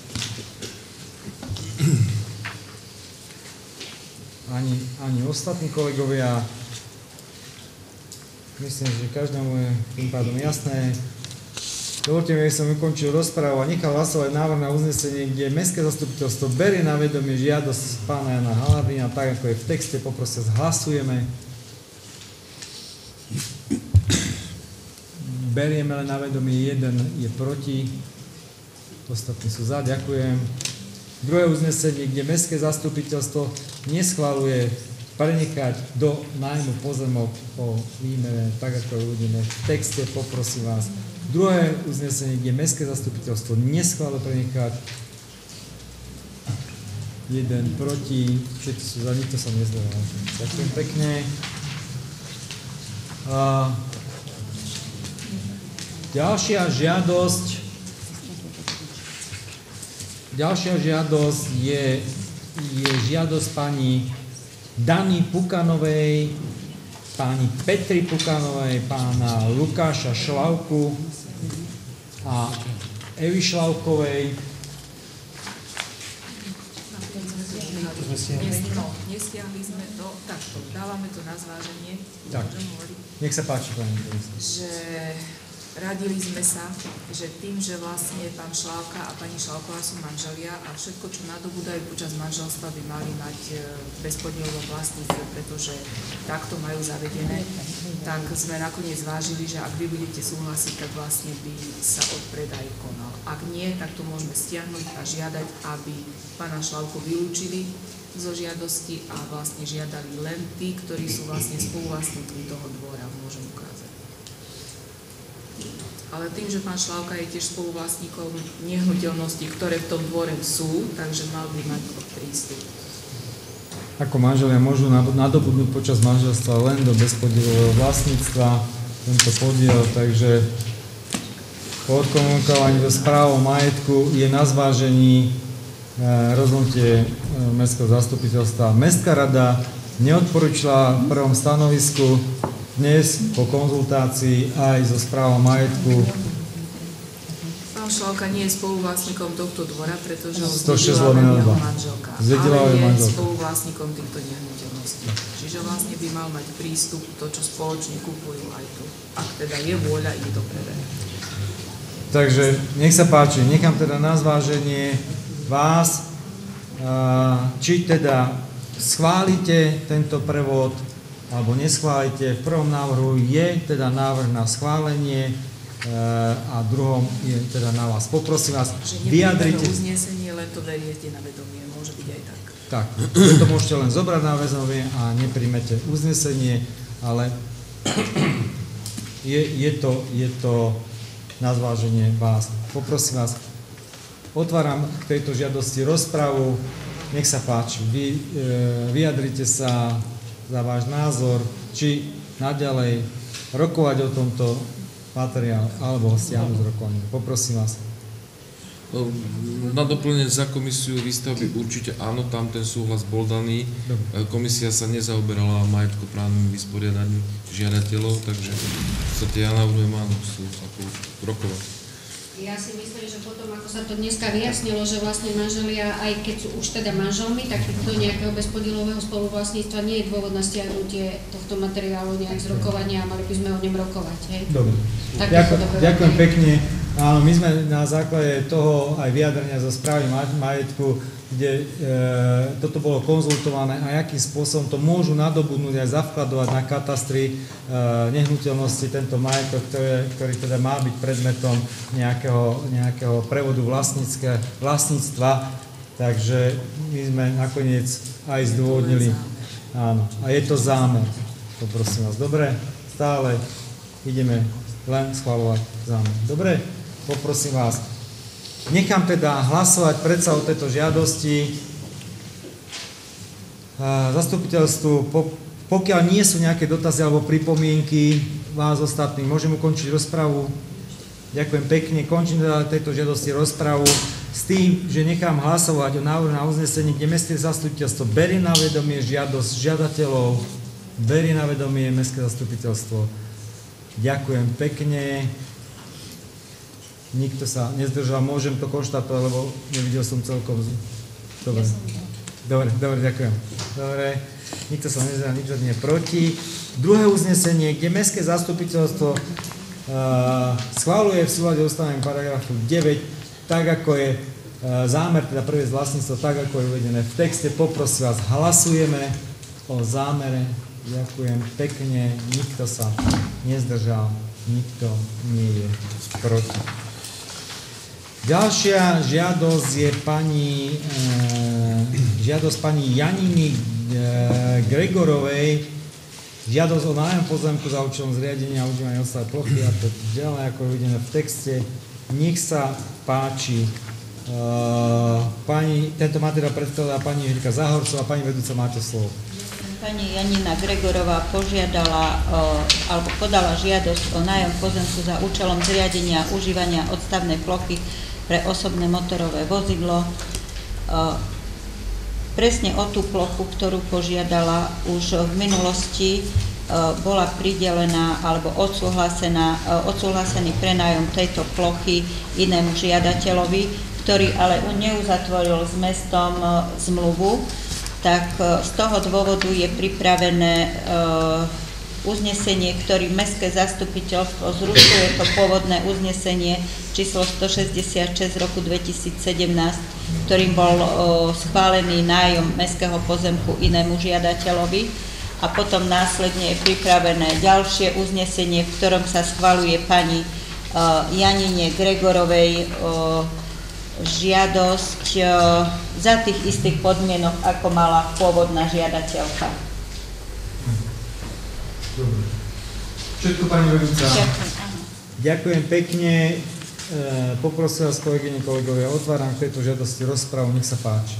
Ani ostatní kolegovia. Myslím, že každému je tým pádom jasné. Dovolte mi, aby som ukončil rozprávu a nechal hlasovať návrh na uznesenie, kde Mestské zastupiteľstvo berie na vedomie žiadosť pána Jana Halabrina, tak ako je v texte. Poprosia, hlasujeme. Berieme len na vedomie, jeden je proti, ostatní sú za, ďakujem. Druhé uznesenie, kde Mestské zastupiteľstvo neschvaľuje prenechať do nájmu pozemok o výmere, tak ako je uvedené v texte, poprosím vás. Druhé uznesenie, kde Mestské zastupiteľstvo neschvaľuje prenechať, jeden proti, všetci sú za, nikto sa nezdržal. Ďakujem pekne. Ďalšia žiadosť je žiadosť pani Dany Pukanovej, pani Petry Pukanovej, pána Lukáša Šlavku a Evy Šlavkovej. Nestiahli sme to, takto, dávame to na zváženie. Tak, nech sa páči, pani. Že radili sme sa, že tým, že vlastne pán Šlávka a pani Šlávková sú manželia a všetko, čo nadobúdajú počas manželstva, by mali mať bezpodielovo vlastníctve, pretože takto majú zavedené, tak sme nakoniec zvážili, že ak vy budete súhlasiť, tak vlastne by sa odpredaj konal. Ak nie, tak to môžeme stiahnuť a žiadať, aby pána Šlávku vylúčili zo žiadosti a vlastne žiadali len tí, ktorí sú vlastne spoluvlastníkmi toho dvora, môžem ukázať. Ale tým, že pán Šlávka je tiež spoluvlastníkom nehnuteľností, ktoré v tom dvore sú, takže mal by mať prístup. Ako manželia môžu nadobudnúť počas manželstva len do bezpodielového vlastníctva tento podiel, takže po odkomunikovaní do správ o majetku je na zvážení rozhodnutie Mestského zastupiteľstva. Mestská rada neodporúčila v prvom stanovisku dnes po konzultácii aj so správou majetku. Pán Šlávka nie je spoluvlastníkom tohto dvora, pretože ho 106 zdedila jeho manželka, ale je manželka. spoluvlastníkom týchto nehnuteľností. Čiže vlastne by mal mať prístup to, čo spoločne kupujú aj tu. Ak teda je vôľa ich to predať. Takže nech sa páči, nechám teda na zváženie vás, či teda schválite tento prevod alebo neschválite. V prvom návrhu je teda návrh na schválenie a druhom je teda na vás. Poprosím vás, vyjadrite. Že uznesenie, len to beriete na vedomie, môže byť aj tak. Tak, to môžete len zobrať na vedomie a nepríjmete uznesenie, ale je to na zváženie vás. Poprosím vás, otváram k tejto žiadosti rozpravu. Nech sa páči, vyjadrite sa za váš názor, či naďalej rokovať o tomto materiále, alebo stiahnuť z rokovania. Poprosím vás. Na doplnenie za komisiu výstavby určite áno, tam ten súhlas bol daný. Komisia sa nezaoberala majetkoprávnym vysporiadaním žiadateľov, takže v podstate ja navrhujem áno, sú ako rokovať. Ja si myslím, že potom, ako sa to dneska vyjasnilo, že vlastne manželia, aj keď sú už teda manželmi, tak do nejakého bezpodielového spoluvlastníctva nie je dôvod na stiahnutie tohto materiálu nejak z rokovania a mali by sme o ňom rokovať, hej? Dobre. Ďakujem pekne. Áno, my sme na základe toho aj vyjadrenia zo správy majetku, kde toto bolo konzultované a akým spôsobom to môžu nadobudnúť aj zavkladovať na katastri nehnuteľnosti tento majetok, ktorý teda má byť predmetom nejakého prevodu vlastníctva. Takže my sme nakoniec aj zdôvodnili. Áno. A je to zámer. Poprosím vás. Dobre? Stále ideme len schvaľovať zámer. Dobre? Poprosím vás. Nechám teda hlasovať predsa o tejto žiadosti. Zastupiteľstvu, pokiaľ nie sú nejaké dotazy alebo pripomienky vás ostatných, môžem ukončiť rozpravu. Ďakujem pekne. Končím teda tejto žiadosti rozpravu s tým, že nechám hlasovať o návrhu na uznesenie, kde mestské zastupiteľstvo berie na vedomie žiadosť žiadateľov, berie na vedomie mestské zastupiteľstvo. Ďakujem pekne. Nikto sa nezdržal, môžem to konštatovať, lebo nevidel som celkom. Dobre. Dobre, ďakujem. Dobre, nikto sa nezdržal, nikto nie je proti. Druhé uznesenie, kde mestské zastupiteľstvo schvaľuje v súlade ustanovením paragrafu 9, tak ako je zámer, teda previesť vlastníctvo, tak ako je uvedené v texte. Poprosím vás, hlasujeme o zámere. Ďakujem pekne, nikto sa nezdržal, nikto nie je proti. Ďalšia žiadosť je žiadosť pani Janiny Gregorovej, žiadosť o nájom pozemku za účelom zriadenia a užívania odstavnej plochy a to ďalej, ako je uvedené v texte. Nech sa páči. Tento materiál predkladá pani Jirka Záhorcová. Pani vedúca, máte slovo. Pani Janina Gregorová požiadala alebo podala žiadosť o nájom pozemku za účelom zriadenia a užívania odstavnej plochy pre osobné motorové vozidlo. Presne o tú plochu, ktorú požiadala už v minulosti, bola pridelená alebo odsúhlasený prenájom tejto plochy inému žiadateľovi, ktorý ale neuzatvoril s mestom zmluvu. Tak z toho dôvodu je pripravené uznesenie, ktorým mestské zastupiteľstvo zrušuje to pôvodné uznesenie číslo 166 z roku 2017, ktorým bol schválený nájom mestského pozemku inému žiadateľovi. A potom následne je pripravené ďalšie uznesenie, v ktorom sa schvaľuje pani Janine Gregorovej žiadosť za tých istých podmienok, ako mala pôvodná žiadateľka. Dobre. Všetko, pani vedúca. Ďakujem pekne. Poprosím vás, kolegyne, kolegovia, otváram k tejto žiadosti rozpravu, nech sa páči.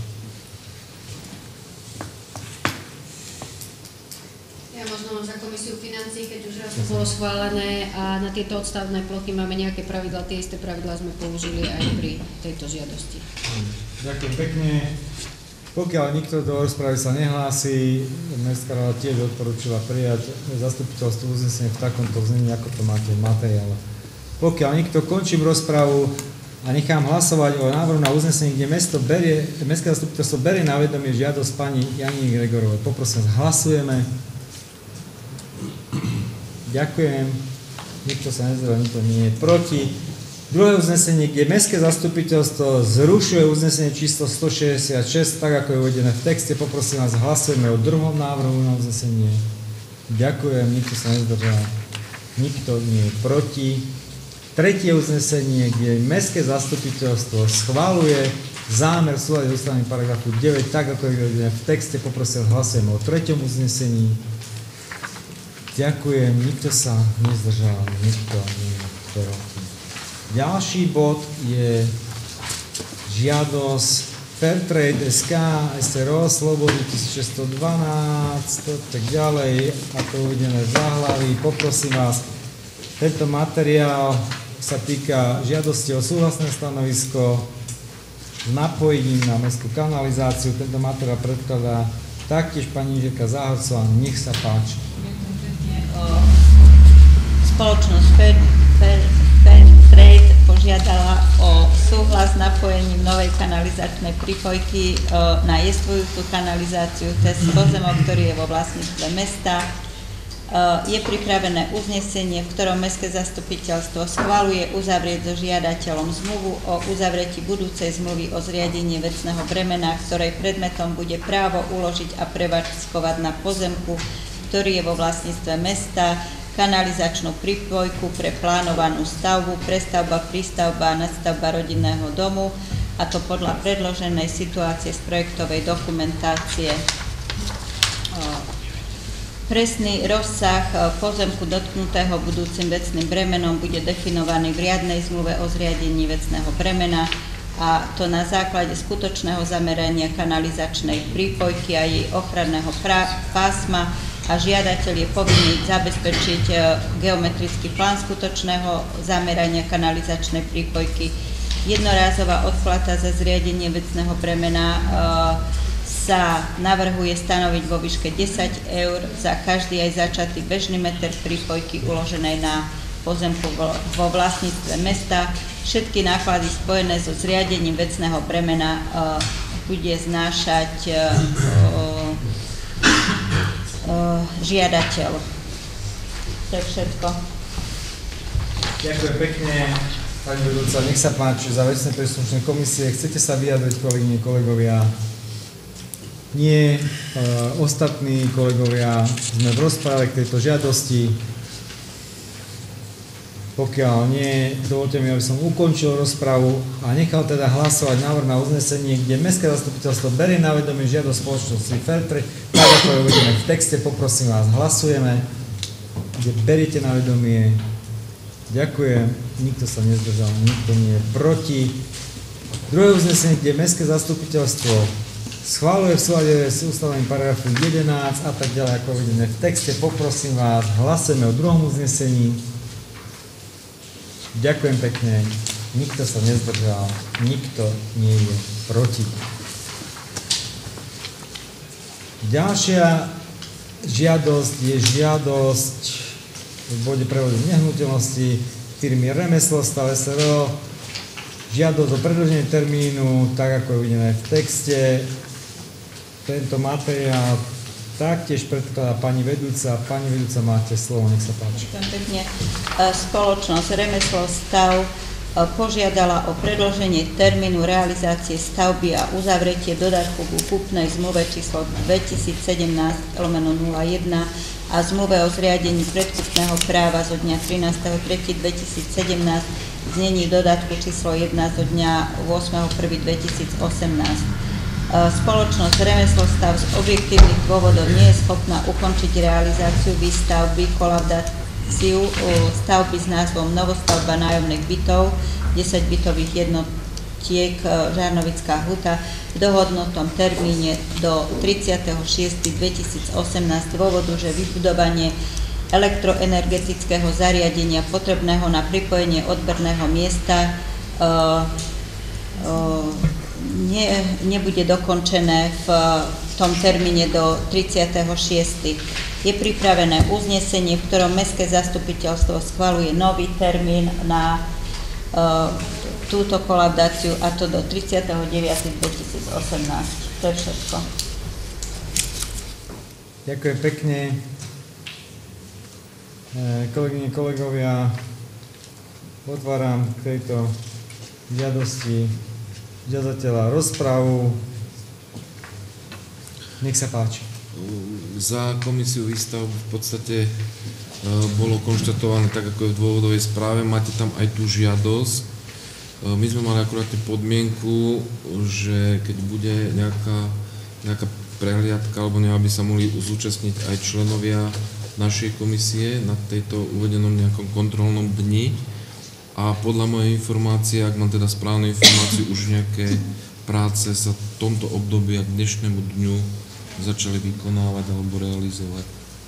Ja možno za komisiu financií, keď už raz to bolo schválené a na tieto odstavné plochy máme nejaké pravidlá, tie isté pravidlá sme použili aj pri tejto žiadosti. Ďakujem pekne. Pokiaľ nikto do rozpravy sa nehlási, mestská rada tiež odporúčila prijať zastupiteľstvo uznesenie v takomto znení, ako to máte v materiále. Pokiaľ nikto, končím rozpravu a nechám hlasovať o návrhu na uznesenie, kde mestské zastupiteľstvo berie na vedomie žiadosť pani Janiny Gregorovej. Poprosím, hlasujeme. Ďakujem. Nikto sa nezdržal, nikto nie je proti. Druhé uznesenie, kde mestské zastupiteľstvo zrušuje uznesenie číslo 166, tak ako je uvedené v texte. Poprosím vás, hlasujeme o druhom návrhu na uznesenie. Ďakujem, nikto sa nezdržal, nikto nie je proti. Tretie uznesenie, kde mestské zastupiteľstvo schvaľuje zámer v súlade s ustanovením paragrafu 9, tak ako je uvedené v texte. Poprosím vás, hlasujeme o treťom uznesení. Ďakujem, nikto sa nezdržal, nikto nie je proti. Ďalší bod je žiadosť Fairtrade SK, SRO, Slobody 1612, tak ďalej, ako uvedené v záhlaví. Poprosím vás, tento materiál sa týka žiadosti o súhlasné stanovisko s napojením na mestskú kanalizáciu. Tento materiál predkladá taktiež pani Jirka Záhorcová. Nech sa páči. Spoločnosť Fairtrade požiadala o súhlas s napojením novej kanalizačnej prípojky na jestvujúcu kanalizáciu cez pozemok, ktorý je vo vlastníctve mesta. Je pripravené uznesenie, v ktorom Mestské zastupiteľstvo schvaľuje uzavrieť so žiadateľom zmluvu o uzavretí budúcej zmluvy o zriadení vecného bremena, ktorej predmetom bude právo uložiť a prevádzkovať na pozemku, ktorý je vo vlastníctve mesta, kanalizačnú prípojku pre plánovanú stavbu, prestavba, prístavba a nadstavba rodinného domu, a to podľa predloženej situácie z projektovej dokumentácie. Presný rozsah pozemku dotknutého budúcim vecným bremenom bude definovaný v riadnej zmluve o zriadení vecného bremena, a to na základe skutočného zamerania kanalizačnej prípojky a jej ochranného pásma, a žiadateľ je povinný zabezpečiť geometrický plán skutočného zamerania kanalizačnej prípojky. Jednorázová odplata za zriadenie vecného bremena sa navrhuje stanoviť vo výške 10 eur za každý aj začatý bežný meter prípojky uloženej na pozemku vo vlastníctve mesta. Všetky náklady spojené so zriadením vecného bremena bude znášať žiadateľ. To je všetko. Ďakujem pekne, pani vedúca. Nech sa páči, za vecné príslušné komisie. Chcete sa vyjadriť, kolegyne, kolegovia? Nie. Ostatní kolegovia, sme v rozprave k tejto žiadosti. Pokiaľ nie, dovolte mi, aby som ukončil rozpravu a nechal teda hlasovať návrh na uznesenie, kde Mestské zastupiteľstvo berie na vedomie žiadosť spoločnosti Fairtrade, tak ako je uvedené v texte. Poprosím vás, hlasujeme, kde beriete na vedomie. Ďakujem, nikto sa nezdržal, nikto nie je proti. Druhé uznesenie, kde Mestské zastupiteľstvo schvaľuje v súlade s ústavným paragrafom 11 a tak ďalej, ako uvedené v texte. Poprosím vás, hlasujeme o druhom uznesení. Ďakujem pekne, nikto sa nezdržal, nikto nie je proti. Ďalšia žiadosť je žiadosť v bode prevodu nehnuteľnosti firmy Remeslostav SRO. Žiadosť o predĺženie termínu, tak ako je uvedené v texte. Tento materiál taktiež predkladá pani vedúca. Pani vedúca, máte slovo, nech sa páči. Pekne. Spoločnosť Remeslostav požiadala o predĺženie termínu realizácie stavby a uzavretie dodatku ku kúpnej zmluve číslo 2017/01 a zmluve o zriadení predkupného práva zo dňa 13.3.2017, znení dodatku číslo 1 zo dňa 8.1.2018. Spoločnosť Remeslostav z objektívnych dôvodov nie je schopná ukončiť realizáciu výstavby, kolaudáciu stavby s názvom Novostavba nájomných bytov, 10 bytových jednotiek Žarnovická huta v dohodnutom termíne do 30.6.2018 z dôvodu, že vybudovanie elektroenergetického zariadenia potrebného na pripojenie odberného miesta nebude dokončené v tom termíne do 36. Je pripravené uznesenie, v ktorom Mestské zastupiteľstvo schvaľuje nový termín na túto kolaudáciu, a to do 30.9.2018. To je všetko. Ďakujem pekne. Kolegyne, kolegovia, otváram k tejto žiadosti žiadateľa rozpravu. Nech sa páči. Za komisiu výstavbu v podstate bolo konštatované, tak ako je v dôvodovej správe, máte tam aj tú žiadosť. My sme mali akurátne podmienku, že keď bude nejaká prehliadka, alebo aby sa mohli zúčastniť aj členovia našej komisie na tejto uvedenom nejakom kontrolnom dni. A podľa mojej informácie, ak mám teda správnu informáciu, už nejaké práce sa v tomto období a k dnešnému dňu začali vykonávať alebo realizovať.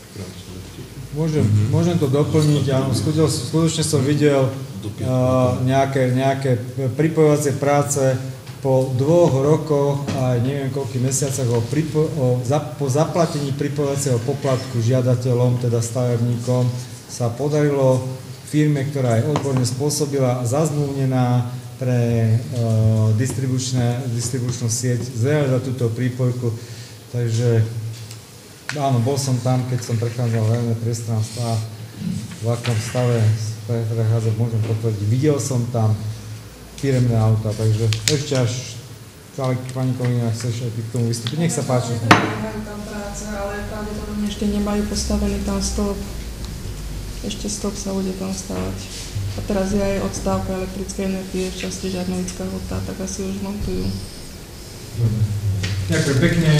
Môžem to doplniť, áno, skutočne som videl nejaké pripojovacie práce po 2 rokoch a neviem koľkých mesiacoch po zaplatení pripojovacieho poplatku žiadateľom, teda stavebníkom, sa podarilo firme, ktorá je odborne spôsobila a zazmluvnená pre distribučnú sieť zrealizovať túto prípojku. Takže áno, bol som tam, keď som prechádzal verejné priestranstva, v akom stave prechádzať môžem potvrdiť. Videl som tam firemné auta, takže ešte až pani kolegyňa, chceš aj k tomu vystúpiť? Nech sa páči. Nemajú tam práce, ale pravdepodobne ešte nemajú postavený tam stĺp. Ešte stĺp sa bude tam stavať. A teraz je aj odstávka elektrickej energie v časti Žarnovická Huta, tak asi už montujú. Ďakujem pekne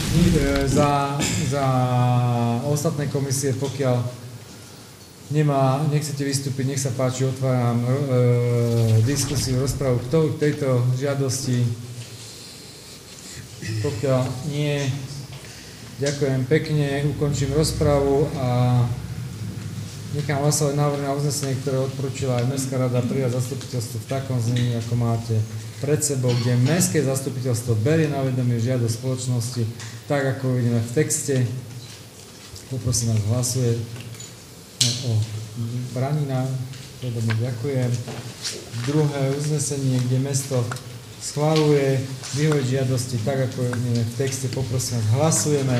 za ostatné komisie, pokiaľ nechcete vystúpiť, nech sa páči, otváram diskusiu, rozpravu k tejto žiadosti. Pokiaľ nie, ďakujem pekne, ukončím rozpravu a nechám hlasovať návrh na uznesenie, ktoré odporúčila aj Mestská rada prijať zastupiteľstvo v takom znení, ako máte pred sebou, kde Mestské zastupiteľstvo berie na vedomie žiadosť spoločnosti, tak ako vidíme v texte. Poprosím vás, hlasuje o Branina, veľmi ďakujem. Druhé uznesenie, kde mesto schvaľuje vyhoviť žiadosti, tak ako vidíme v texte, poprosím vás, hlasujeme.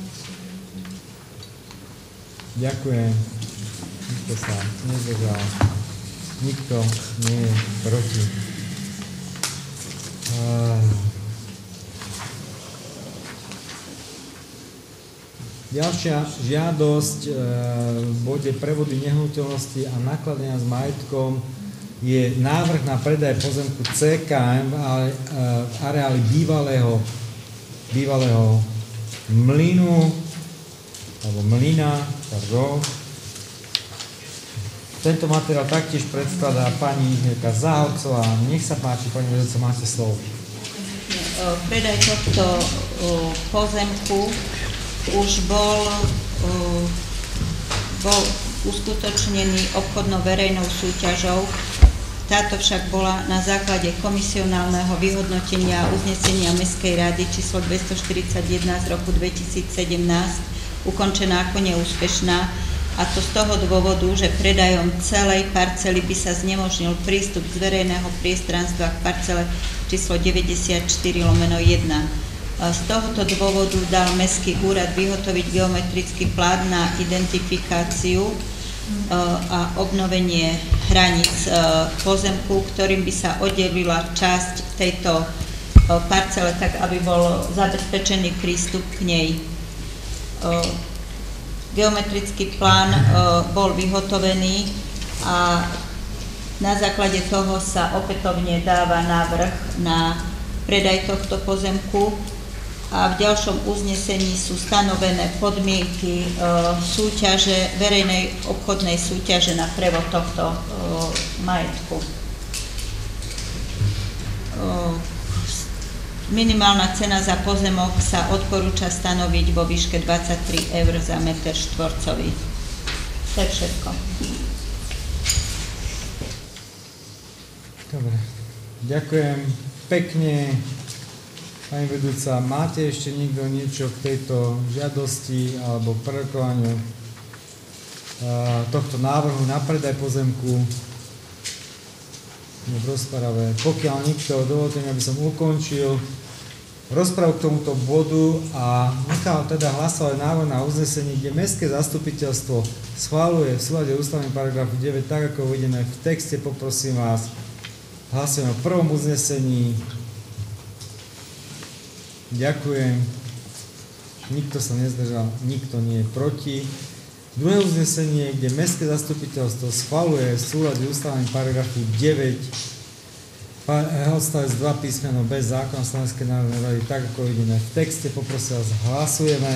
Ďakujem. Nikto sa nezdržal. Nikto nie je proti. Ďalšia žiadosť v bode prevody nehnuteľnosti a nakladania s majetkom je návrh na predaj pozemku CKM v areáli bývalého mlynu alebo mlyna, pardon. Tento materiál taktiež predkladá pani inžinierka Záhorcová. Nech sa páči, pani vedúca, máte slovo. Predaj tohto pozemku už bol uskutočnený obchodnou verejnou súťažou. Táto však bola na základe komisionálneho vyhodnotenia uznesenia Mestskej rady číslo 241 z roku 2017 ukončená ako neúspešná. A to z toho dôvodu, že predajom celej parcely by sa znemožnil prístup z verejného priestranstva k parcele číslo 94/1. Z tohoto dôvodu dal Mestský úrad vyhotoviť geometrický plán na identifikáciu a obnovenie hraníc pozemku, ktorým by sa oddelila časť tejto parcele tak, aby bol zabezpečený prístup k nej. Geometrický plán bol vyhotovený a na základe toho sa opätovne dáva návrh na predaj tohto pozemku a v ďalšom uznesení sú stanovené podmienky súťaže, verejnej obchodnej súťaže na prevod tohto majetku. Minimálna cena za pozemok sa odporúča stanoviť vo výške 23 eur za meter štvorcový. To je všetko. Dobre, ďakujem pekne. Pani vedúca, máte ešte niekto niečo k tejto žiadosti alebo prerokovaniu tohto návrhu na predaj pozemku v rozprave? Pokiaľ nikto, dovolte mi, aby som ukončil rozpravu k tomuto bodu a nechal teda hlasovať návrh na uznesenie, kde Mestské zastupiteľstvo schvaľuje v súlade ústavným paragrafu 9, tak ako uvidíme v texte. Poprosím vás, hlasujeme o prvom uznesení. Ďakujem. Nikto sa nezdržal, nikto nie je proti. Druhé uznesenie, kde Mestské zastupiteľstvo schvaľuje v súlade ústavným paragrafu 9 odstavec 2 písmeno B zákona Slovenskej národnej rady, tak ako vidíme v texte. Poprosím vás, hlasujeme.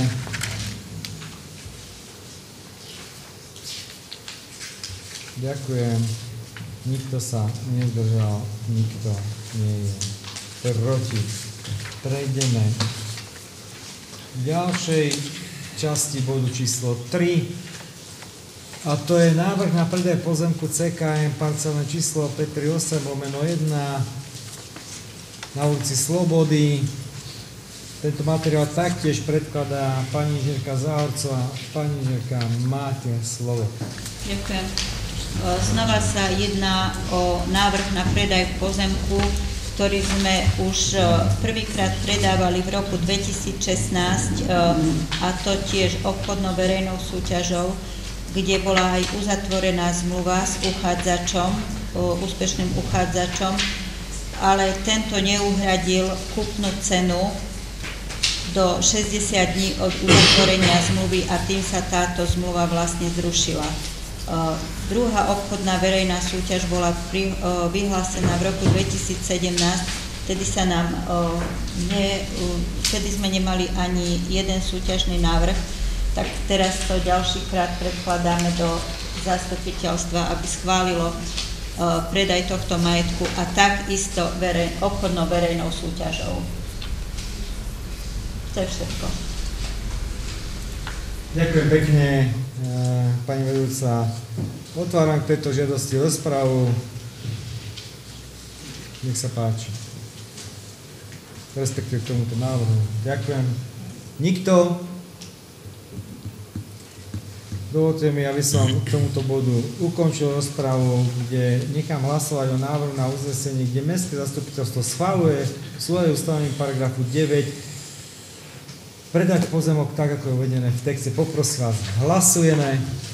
Ďakujem. Nikto sa nezdržal, nikto nie je proti. Prejdeme k ďalšej časti bodu číslo 3. A to je návrh na predaj pozemku CKM parcelné číslo 538/1 na ulici Slobody. Tento materiál taktiež predkladá pani inžinierka Záhorcová. Pani inžinierka, máte slovo. Ďakujem. Znova sa jedná o návrh na predaj pozemku, ktorý sme už prvýkrát predávali v roku 2016, a to tiež obchodno-verejnou súťažou, kde bola aj uzatvorená zmluva s uchádzačom, úspešným uchádzačom, ale tento neuhradil kúpnu cenu do 60 dní od uzatvorenia zmluvy a tým sa táto zmluva vlastne zrušila. Druhá obchodná verejná súťaž bola vyhlásená v roku 2017, vtedy sme nemali ani jeden súťažný návrh, tak teraz to ďalšíkrát predkladáme do zastupiteľstva, aby schválilo predaj tohto majetku a takisto obchodno-verejnou súťažou. To je všetko. Ďakujem pekne, pani vedúca. Otváram k tejto žiadosti rozpravu. Nech sa páči. Respektíve k tomuto návrhu. Ďakujem. Nikto? Dovolte mi, aby som k tomuto bodu ukončil rozpravu, kde nechám hlasovať o návrhu na uznesenie, kde Mestské zastupiteľstvo schvaľuje v súlade ustanovením paragrafu 9 predať pozemok tak, ako je uvedené v texte. Poprosím vás, hlasujeme.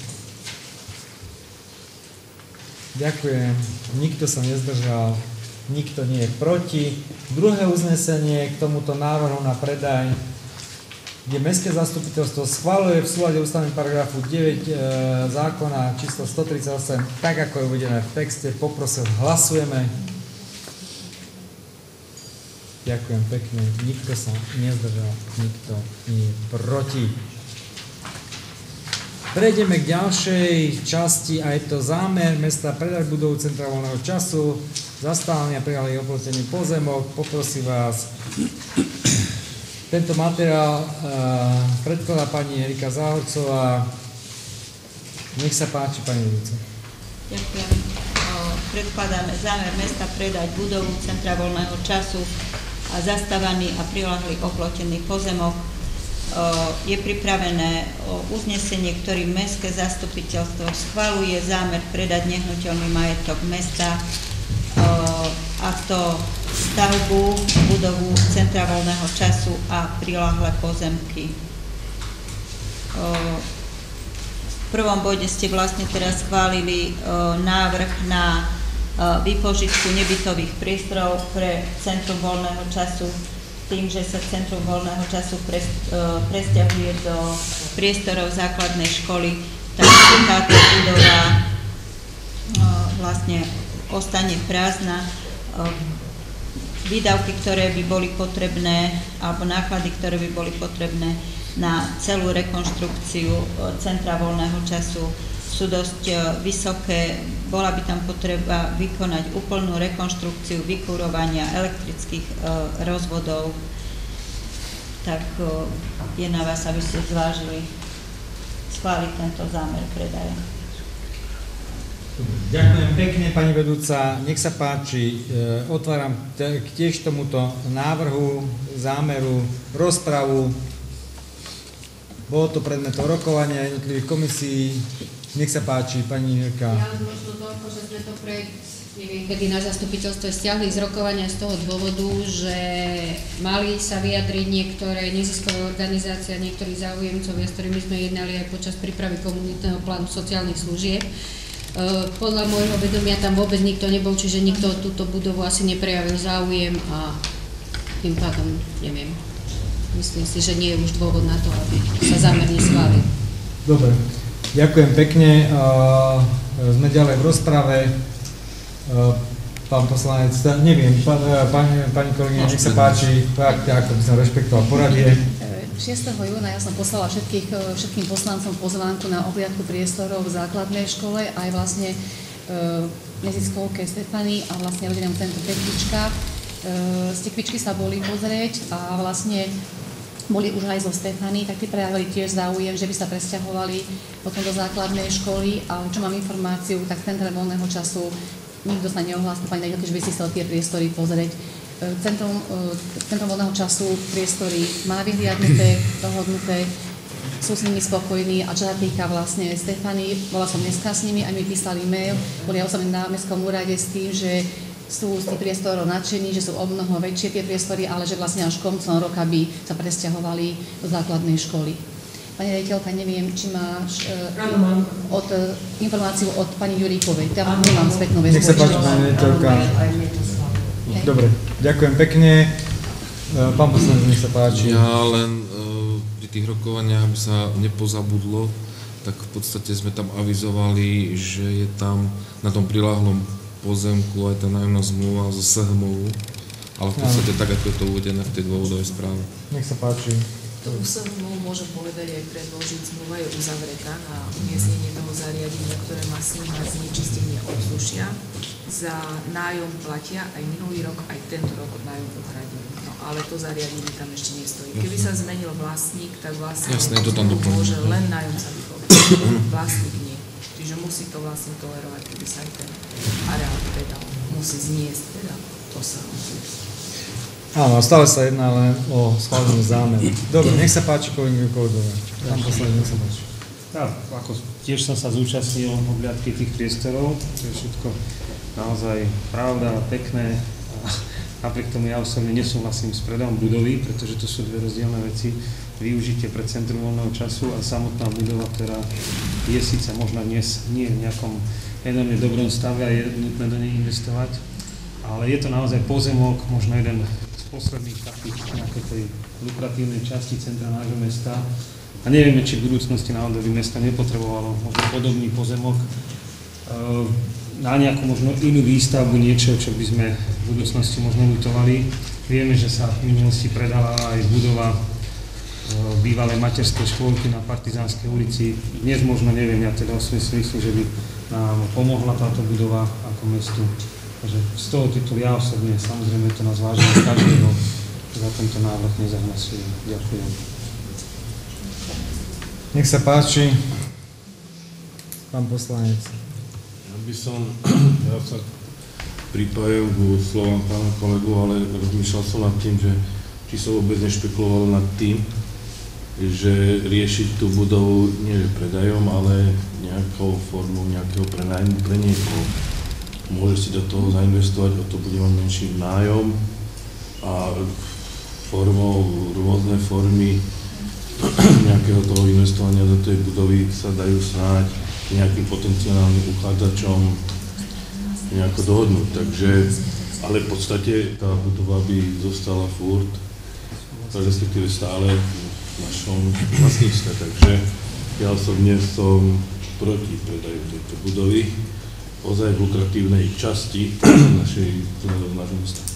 Ďakujem. Nikto sa nezdržal, nikto nie je proti. Druhé uznesenie k tomuto návrhu na predaj, kde Mestské zastupiteľstvo schvaľuje v súlade ustanovením paragrafu 9 zákona číslo 138 tak, ako je uvedené v texte. Poprosím, hlasujeme. Ďakujem pekne. Nikto sa nezdržal, nikto nie je proti. Prejdeme k ďalšej časti a je to zámer mesta predať budovu Centra voľného času, zastávania prijali oplotený pozemok. Poprosím vás, tento materiál predkladá pani Erika Záhorcová. Nech sa páči, pani vedúca. Ďakujem. Predkladáme zámer mesta predať budovu Centra voľného času a zastávaný a priľahlý oplotený pozemok. Je pripravené uznesenie, ktorým Mestské zastupiteľstvo schvaľuje zámer predať nehnuteľný majetok mesta, a to stavbu, budovu Centra voľného času a priľahlé pozemky. V prvom bode ste vlastne teraz schválili návrh na vypožitku nebytových priestorov pre Centrum voľného času tým, že sa Centrum voľného času presťahuje do priestorov základnej školy, tak táto budova vlastne ostane prázdna. Výdavky, ktoré by boli potrebné, alebo náklady, ktoré by boli potrebné na celú rekonštrukciu Centra voľného času sú dosť vysoké. Bola by tam potreba vykonať úplnú rekonštrukciu vykurovania elektrických rozvodov. Tak je na vás, aby ste zvážili schváliť tento zámer predaja. Ďakujem pekne, pani vedúca. Nech sa páči, otváram tiež tomuto návrhu, zámeru, rozpravu. Bolo to predmetom rokovania jednotlivých komisí. Nech sa páči, pani Mirka. Ja možno toľko, že sme to neviem, kedy na zastupiteľstve stiahli z rokovania z toho dôvodu, že mali sa vyjadriť niektoré neziskové organizácie a niektorí záujemcovia, s ktorými sme jednali aj počas prípravy komunitného plánu sociálnych služieb. Podľa môjho vedomia tam vôbec nikto nebol, čiže nikto túto budovu asi neprejavil záujem a tým pádom neviem. Myslím si, že nie je už dôvod na to, aby sa zámerne schválil. Dobre. Ďakujem pekne. Sme ďalej v rozprave. Pán poslanec, neviem, pani kolegyňa, nech sa páči, ako by som rešpektoval poradie. 6. júna ja som poslala všetkým poslancom pozvánku na obliadku priestorov v základnej škole, aj vlastne neziskovke Stefany a vlastne rodinnému centru Tekvička. Z Tekvičky sa boli pozrieť a vlastne boli už aj zo Stefany, tak tí prejavili tiež záujem, že by sa presťahovali potom do základnej školy, ale čo mám informáciu, tak v Centre voľného času nikto sa neohlásil, pani riaditeľka, že by si chcel tie priestory pozrieť. Centrum voľného času priestory má vyhliadnuté, dohodnuté. sú s nimi spokojní. A čo sa týka vlastne Stefany, bola som dneska s nimi a mi písali e-mail, boli osobne na mestskom úrade s tým, že sú z tých priestorov nadšení, že sú o mnoho väčšie tie priestory, ale že vlastne až koncom roka by sa presťahovali do základnej školy. Pani riaditeľka, neviem, či máš informáciu od pani Juríkovej. Tam nemám spätnú väzbu. Nech sa páči, pani riaditeľka. Dobre, ďakujem pekne. Pán poslanec, nech sa páči. Ja len pri tých rokovaniach, aby sa nepozabudlo, tak v podstate sme tam avizovali, že je tam na tom priláhlom pozemku aj tá nájomná zmluva so SHMou, ale v podstate tak, ako je to uvedené v tej dôvodovej správe. Nech sa páči. To SHMou môžem povedať aj predložiť, zmluva je uzavretá na umiestnenie toho zariadenia, ktoré má snímať znečistenie ovzdušia. Za nájom platia aj minulý rok, aj tento rok nájom uhradili. No ale to zariadenie tam ešte nestojí. Keby sa zmenil vlastník, tak vlastne môže len nájom sa vypovedať. Vlastník nie. Čiže musí to vlastne tolerovať, keby sa aj ten areál predal. Musí zniesť teda to sa. Áno, stále sa jedná len o schválený zámer. Dobre, nech sa páči, kolegovia. Pán poslanec, nech sa páči. Ja, ako tiež som sa zúčastnil obhliadky tých priestorov, to je všetko naozaj pravda, pekné. A napriek tomu ja osobne nesúhlasím s predajom budovy, pretože to sú dve rozdielne veci. Využitie pre centrum voľného času a samotná budova, ktorá je síce možno dnes nie v nejakom enormne dobrom stave a je nutné do nej investovať, ale je to naozaj pozemok, možno jeden z posledných takých nejakej tej lukratívnej časti centra nášho mesta. A nevieme, či v budúcnosti náhodou by mesto nepotrebovalo možno podobný pozemok na nejakú možno inú výstavbu, niečo, čo by sme v budúcnosti možno lutovali. Vieme, že sa v minulosti predala aj budova bývalej materskej škôlky na Partizánskej ulici. Dnes možno neviem, ja teda si myslím, že by nám pomohla táto budova ako mestu. Takže z toho titulu ja osobne samozrejme to na zváženie každého za tento návrh nezahlasujem. Ďakujem. Nech sa páči, pán poslanec. Ja sa pripájam k slovám pána kolegu, ale rozmýšľal som nad tým, že či som vôbec nešpekuloval nad tým, že riešiť tú budovu nie predajom, ale nejakou formou nejakého prenajmu pre niekoho. Môže si do toho zainvestovať, o to bude mať menší nájom a formou, rôzne formy nejakého toho investovania do tej budovy sa dajú snáď nejakým potenciálnym uchádzačom nejako dohodnúť. Takže, ale v podstate tá budova by zostala furt, respektíve stále v našom vlastníctve. Takže ja osobne som proti predaju tejto budovy, ozaj v lukratívnej časti nášho mesta.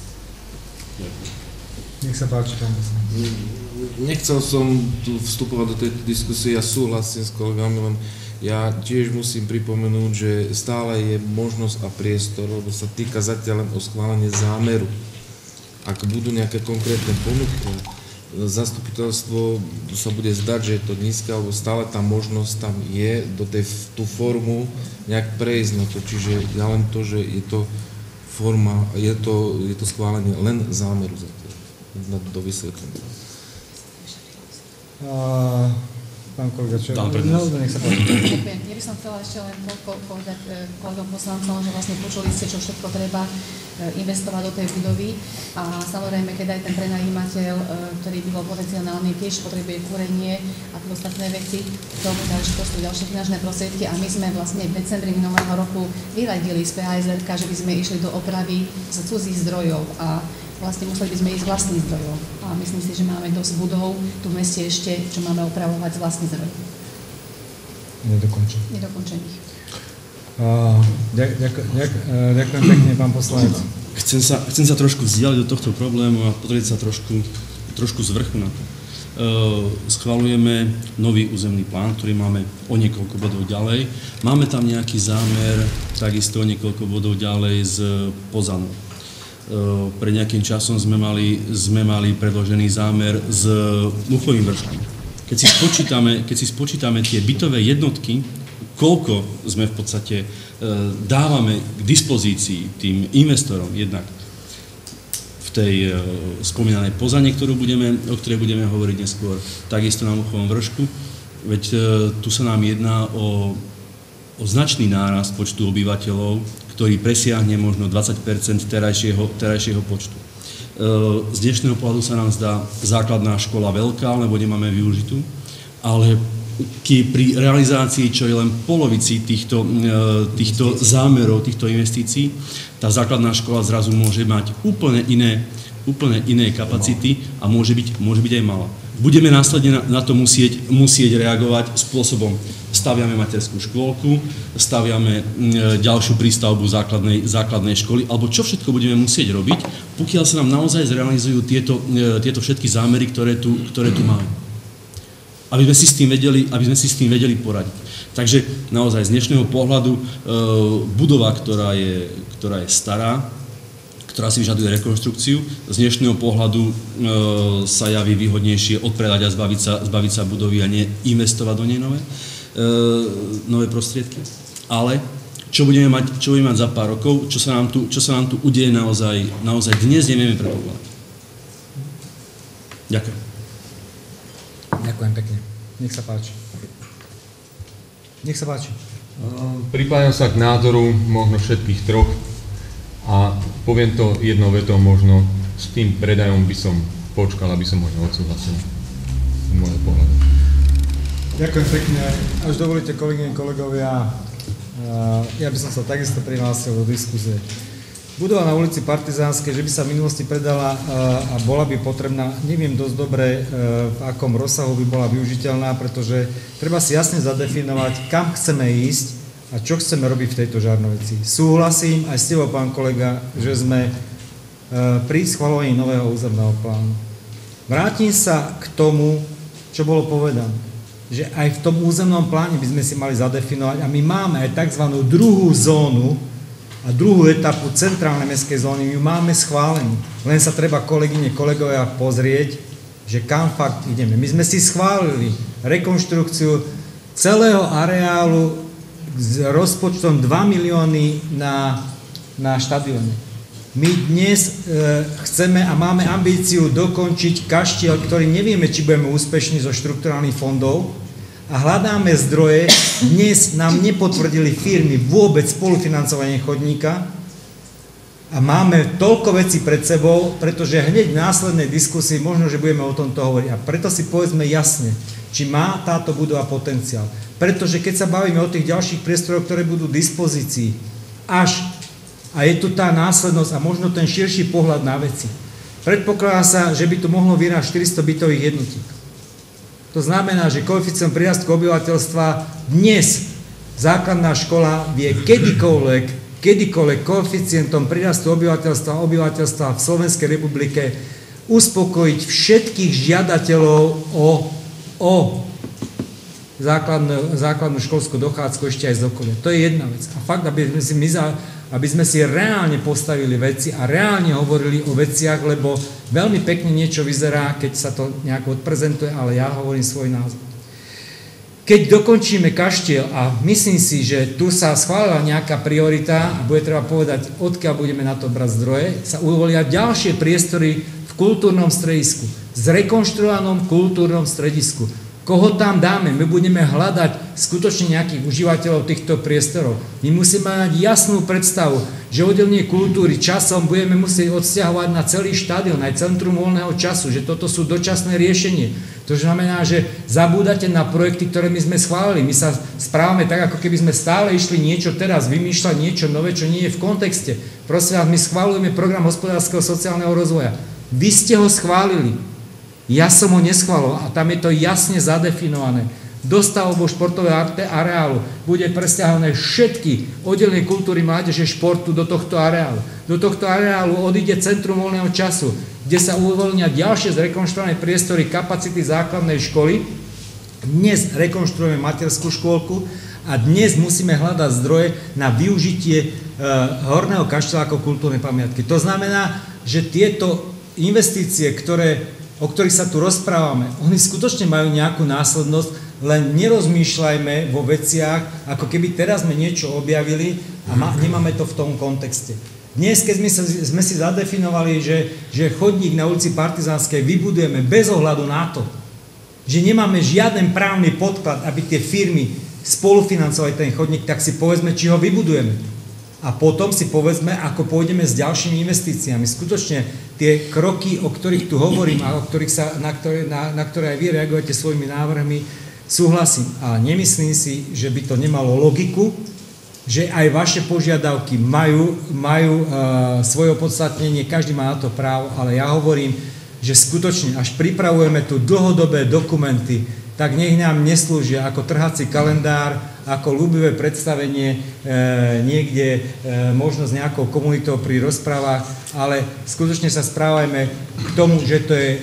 Nech sa páči, pán poslanec. Nechcel som tu vstupovať do tejto diskusie, ja súhlasím s kolegami, len ja tiež musím pripomenúť, že stále je možnosť a priestor, lebo sa týka zatiaľ len o schválenie zámeru. Ak budú nejaké konkrétne ponuky, zastupiteľstvo sa bude zdať, že je to nízke, alebo stále tá možnosť tam je do tú formu nejak prejsť na to. Čiže ja len to, že je to forma, je to schválenie len zámeru zatiaľ, do vysvetlenia. Pán kolega, čo? Nech sa páči. Ďakujem. Ja by som chcela ešte len povedať kolegom poslancom, že vlastne počuli ste, čo všetko treba investovať do tej budovy a samozrejme, keď aj ten prenajímateľ, ktorý by bol potenciálny, tiež potrebuje kúrenie a tie ostatné veci, k tomu ďalšie finančné prostriedky a my sme vlastne v decembri minulého roku vyradili z PHSR, že by sme išli do opravy z cudzích zdrojov a vlastne museli by sme ísť z vlastných zdrojov. A myslím si, že máme dosť budov tu v meste ešte, čo máme opravovať z vlastných zdrojov. Nedokončených. Ďakujem pekne, pán poslanec. Chcem sa trošku vzdialiť do tohto problému a pozrieť sa trošku z vrchu na to. Schvaľujeme nový územný plán, ktorý máme o niekoľko bodov ďalej. Máme tam nejaký zámer, takisto o niekoľko bodov ďalej z Pozanou. Pred nejakým časom sme mali predložený zámer s Muchovým vrškom. Keď si spočítame tie bytové jednotky, koľko sme v podstate dávame k dispozícii tým investorom jednak v tej spomínanej Pozane, o ktorej budeme hovoriť neskôr, takisto na Muchovom vršku, Veď tu sa nám jedná o značný nárast počtu obyvateľov, ktorý presiahne možno 20% terajšieho počtu. Z dnešného pohľadu sa nám zdá základná škola veľká, lebo nemáme využitú, ale pri realizácii, čo je len polovici týchto zámerov, týchto investícií, tá základná škola zrazu môže mať úplne iné kapacity a môže byť aj malá. Budeme následne na to musieť reagovať spôsobom: staviame materskú škôlku, staviame ďalšiu prístavbu základnej školy, alebo čo všetko budeme musieť robiť, pokiaľ sa nám naozaj zrealizujú tieto všetky zámery, ktoré tu máme. Aby sme si s tým vedeli poradiť. Takže naozaj z dnešného pohľadu budova, ktorá je stará, ktorá si vyžaduje rekonštrukciu, z dnešného pohľadu sa javí výhodnejšie odpredať a zbaviť sa budovy a nie investovať do nej nové prostriedky. Ale čo budeme mať za pár rokov, čo sa nám tu udeje naozaj dnes nevieme predpokladať. Ďakujem. Ďakujem pekne. Nech sa páči. Pripájam sa k názoru možno všetkých troch a poviem to jednou vetou, možno s tým predajom by som počkal, aby som ho neodsúhlasil. Z môjho pohľadu. Ďakujem pekne. Až dovolíte, kolegyne, kolegovia, ja by som sa takisto prihlásil do diskusie. Budova na ulici Partizánskej, že by sa v minulosti predala a bola by potrebná, neviem dosť dobre, v akom rozsahu by bola využiteľná, pretože treba si jasne zadefinovať, kam chceme ísť a čo chceme robiť v tejto Žarnovici. Súhlasím aj s tebou, pán kolega, že sme pri schvaľovaní nového územného plánu. Vrátim sa k tomu, čo bolo povedané, že aj v tom územnom pláne by sme si mali zadefinovať, a my máme aj tzv. Druhú zónu a druhú etapu centrálnej mestskej zóny, my máme schválenú. Len sa treba, kolegyne, kolegovia, pozrieť, že kam fakt ideme. My sme si schválili rekonštrukciu celého areálu s rozpočtom 2 milióny na štadióne. My dnes chceme a máme ambíciu dokončiť kaštiel, ktorý nevieme, či budeme úspešní zo štrukturálnych fondov, a hľadáme zdroje. Dnes nám nepotvrdili firmy vôbec spolufinancovanie chodníka a máme toľko vecí pred sebou, pretože hneď v následnej diskusii možno, že budeme o tomto hovoriť. A preto si povedzme jasne, či má táto budova potenciál. Pretože keď sa bavíme o tých ďalších priestoroch, ktoré budú v dispozícii, a je tu tá následnosť a možno ten širší pohľad na veci. Predpokladá sa, že by tu mohlo vyrásť 400 bytových jednotiek. To znamená, že koeficient prírastku obyvateľstva dnes základná škola vie kedykoľvek koeficientom prírastu obyvateľstva v Slovenskej republike uspokojiť všetkých žiadateľov o základnú školskú dochádzku ešte aj z okolia. To je jedna vec. A fakt, aby sme si reálne postavili veci a reálne hovorili o veciach, lebo veľmi pekne niečo vyzerá, keď sa to nejako odprezentuje, ale ja hovorím svoj názor. Keď dokončíme kaštiel, a myslím si, že tu sa schválila nejaká priorita a bude treba povedať, odkiaľ budeme na to brať zdroje, sa uvolia ďalšie priestory v kultúrnom stredisku, zrekonštruovanom kultúrnom stredisku. Koho tam dáme? My budeme hľadať skutočne nejakých užívateľov týchto priestorov. My musíme mať jasnú predstavu, že oddelenie kultúry časom budeme musieť odsťahovať na celý štadión, aj centrum voľného času, že toto sú dočasné riešenie. To znamená, že zabúdate na projekty, ktoré my sme schválili. My sa správame tak, ako keby sme stále išli niečo teraz, vymýšľať niečo nové, čo nie je v kontexte. Prosím vás, my schválujeme program hospodárskeho sociálneho rozvoja. Vy ste ho schválili. Ja som ho neschválil a tam je to jasne zadefinované. Dostavbou športového areálu bude presťahované všetky oddelenie kultúry, mládeže, športu do tohto areálu. Do tohto areálu odíde centrum voľného času, kde sa uvoľnia ďalšie zrekonštruované priestory kapacity základnej školy. Dnes rekonštruujeme materskú škôlku a dnes musíme hľadať zdroje na využitie Horného kaštieľa ako kultúrnej pamiatky. To znamená, že tieto investície, o ktorých sa tu rozprávame, oni skutočne majú nejakú následnosť, len nerozmýšľajme vo veciach, ako keby teraz sme niečo objavili a nemáme to v tom kontexte. Dnes, keď sme si zadefinovali, že chodník na ulici Partizánskej vybudujeme bez ohľadu na to, že nemáme žiaden právny podklad, aby tie firmy spolufinancovali ten chodník, tak si povedzme, či ho vybudujeme. A potom si povedzme, ako pôjdeme s ďalšími investíciami. Skutočne tie kroky, o ktorých tu hovorím a na ktoré aj vy reagujete svojimi návrhmi, súhlasím. Ale nemyslím si, že by to nemalo logiku, že aj vaše požiadavky majú svoje opodstatnenie, každý má na to právo, ale ja hovorím, že skutočne, až pripravujeme tu dlhodobé dokumenty, tak nech nám neslúžia ako trhací kalendár, ako ľúbivé predstavenie niekde, možno s nejakou komunitou pri rozprávach, ale skutočne sa správajme k tomu, že to je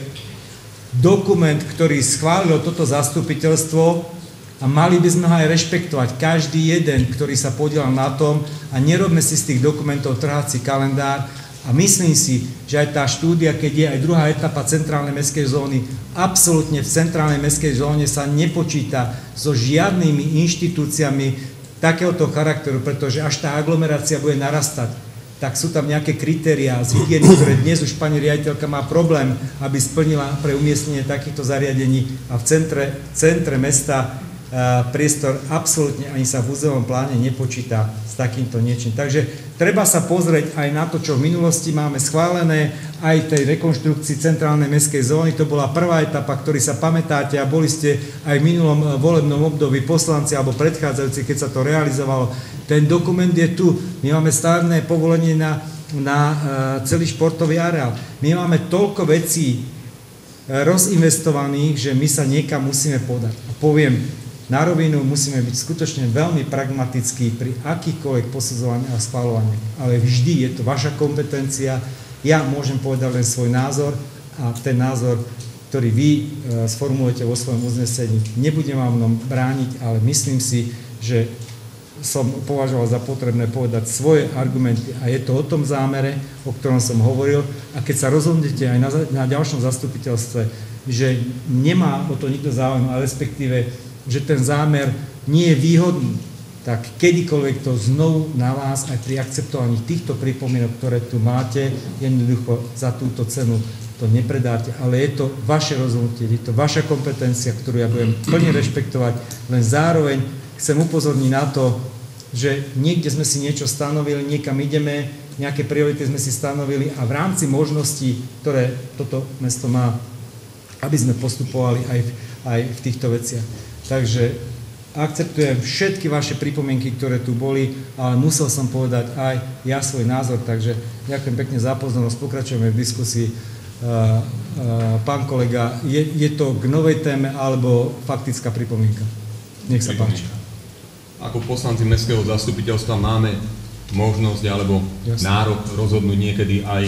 dokument, ktorý schválilo toto zastupiteľstvo a mali by sme ho aj rešpektovať. Každý jeden, ktorý sa podielal na tom a nerobme si z tých dokumentov trhací kalendár. A myslím si, že aj tá štúdia, keď je aj druhá etapa centrálnej mestskej zóny, absolútne v centrálnej mestskej zóne sa nepočíta so žiadnymi inštitúciami takéhoto charakteru, pretože až tá aglomerácia bude narastať, tak sú tam nejaké kritériá z hygieny, ktoré dnes už pani riaditeľka má problém, aby splnila pre umiestnenie takýchto zariadení a v centre mesta priestor absolútne ani sa v územnom pláne nepočíta s takýmto niečím. Takže treba sa pozrieť aj na to, čo v minulosti máme schválené, aj tej rekonštrukcii centrálnej mestskej zóny. To bola prvá etapa, ktorý sa pamätáte a boli ste aj v minulom volebnom období poslanci alebo predchádzajúci, keď sa to realizovalo. Ten dokument je tu. My máme stavebné povolenie na celý športový areál. My máme toľko vecí rozinvestovaných, že my sa niekam musíme podať. A poviem, na rovinu musíme byť skutočne veľmi pragmatickí pri akýchkoľvek posudzovaní a schvaľovaní. Ale vždy je to vaša kompetencia. Ja môžem povedať len svoj názor a ten názor, ktorý vy sformulujete vo svojom uznesení, nebudem vám mnom brániť, ale myslím si, že som považoval za potrebné povedať svoje argumenty a je to o tom zámere, o ktorom som hovoril. A keď sa rozhodnete aj na ďalšom zastupiteľstve, že nemá o to nikto záujem, ale respektíve že ten zámer nie je výhodný, tak kedykoľvek to znovu na vás aj pri akceptovaní týchto pripomienok, ktoré tu máte, jednoducho za túto cenu to nepredáte, ale je to vaše rozhodnutie, je to vaša kompetencia, ktorú ja budem plne rešpektovať, len zároveň chcem upozorniť na to, že niekde sme si niečo stanovili, niekam ideme, nejaké priority sme si stanovili a v rámci možností, ktoré toto mesto má, aby sme postupovali aj v týchto veciach. Takže akceptujem všetky vaše pripomienky, ktoré tu boli, ale musel som povedať aj ja svoj názor, takže ďakujem pekne za pozornosť, pokračujeme v diskusii. Pán kolega, je to k novej téme alebo faktická pripomienka? Nech sa páči. Ako poslanci mestského zastupiteľstva máme možnosť alebo nárok rozhodnúť niekedy aj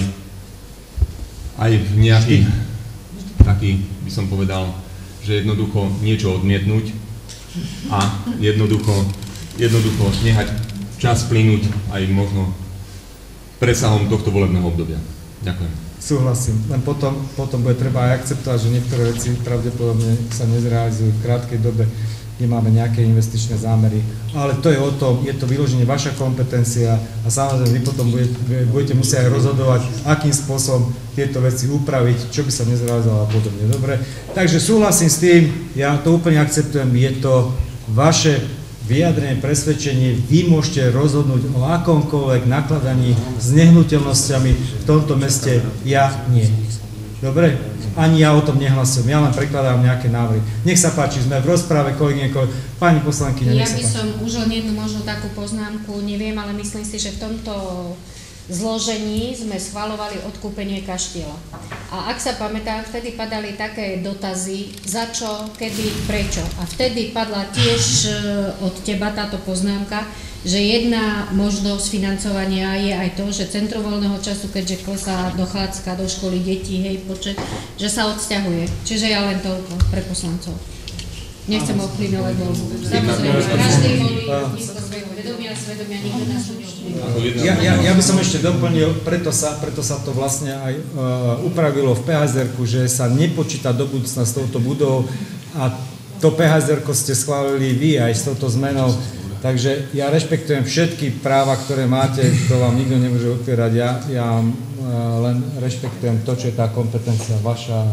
v nejaký taký, by som povedal, že jednoducho niečo odmietnúť a jednoducho nehať čas plynúť aj možno presahom tohto volebného obdobia. Ďakujem. Súhlasím, len potom bude treba aj akceptovať, že niektoré veci pravdepodobne sa nezrealizujú v krátkej dobe, kde máme nejaké investičné zámery. Ale to je o tom, je to vyloženie vaša kompetencia a samozrejme vy potom budete musieť aj rozhodovať, akým spôsobom tieto veci upraviť, čo by sa nezrealizovalo a podobne. Dobre, takže súhlasím s tým, ja to úplne akceptujem, je to vaše vyjadrené presvedčenie, vy môžete rozhodnúť o akomkoľvek nakladaní s nehnuteľnosťami v tomto meste, ja nie. Dobre? Ani ja o tom nehlasujem, ja len prekladám nejaké návrhy. Nech sa páči, sme v rozprave, kolegyne, pani poslankyňa, nech sa páči. Ja by som už len jednu možno takú poznámku, neviem, ale myslím si, že v tomto zložení sme schvaľovali odkúpenie kaštieľa. A ak sa pamätám, vtedy padali také dotazy, za čo, kedy, prečo. A vtedy padla tiež od teba táto poznámka, že jedna možnosť financovania je aj to, že centrum voľného času, keďže klesá dochádzka do školy detí, hej, počet, že sa odsťahuje. Čiže ja len toľko pre poslancov. Nechcem ovplyvňovať voľbu. Samozrejme, každý volí blízko svojho svedomia, nikto nás neovplyvňuje. Ja by som ešte doplnil, preto sa to vlastne aj upravilo v PHZR-ku, že sa nepočíta do budúcna s touto budovou a to PHZR-ko ste schválili vy aj s touto zmenou. Takže ja rešpektujem všetky práva, ktoré máte, to vám nikto nemôže upierať. Ja len rešpektujem to, čo je tá kompetencia vaša.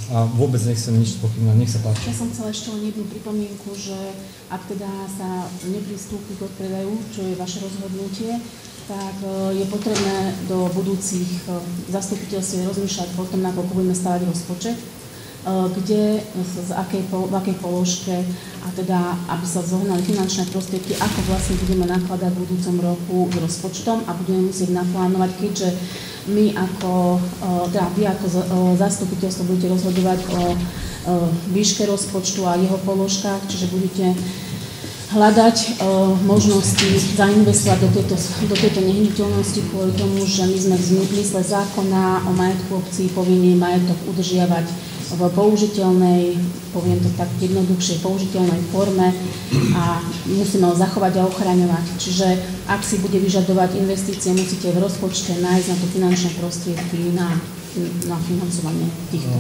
a vôbec nechcem nič spochybňovať. Nech sa páči. Ja som chcela ešte len jednu pripomienku, že ak teda sa nepristúpi k odpredaju, čo je vaše rozhodnutie, tak je potrebné do budúcich zastupiteľstiev rozmýšľať o tom, nakoľko budeme stavať rozpočet, kde, v akej položke a teda, aby sa zohnali finančné prostriedky, ako vlastne budeme nakladať v budúcom roku s rozpočtom a budeme musieť naplánovať, keďže my ako, teda vy ako zastupiteľstvo budete rozhodovať o výške rozpočtu a jeho položkách, čiže budete hľadať možnosti zainvestovať do tejto nehnuteľnosti kvôli tomu, že my sme v zmysle zákona o majetku obcí povinní majetok udržiavať v použiteľnej, poviem to tak jednoduchšie, použiteľnej forme a musíme ho zachovať a ochraňovať. Čiže ak si bude vyžadovať investície, musíte v rozpočte nájsť na to finančné prostriedky na financovanie týchto.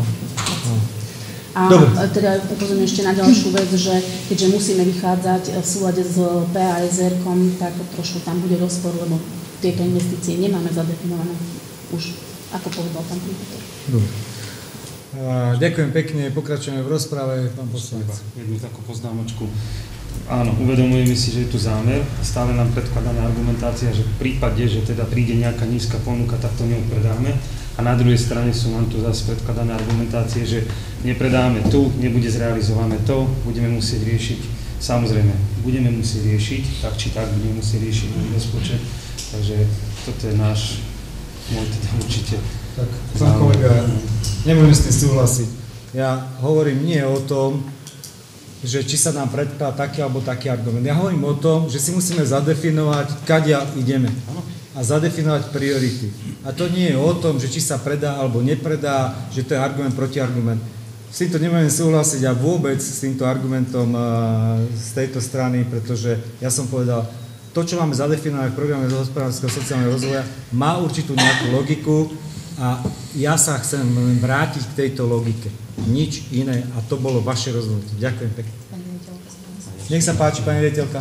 A teda upozorňujem ešte na ďalšiu vec, že keďže musíme vychádzať v súlade s PASR-kom, tak trošku tam bude rozpor, lebo tieto investície nemáme zadefinované už, ako povedal pán primátor. Dobre. Ďakujem pekne, pokračujeme v rozprave, pán poslanec. Jednu takú poznámočku. Áno, uvedomujeme si, že je tu zámer, stále nám predkladaná argumentácia, že v prípade, že teda príde nejaká nízka ponuka, tak to neupredáme. A na druhej strane sú nám tu zase predkladané argumentácie, že nepredáme tu, nebude zrealizované to, budeme musieť riešiť, samozrejme, budeme musieť riešiť, tak či tak budeme musieť riešiť rozpočet, takže toto je môj teda určite. Tak, pán kolega, nemôžem s tým súhlasiť. Ja hovorím nie o tom, že či sa nám predkladá taký alebo taký argument. Ja hovorím o tom, že si musíme zadefinovať, kadia ideme. A zadefinovať priority. A to nie je o tom, že či sa predá alebo nepredá, že to je argument proti argument. S týmto nemôžem súhlasiť a vôbec s týmto argumentom z tejto strany, pretože ja som povedal, to, čo máme zadefinované v programe hospodárskeho sociálneho rozvoja, má určitú nejakú logiku a ja sa chcem vrátiť k tejto logike. Nič iné a to bolo vaše rozhodnutie. Ďakujem pekne. Nech sa páči, pani riaditeľka.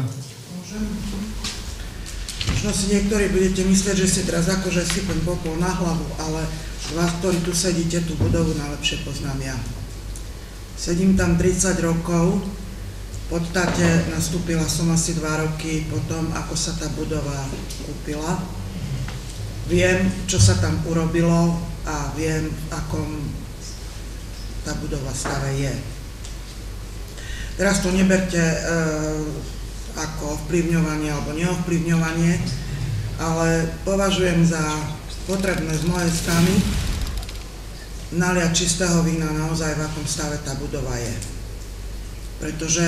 Možno si niektorí budete myslieť, že si teraz akože sypem popol na hlavu, ale vás, ktorí tu sedíte, tú budovu najlepšie poznám ja. Sedím tam 30 rokov, v podstate nastúpila som asi 2 roky potom, ako sa tá budova kúpila. Viem, čo sa tam urobilo a viem, v akom tá budova stave je. Teraz to neberte ako ovplyvňovanie alebo neovplyvňovanie, ale považujem za potrebné z mojej strany naliať čistého vína naozaj, v akom stave tá budova je. Pretože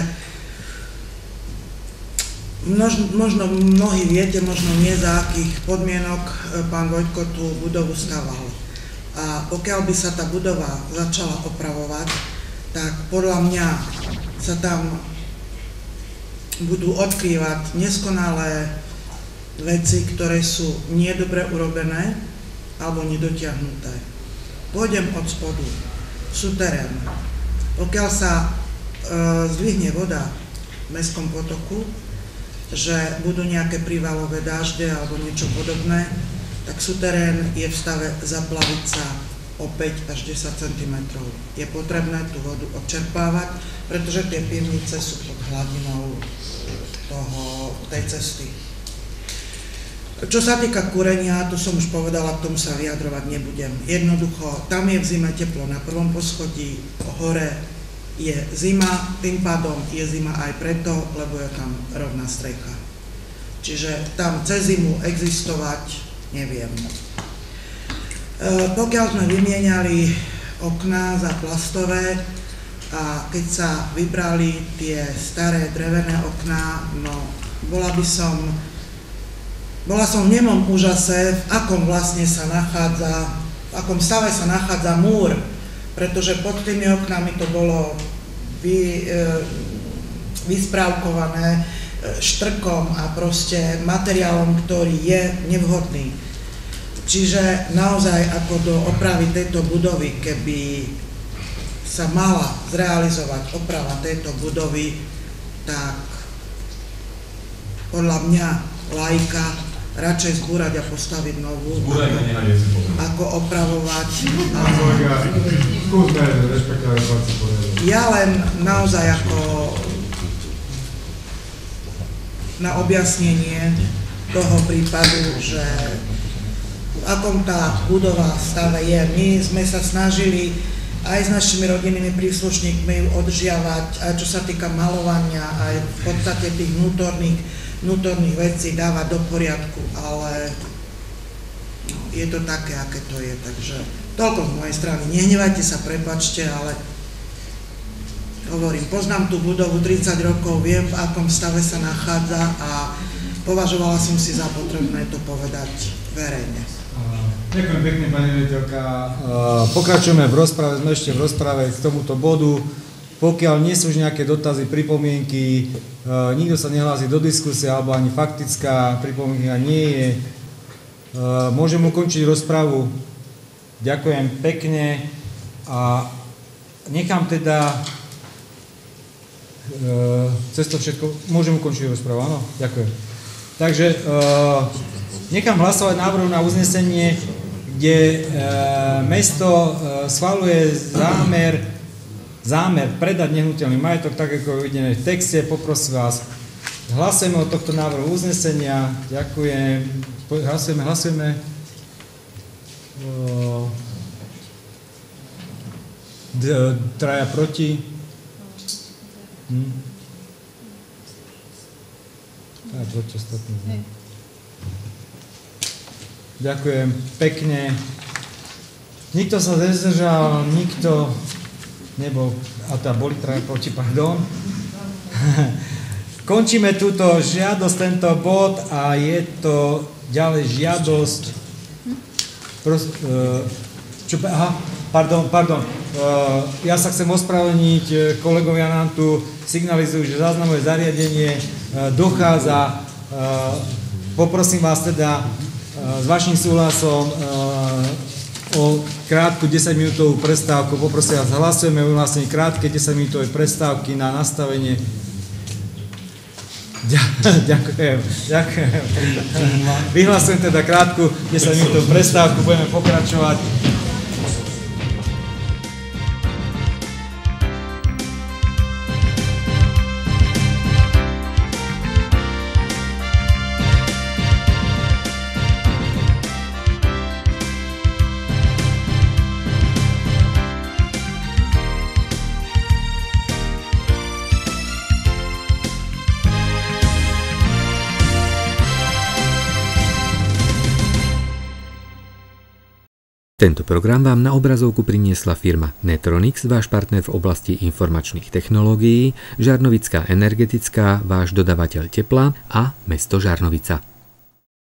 možno mnohí viete, možno nie za akých podmienok pán Vojtko tú budovu staval. A pokiaľ by sa tá budova začala opravovať, tak podľa mňa sa tam budú odkrývať neskonalé veci, ktoré sú nedobre urobené alebo nedotiahnuté. Pôjdem od spodu. Suterén. Pokiaľ sa zdvihne voda v mestskom potoku, že budú nejaké prívalové dážde alebo niečo podobné, tak suterén je v stave zaplaviť sa o 5 až 10 cm. Je potrebné tú vodu odčerpávať, pretože tie pivnice sú pod hladinou tej cesty. Čo sa týka kúrenia, to som už povedala, k tomu sa vyjadrovať nebudem. Jednoducho, tam je v zime teplo na prvom poschodí, hore je zima, tým pádom je zima aj preto, lebo je tam rovná strecha. Čiže tam cez zimu existovať neviem. Pokiaľ sme vymieniali okná za plastové a keď sa vybrali tie staré drevené okná, no bola som v nemom úžase, v akom vlastne sa nachádza, v akom stave sa nachádza múr, pretože pod tými oknami to bolo vysprávkované štrkom a proste materiálom, ktorý je nevhodný. Čiže naozaj ako do opravy tejto budovy, keby sa mala zrealizovať oprava tejto budovy, tak podľa mňa laika radšej zbúrať a postaviť novú, ako opravovať. Ja len naozaj ako na objasnenie toho prípadu, že v akom tá budova stave je. My sme sa snažili aj s našimi rodinnými príslušníkmi ju odžiavať, aj čo sa týka malovania, aj v podstate tých vnútorných vecí dávať do poriadku, ale je to také, aké to je, takže toľko z mojej strany. Nehnevajte sa, prepáčte, ale hovorím, poznám tú budovu 30 rokov, viem, v akom stave sa nachádza a považovala som si za potrebné to povedať verejne. Ďakujem pekne, pani riaditeľka. Pokračujeme v rozprave, sme ešte v rozprave k tomuto bodu. Pokiaľ nie sú už nejaké dotazy, pripomienky, nikto sa nehlási do diskusie, alebo ani faktická pripomienka nie je, môžem ukončiť rozpravu. Ďakujem pekne a nechám teda cez to všetko, môžem ukončiť rozpravu, áno? Ďakujem. Takže nechám hlasovať návrhu na uznesenie, kde mesto schvaľuje zámer predať nehnuteľný majetok, tak ako je uvedené v texte. Poprosím vás, hlasujeme o tohto návrhu uznesenia. Ďakujem. Hlasujeme. Traja proti. Traja proti ostatní. Ďakujem pekne. Nikto sa nezdržal, nikto nebol, a tá boli traja proti, pardon. Končíme túto žiadosť, tento bod a je to ďalej žiadosť. Pardon. Ja sa chcem ospravedlniť, kolegovia nám tu signalizujú, že záznamové zariadenie dochádza. Poprosím vás teda s vašim súhlasom o krátku 10-minútovú prestávku. Poprosím vás, hlasujeme o vyhlásení krátke 10-minútovej prestávky na nastavenie. Ďakujem. Vyhlasujem teda krátku 10-minútovú prestávku, budeme pokračovať. Tento program vám na obrazovku priniesla firma Netronix, váš partner v oblasti informačných technológií, Žarnovická energetická, váš dodavateľ tepla a mesto Žarnovica.